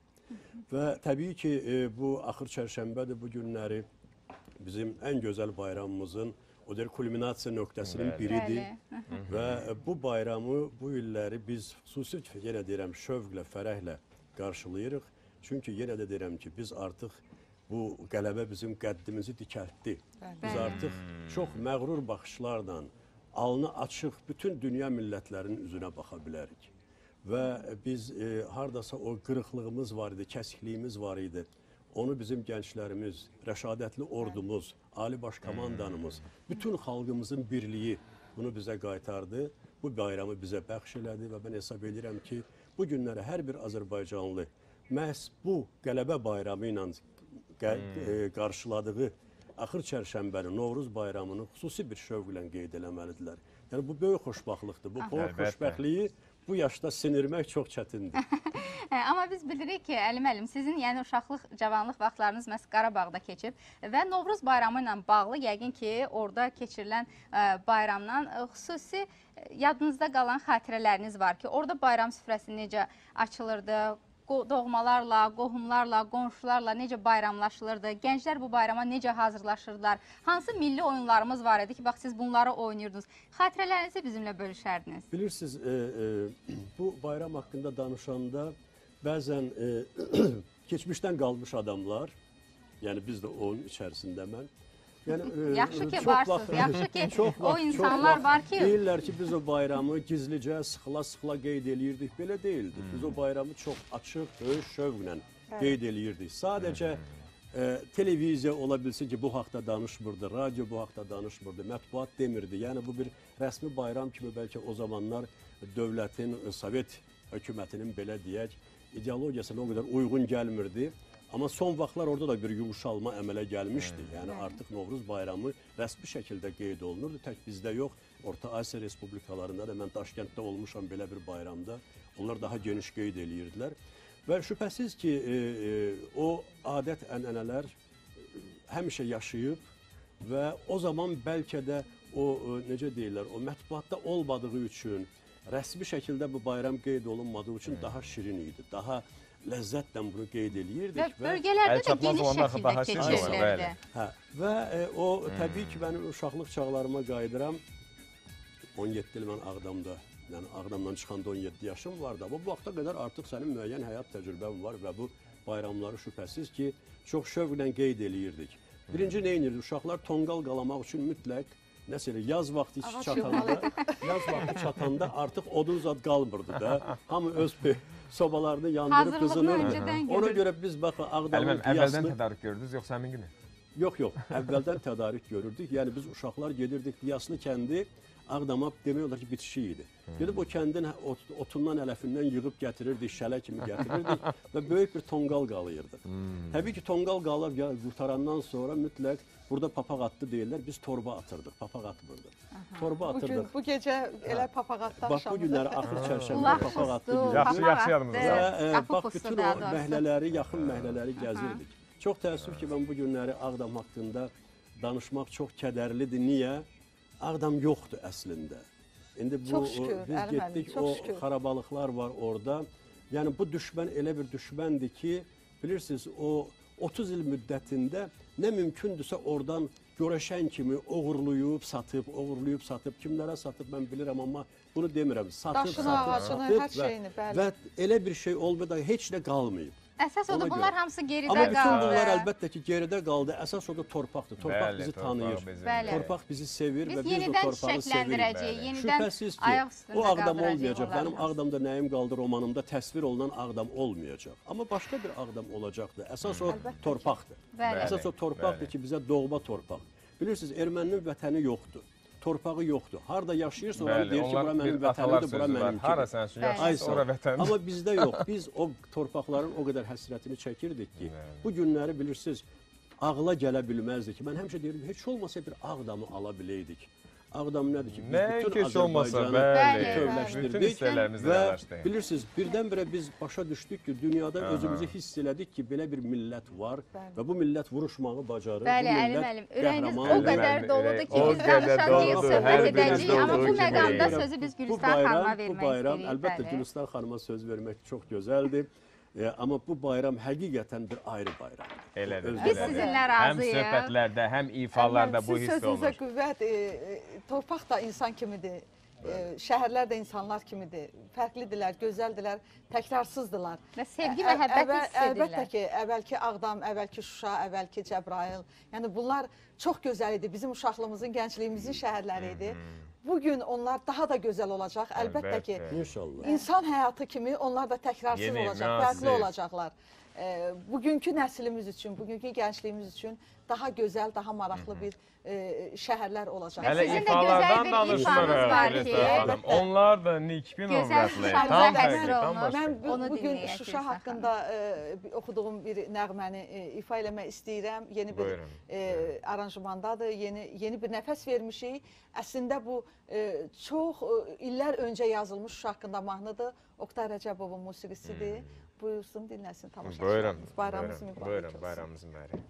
Speaker 11: Və təbii ki, e, bu axır çərşənbədir, bu günləri bizim ən gözəl bayramımızın o der kulminasiya nöqtəsinin biridir. Və bu bayramı, bu illəri biz xüsusi, yenə deyirəm, şövqlə, fərəhlə qarşılayırıq. Çünki yenə də deyirəm ki, biz artıq bu qələbə bizim qəddimizi dikəltdi. Biz artıq çox məğrur baxışlarla, alnı açıq bütün dünya millətlərinin üzünə baxa bilərik. Və biz e, hardasa o qırıqlığımız var idi, kəsikliyimiz var idi. Onu bizim gənclərimiz, rəşadətli ordumuz, Ali Baş Komandanımız, bütün xalqımızın birliyi bunu bizə qaytardı. Bu bayramı bizə bəxş elədi və mən hesab edirəm ki, bu günləri hər bir Azərbaycanlı məhz bu qələbə bayramı ilə qarşıladığı axır çərşənbəli Novruz bayramını xüsusi bir şövqlə qeyd eləməlidirlər. Yəni bu böyük xoşbaxtlıqdır. Bu xoşbəxtliyi bu yaşda sinirmək çox çətindir.
Speaker 2: Amma biz bilirik ki, Əli müəllim, sizin yəni uşaqlıq, cavanlıq vaxtlarınız məhz Qarabağda keçib və Novruz bayramı ilə bağlı yəqin ki, orada keçirilən bayramdan xüsusi yadınızda qalan xatirələriniz var ki, orada bayram süfrəsi necə açılırdı, doğmalarla, qohumlarla, qonşularla necə bayramlaşılırdı, gənclər bu bayrama necə hazırlaşırdılar, hansı milli oyunlarımız var idi ki, bax siz bunları oynayırdınız, xatirələrinizi bizimlə bölüşərdiniz.
Speaker 11: Bilirsiniz, e, e, bu bayram haqqında danışanda bəzən e, keçmişdən qalmış adamlar, yəni biz də onun içərisində mən, yəni, e,
Speaker 2: yaxşı ki
Speaker 11: çox
Speaker 2: varsınız,
Speaker 11: vaxt-
Speaker 2: yaxşı ki
Speaker 11: çox
Speaker 2: o
Speaker 11: vaxt-
Speaker 2: insanlar
Speaker 11: çox
Speaker 2: var
Speaker 11: vaxt
Speaker 2: ki...
Speaker 11: Deyirlər ki, biz o bayramı gizlicə, sıxıla-sıxıla qeyd eləyirdik, belə deyildi. Biz o bayramı çox açıq, böyük şövqlə
Speaker 8: Bəli.
Speaker 11: qeyd eləyirdik. Sadəcə e, televiziya ola bilsin ki, bu haqda danışmırdı, radio bu haqda danışmırdı, mətbuat demirdi. Yəni bu bir rəsmi bayram kimi bəlkə o zamanlar dövlətin, Sovet hökumətinin belə deyək, ideologiyasına o qədər uyğun gəlmirdi. Amma son vaxtlar orada da bir yumuşalma əmələ gəlmişdi. Yəni artıq Novruz bayramı rəsmi şəkildə qeyd olunurdu. Tək bizdə yox, Orta Asiya respublikalarında da mən Daşkənddə olmuşam belə bir bayramda. Onlar daha geniş qeyd eləyirdilər. Və şübhəsiz ki, e, e, o adət ənənələr həmişə yaşayıb və o zaman bəlkə də o, e, necə deyirlər, o mətbuatda olmadığı üçün, rəsmi şəkildə bu bayram qeyd olunmadığı üçün daha şirin idi, daha ləzzətlə bunu qeyd eləyirdik.
Speaker 2: Və bölgələrdə də geniş şəkildə keçirilirdi.
Speaker 11: Hə, və e, o təbii ki, mənim uşaqlıq çağlarıma qayıdıram. on yeddi il mən Ağdamda, yəni Ağdamdan çıxanda on yeddi yaşım vardı. Amma bu vaxta qədər artıq sənin müəyyən həyat təcrübən var və bu bayramları şübhəsiz ki, çox şövqlə qeyd eləyirdik. Birinci nə edirdi? Uşaqlar tonqal qalamaq üçün mütləq nəsə elə yaz vaxtı çatanda, yaz vaxtı çatanda artıq odun zad qalmırdı da. Hamı öz sobalarını yandırıb qızınırdı. Ona görə biz baxın Ağdamın
Speaker 1: qiyasını... Əvvəldən tədarük görürdünüz, yoxsa həmin günü?
Speaker 11: Yox, yox, əvvəldən tədarük görürdük. Yəni biz uşaqlar gedirdik Qiyaslı kəndi, Ağdama demək olar ki, bitişi idi. Gedib o kəndin otundan, ələfindən yığıb gətirirdik, şələ kimi gətirirdik və böyük bir tonqal qalıyırdıq. Təbii ki, tonqal qalıb qurtarandan sonra mütləq burada papaq attı deyirlər, biz torba atırdıq, papaq atmırdıq. Torba atırdıq.
Speaker 7: Bu gecə elə papaq atdı
Speaker 11: axşamda. Bax, bu günləri axır çərşəmdə papaq atdı.
Speaker 1: Yaxşı, yaxşı yadımızda.
Speaker 11: Bax, bütün o məhlələri, yaxın məhlələri gəzirdik. Çox təəssüf ki, mən bu günləri Ağdam haqqında danışmaq çox kədərlidir. Niyə? Ağdam yoxdur əslində. İndi bu,
Speaker 7: şükür,
Speaker 11: biz getdik, o xarabalıqlar var orada. Yəni bu düşmən elə bir düşməndir ki, bilirsiniz, o otuz il müddətində nə mümkündürsə oradan görəşən kimi oğurluyub, satıb, oğurluyub, satıb, kimlərə satıb mən bilirəm, amma bunu demirəm. Satıb,
Speaker 7: Daşını, ağacını, hər şeyini, bəli.
Speaker 11: Və elə bir şey olmadı, heç nə qalmayıb.
Speaker 2: Əsas odur, bunlar hamısı geridə qaldı.
Speaker 11: Amma bütün bunlar əlbəttə ki, geridə qaldı. Əsas odur torpaqdır. Torpaq bizi tanıyır. Torpaq bizi sevir və biz o torpağı sevirik. Şübhəsiz ki, o Ağdam olmayacaq. Mənim Ağdamda nəyim qaldı romanımda təsvir olunan Ağdam olmayacaq. Amma başqa bir Ağdam olacaqdır. Əsas o torpaqdır. Əsas o torpaqdır ki, bizə doğma torpaq. Bilirsiniz, erməninin vətəni yoxdur. Torpağı yoxdur. Harada yaşayırsa oranı deyir ki, bura mənim vətənimdir, bura mənimkidir.
Speaker 1: Hara sən üçün yaşayırsa, ora vətəndir.
Speaker 11: Amma bizdə yox. Biz o torpaqların o qədər həsrətini çəkirdik ki, bu günləri bilirsiniz, ağla gələ bilməzdik ki, mən həmişə deyirdim, heç olmasa bir Ağdamı ala biləydik. Ağdam nədir ki, biz bütün Azərbaycanı bütövləşdirdik və bilirsiniz, birdən-birə biz başa düşdük ki, dünyada özümüzü hiss elədik ki, belə bir millət var və bu millət vuruşmağı bacarır.
Speaker 2: Bəli, Əlim Əlim, ürəyiniz o qədər doludur ki, biz danışacağıq, söhbət edəcəyik, amma bu məqamda sözü biz Gülüstan xanıma vermək istəyirik.
Speaker 11: Əlbəttə, Gülüstan xanıma söz vermək çox gözəldir. E, amma bu bayram həqiqətən bir ayrı bayramdır.
Speaker 1: Elədir.
Speaker 2: Biz sizinlə razıyıq.
Speaker 1: Həm söhbətlərdə, həm ifalarda bu hiss olunur.
Speaker 7: Sözünüzə qüvvət, e, torpaq da insan kimidir, e, şəhərlər də insanlar kimidir. Fərqlidirlər, gözəldilər, təkrarsızdılar.
Speaker 2: Və sevgi, məhəbbət hiss edirlər.
Speaker 7: Əlbəttə ki, əvvəlki Ağdam, əvvəlki Şuşa, əvvəlki Cəbrayıl. Yəni bunlar çox gözəl idi. Bizim uşaqlığımızın, gəncliyimizin şəhərləri idi. Bugün onlar daha da gözəl olacaq. Əlbəttə ki, insan həyatı kimi onlar da təkrarsız olacaq, fərqli olacaqlar. E, bugünkü nəslimiz üçün, bugünkü gəncliyimiz üçün daha gözəl, daha maraqlı bir e, şəhərlər olacaq.
Speaker 1: Hələ ifalardan danışmırıq. Onlar da nikbin obrazlı. Tam fərqli, tam başqa.
Speaker 7: Mən bugün Şuşa haqqında e, oxuduğum bir nəğməni e, ifa eləmək istəyirəm. Yeni bir e, aranjmandadır, yeni, yeni bir nəfəs vermişik. Əslində bu e, çox e, illər öncə yazılmış Şuşa haqqında mahnıdır. Oktay Rəcəbovun musiqisidir. Buyursun, dinləsin tamaşaçılarımız. Bayramımız mübarək olsun.
Speaker 1: Buyurun, bayramımız mübarək.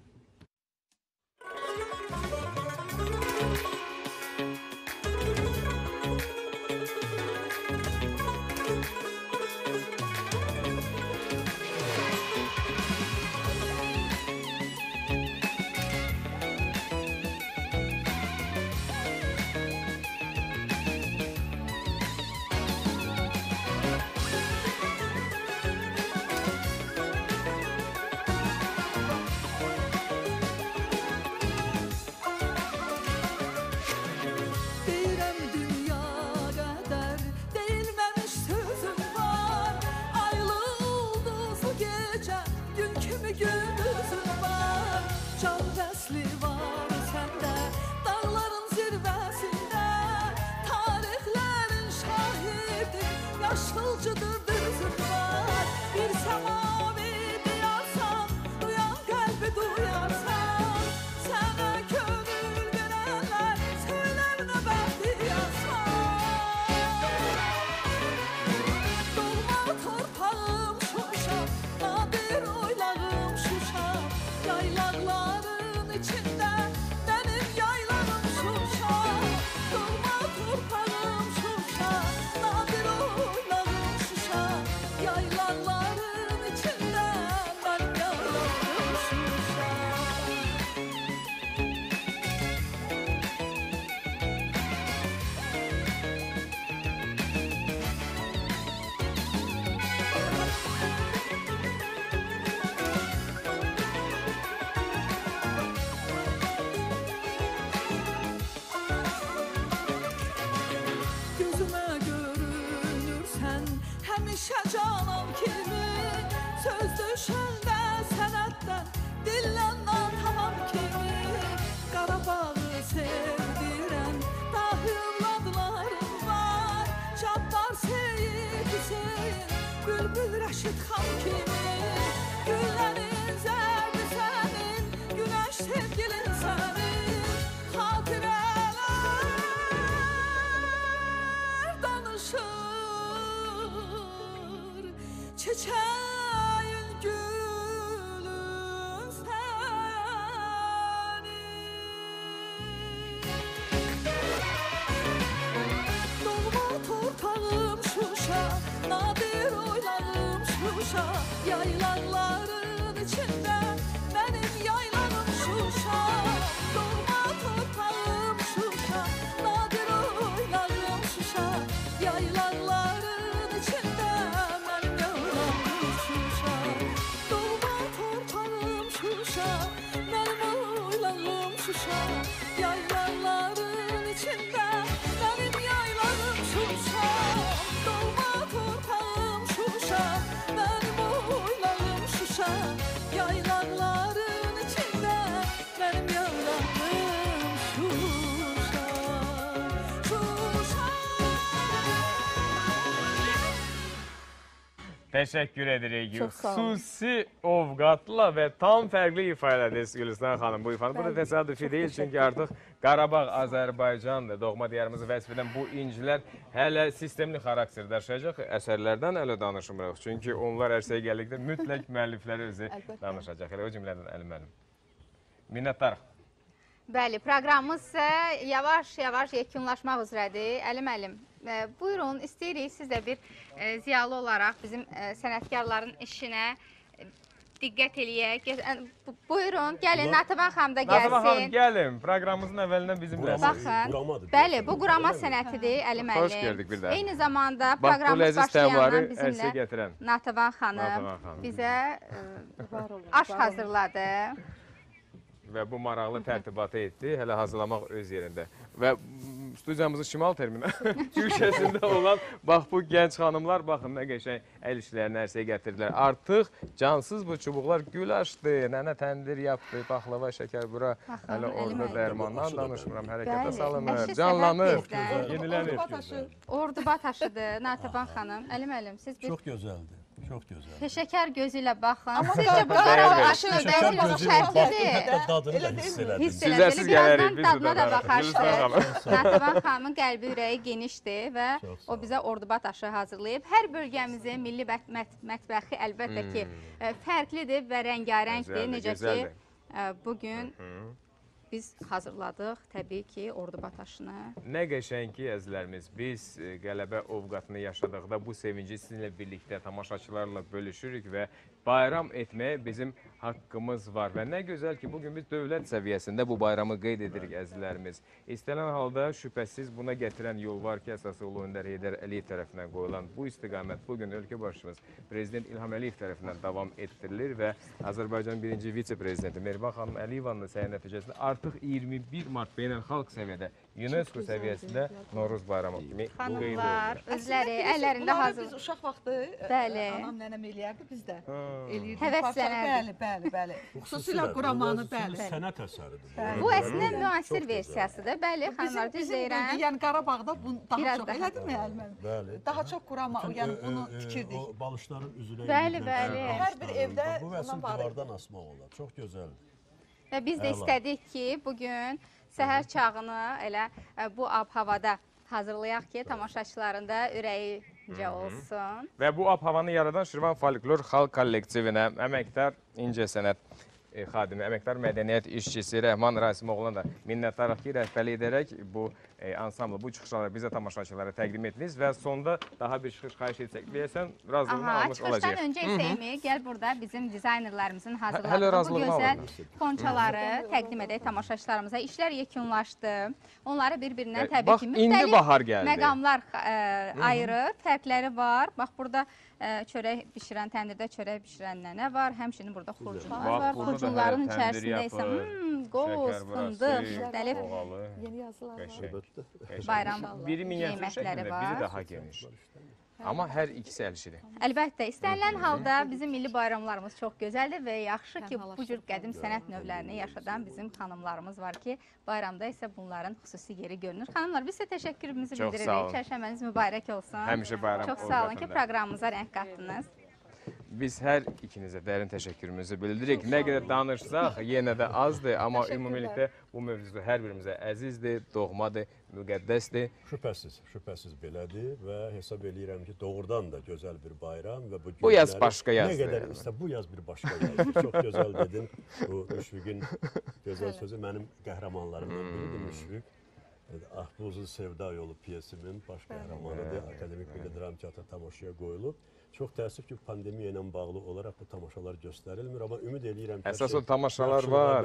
Speaker 8: yaşılcıdır düzüm var. Bir semavi diyarsan, duyan kalbi duyarsan. Sana gönül verenler söyler ne ben diyarsan. Dolma torpağım Şuşa, nadir oylağım Şuşa. Yaylakların içinde benim yaylarım Şuşa. Dolma torpağım Şuşa, nadir oylağım Şuşa. Yaylaların içinde benim yaylarım Şuşa. Gözüme görünürsen həmişə canım kimi. Söz düşəndə sənətdən dilləndən tamam kimi. Qarabağı sevdirən dahi övladlarım var. Cabbar Seyid Hüseyin, Bülbül Rəşid xan kimi. Güllərin zərbi sənin, günəş sevgilin sənin. Xatirələr danışır, çiçeğin gülün senin. Dolma torpağım Şuşa, nadir oylağım Şuşa. Yaylaların içinde benim yaylarım Şuşa. Dolma torpağım Şuşa, nadir oylağım Şuşa. Yaylaların içinde benim yaylarım Şuşa. Dolma torpağım Şuşa, benim oylağım Şuşa. Yaylaların içinde benim yaylarım Şuşa. Dolma torpağım Şuşa, benim oylağım Şuşa. Yaylaların içinde benim yaylarım Şuşa. Şuşa.
Speaker 1: Teşekkür edirik.
Speaker 8: Çok sağ olun.
Speaker 1: Xüsusi ovqatla ve tam farklı ifa ediniz Gülüstan xanım bu ifanı. Bu da
Speaker 8: Bəli.
Speaker 1: tesadüfi değil
Speaker 8: Çox
Speaker 1: çünkü artık Qarabağ Azərbaycandır. Doğma diyarımızı vəsf edən bu incilər hələ sistemli xarakter daşıyacaq əsərlərdən hələ danışmırıq. Çünki onlar ərsəyə gəldikdə mütləq müəllifləri özü
Speaker 2: Əlbəttə.
Speaker 1: danışacaq. Elə o cümlədən Əli müəllim. Minnətdarıq.
Speaker 2: Bəli, proqramımız isə yavaş-yavaş yekunlaşmaq üzrədir. Əli müəllim, e, buyurun, istəyirik siz də bir e, ziyalı olaraq bizim e, sənətkarların işinə e, diqqət eləyək. Ge- e, bu- Buyurun, gəlin, Natavan xanım da
Speaker 1: Natavan xanım
Speaker 2: gəlsin.
Speaker 1: gəlin. Proqramımızın əvvəlindən bizimlə.
Speaker 2: Baxın, bəli, bu qurama sənətidir, Əli müəllim.
Speaker 1: Xoş gördük bir daha.
Speaker 2: Eyni zamanda
Speaker 1: Bax, bu
Speaker 2: proqramımız
Speaker 1: ləziz təmları
Speaker 2: başlayandan
Speaker 1: ərsəyə
Speaker 2: bizimlə
Speaker 1: gətirən.
Speaker 2: Natavan xanım
Speaker 1: Natavan xanım.
Speaker 2: bizə e, aş hazırladı.
Speaker 1: Və bu maraqlı tərtibatı etdi, hələ hazırlamaq öz yerində. Və mm, studiyamızın şimal terminal köşəsində olan bax bu gənc xanımlar, baxın nə qəşəng əl işlərini ərsəyə gətirdilər. Artıq cansız bu çubuqlar gül açdı, nənə təndir yapdı, baklava, şəkər bura.
Speaker 2: Baxın,
Speaker 1: Hələ
Speaker 2: Əli
Speaker 1: orada
Speaker 2: müəllim.
Speaker 1: dərmandan danışmıram, hərəkətə
Speaker 2: Bəli,
Speaker 1: salınır,
Speaker 2: əşi
Speaker 1: canlanır,
Speaker 2: səbət bizdən.
Speaker 1: yenilənir.
Speaker 2: Orduba taşıdı Natavan xanım. Əli müəllim, siz bir
Speaker 11: Çox gözəldir. Çox gözəl.
Speaker 2: peşəkar gözü ilə baxın.
Speaker 11: Amma
Speaker 2: Sizcə bu
Speaker 11: qar-
Speaker 2: Qarabağ
Speaker 11: qar-
Speaker 2: aşı
Speaker 11: peşəkar
Speaker 2: bəzi
Speaker 11: gözü ilə
Speaker 2: şərtidir.
Speaker 11: baxdım, dadını da hiss elədim.
Speaker 2: Hiss
Speaker 1: Sizə
Speaker 2: elədim.
Speaker 1: siz
Speaker 2: Birazdan
Speaker 1: gələrik, biz
Speaker 2: dadına da
Speaker 1: dadarıq.
Speaker 2: baxarsınız.
Speaker 1: Gülüstan xanım.
Speaker 2: Natavan xanımın qəlbi ürəyi genişdir və o bizə orduba taşı hazırlayıb. Hər bölgəmizin milli mət- mət- mətbəxi əlbəttə ki
Speaker 1: Hmm.
Speaker 2: e, fərqlidir və rəngarəngdir.
Speaker 1: Gözəldir,
Speaker 2: Necə ki
Speaker 1: gözəldir.
Speaker 2: e, bugün biz hazırladıq təbii ki orduba taşını.
Speaker 1: Nə qəşəng ki, əzizlərimiz, biz e, qələbə ovqatını yaşadıqda bu sevinci sizinlə birlikdə tamaşaçılarla bölüşürük və bayram etməyə bizim haqqımız var. Və nə gözəl ki, bugün biz dövlət səviyyəsində bu bayramı qeyd edirik əzizlərimiz. İstənilən halda şübhəsiz buna gətirən yol var ki, əsası Ulu Öndər Heydər Əliyev tərəfindən qoyulan bu istiqamət bugün ölkə başçımız Prezident İlham Əliyev tərəfindən davam etdirilir və Azərbaycanın birinci vitse-prezidenti Mehriban xanım Əliyevanın səyi nəticəsində artıq artıq iyirmi bir mart beynəlxalq səviyyədə UNESCO səviyyəsində Novruz bayramı kimi qeyd
Speaker 2: Xanımlar
Speaker 1: olunur.
Speaker 2: özləri əllərində
Speaker 7: Bunları
Speaker 2: hazır.
Speaker 7: Biz uşaq vaxtı
Speaker 2: Bəli.
Speaker 7: anam nənəm eləyərdi, biz də eləyirdik.
Speaker 2: Həvəslənərdik.
Speaker 7: Bəli, bəli, bəli. Xüsusilə quramanı, bəli.
Speaker 11: Sənət əsəridir.
Speaker 2: Bu əslində müasir versiyasıdır. Bəli, xanımlar düz deyirəm.
Speaker 7: Yəni Qarabağda bu daha
Speaker 2: Biraz
Speaker 7: çox
Speaker 2: daha.
Speaker 7: elədimi müəlliməm?
Speaker 11: Bəli.
Speaker 7: Daha çox qurama, yəni bunu tikirdik.
Speaker 11: O balışların üzünə
Speaker 2: Bəli, bəli.
Speaker 7: Hər bir evdə
Speaker 11: bu rəsm
Speaker 7: ondan var idi.
Speaker 11: divardan asmaq olar. Çox gözəldir.
Speaker 2: Və biz də
Speaker 11: Əla.
Speaker 2: istədik ki, bugün səhər çağını elə ə, bu ab-havada hazırlayaq ki, tamaşaçıların da ürəyincə olsun.
Speaker 1: Və bu ab-havanı yaradan Şirvan Folklor Xalq Kollektivinə əməkdar incəsənət e, xadimi, əməkdar mədəniyyət işçisi Rəhman Rasimoğlu'na da minnətdarıq ki, rəhbərlik edərək bu e, ansamblı, bu çıxışları bizə tamaşaçılara təqdim etdiniz və sonda daha bir çıxış xahiş etsək, deyəsən, razılığını
Speaker 2: Aha,
Speaker 1: almış olacaq.
Speaker 2: çıxışdan öncə isə Emi, gəl burada bizim dizaynerlərimizin
Speaker 1: Hələ
Speaker 2: hazırladığı bu
Speaker 1: razılığını
Speaker 2: gözəl
Speaker 1: alırıq.
Speaker 2: ponçaları təqdim edək tamaşaçılarımıza. İşlər yekunlaşdı. Onları bir-birindən
Speaker 1: Evet,
Speaker 2: təbii
Speaker 1: bax,
Speaker 2: ki,
Speaker 1: indi
Speaker 2: müxtəlif
Speaker 1: bahar gəldi.
Speaker 2: məqamlar ə, ayırır, fərqləri var. Bax, burada ə, çörək bişirən, təndirdə çörək bişirən nənə var. Həmçinin burada xurcunlar
Speaker 1: Bax,
Speaker 2: var.
Speaker 1: burada da
Speaker 2: Xurcunların
Speaker 1: hələ təndir
Speaker 2: içərisində isə
Speaker 1: yapır,
Speaker 2: hmm, qoz,
Speaker 1: şəkər
Speaker 2: fındıq,
Speaker 1: burası,
Speaker 2: müxtəlif
Speaker 1: qoğalı,
Speaker 7: Yeni yazılar var.
Speaker 1: qəşəng, qəşəng.
Speaker 2: Bayram
Speaker 1: Biri minyatür
Speaker 2: yeməkləri
Speaker 1: şəklində,
Speaker 2: var.
Speaker 1: biri daha geniş. Amma hər ikisi əlişidir.
Speaker 2: Əlbəttə, istənilən halda bizim milli bayramlarımız çox gözəldir və yaxşı ki, bu cür qədim sənət növlərini yaşadan bizim xanımlarımız var ki, bayramda isə bunların xüsusi yeri görünür. Xanımlar, biz sizə təşəkkürümüzü
Speaker 1: Çox sağ
Speaker 2: bildiririk.
Speaker 1: olun.
Speaker 2: Çərşənbəniz mübarək olsun.
Speaker 1: Həmişə bayram
Speaker 2: Çox sağ olun ki,
Speaker 1: ovqatında.
Speaker 2: proqramımıza rəng qatdınız.
Speaker 1: Biz hər ikinizə dərin təşəkkürümüzü bildiririk. Nə qədər danışsaq, yenə də azdır, amma ümumilikdə bu mövzu hər birimizə əzizdir, doğmadır, müqəddəsdir.
Speaker 11: Şübhəsiz, şübhəsiz belədir və hesab eləyirəm ki, doğrudan da gözəl bir bayram və bu
Speaker 1: Bu yaz
Speaker 11: günləri
Speaker 1: başqa yazdır.
Speaker 11: Nə qədər istə, bu yaz bir başqa yazdır. Çox gözəl dedin. Bu Müşfiqin gözəl sözü mənim qəhrəmanlarımdan biridir Müşfiq. Ahbuzu Sevda yolu piyesimin baş qəhrəmanıdır. Akademik Milli Dram Teatrı tamaşaya qoyulub. Çox təəssüf ki, pandemiya ilə bağlı olaraq bu tamaşalar göstərilmir, amma ümid eləyirəm ki,
Speaker 1: Əsas o tamaşalar var.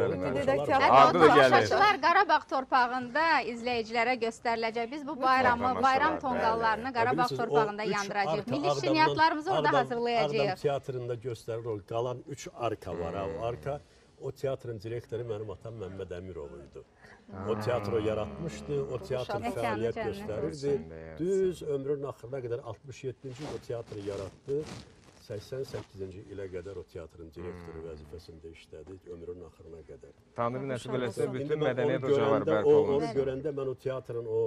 Speaker 2: Hətta o tamaşaçılar Qarabağ torpağında izləyicilərə göstəriləcək. Biz bu bayramı, bayram tonqallarını Qarabağ torpağında yandıracağıq. Milli şirniyyatlarımızı orada hazırlayacağıq.
Speaker 11: Ağdam teatrında göstərir o qalan üç arka var. O arka, o teatrın direktoru mənim atam Məmməd Əmirov idi. O teatro yaratmışdı, o teatr fəaliyyət göstərirdi. Düz ömrünün axırına qədər altmış yeddinci il o teatrı yaratdı. səksən səkkizinci ilə qədər o teatrın direktoru vəzifəsində işlədi, ömrünün axırına qədər.
Speaker 1: Tanrı nəsib eləsə, bütün
Speaker 11: İndi mən
Speaker 1: mədəniyyət
Speaker 11: onu
Speaker 1: ocaqları
Speaker 11: görəndə,
Speaker 1: bərpa
Speaker 11: o-
Speaker 1: olunur.
Speaker 11: Onu görəndə mən o teatrın o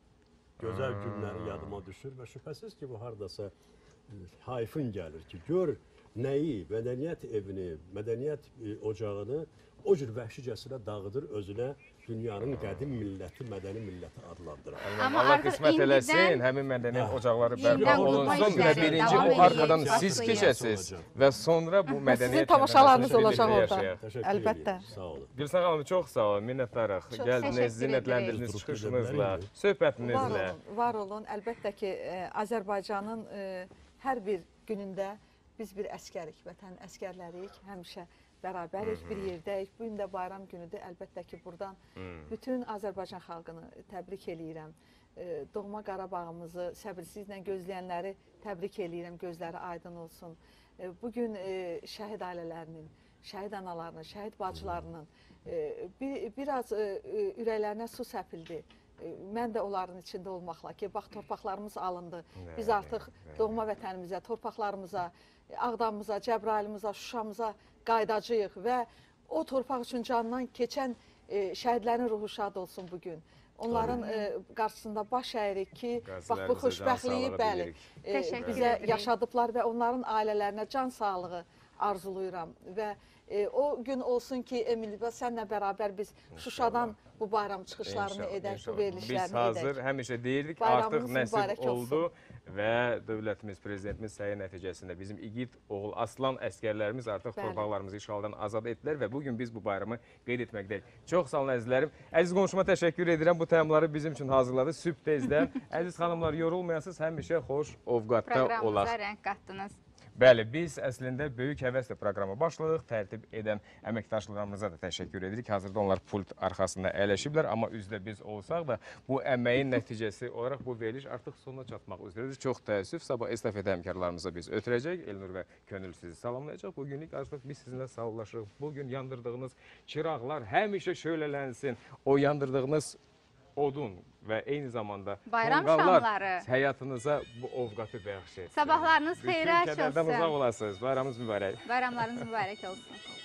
Speaker 11: gözəl günləri yadıma düşür və şübhəsiz ki, bu hardasa hayfın gəlir ki, gör nəyi, mədəniyyət evini, mədəniyyət e, ocağını o cür vəhşicəsinə dağıdır özünə dünyanın qədim milləti, mədəni milləti adlandırır.
Speaker 2: Amma
Speaker 1: Allah
Speaker 2: artıq
Speaker 1: qismət
Speaker 2: indidən-
Speaker 1: eləsin, həmin mədəniyyət ocaqları
Speaker 2: Yenidən
Speaker 1: bərpa
Speaker 2: qurma
Speaker 1: olunsun və
Speaker 2: işləri
Speaker 1: birinci
Speaker 2: davam
Speaker 1: o
Speaker 2: eləyir,
Speaker 1: arxadan siz
Speaker 2: başlayır.
Speaker 1: keçəsiz və sonra bu mədəniyyət
Speaker 7: tamaşalarınız
Speaker 1: birlikdə
Speaker 7: olacaq orada.
Speaker 1: yaşayaq.
Speaker 11: Təşəkkür
Speaker 7: Əlbəttə.
Speaker 11: edirəm, Sağ olun.
Speaker 1: Gülsən xanım, çox sağ olun, minnətdarıq.
Speaker 2: Çox
Speaker 1: Gəldiniz,
Speaker 2: təşəkkür
Speaker 1: zinətləndirdiniz
Speaker 11: edirik.
Speaker 1: çıxışınızla,
Speaker 7: Var
Speaker 1: söhbətinizlə.
Speaker 7: olun, var olun. Əlbəttə ki, e, Azərbaycanın e, hər bir günündə biz bir əskərik, vətən əskərləriyik, həmişə bərabərik, bir yerdəyik. Bu gün də bayram günüdür. Əlbəttə ki, buradan bütün Azərbaycan xalqını təbrik eləyirəm. E, Doğma Qarabağımızı səbirsizlə gözləyənləri təbrik eləyirəm, gözləri aydın olsun. E, Bu gün e, şəhid ailələrinin, şəhid analarının, şəhid bacılarının e, bir, biraz e, e, ürəklərinə su səpildi. E, Mən də onların içində olmaqla ki, bax torpaqlarımız alındı. Biz artıq doğma vətənimizə, torpaqlarımıza, Ağdamımıza, Cəbrayılımıza, Şuşamıza qaydacağıq və o torpaq üçün canından keçən e, şəhidlərin ruhu şad olsun bugün. Onların e, qarşısında baş əyirik ki, bax bu
Speaker 1: Qazilərimizə
Speaker 7: xoşbəxtliyi
Speaker 1: can sağlığı
Speaker 7: bəli,
Speaker 1: dilirik.
Speaker 7: e,
Speaker 2: Təşəkkür
Speaker 7: bizə
Speaker 2: edirik.
Speaker 7: yaşadıblar və onların ailələrinə can sağlığı arzulayıram və e, o gün olsun ki, Emil, və sənlə bərabər biz Şuşadan bu bayram çıxışlarını
Speaker 1: İnşallah,
Speaker 7: edək, bu
Speaker 1: inşallah.
Speaker 7: verilişlərini
Speaker 1: Biz hazır,
Speaker 7: edək.
Speaker 1: həmişə deyirdik,
Speaker 7: Bayramımız
Speaker 1: artıq nəsib
Speaker 7: mübarək olsun.
Speaker 1: oldu və dövlətimiz, prezidentimiz səyi nəticəsində bizim igid oğul Aslan əskərlərimiz artıq
Speaker 7: Bəli.
Speaker 1: torpaqlarımızı işğaldan azad etdilər və bugün biz bu bayramı qeyd etməkdəyik. Çox sağ olun əzizlərim. Əziz qonşuma təşəkkür edirəm, bu təmları bizim üçün hazırladı sübh tezdən. Əziz xanımlar, yorulmayasınız, həmişə xoş ovqatda olaq.
Speaker 2: Proqramımıza rəng qatdınız.
Speaker 1: Bəli, biz əslində böyük həvəslə proqrama başladıq. Tərtib edən əməkdaşlarımıza da təşəkkür edirik. Hazırda onlar pult arxasında əyləşiblər, amma üzdə biz olsaq da bu əməyin nəticəsi olaraq bu veriliş artıq sonuna çatmaq üzrədir. Çox təəssüf, sabah estafet həmkarlarımıza biz ötürəcək. Elnur və Könül sizi salamlayacaq. Bugünlük artıq biz sizinlə sağollaşırıq. Bugün yandırdığınız çıraqlar həmişə şöylələnsin. O yandırdığınız odun və eyni zamanda
Speaker 2: bayram
Speaker 1: tonqallar
Speaker 2: şamları
Speaker 1: həyatınıza bu ovqatı bəxş etsin.
Speaker 2: Sabahlarınız xeyrə
Speaker 1: Bütün kədərdən
Speaker 2: olsun.
Speaker 1: uzaq olasınız. Bayramınız mübarək.
Speaker 2: Bayramlarınız mübarək olsun.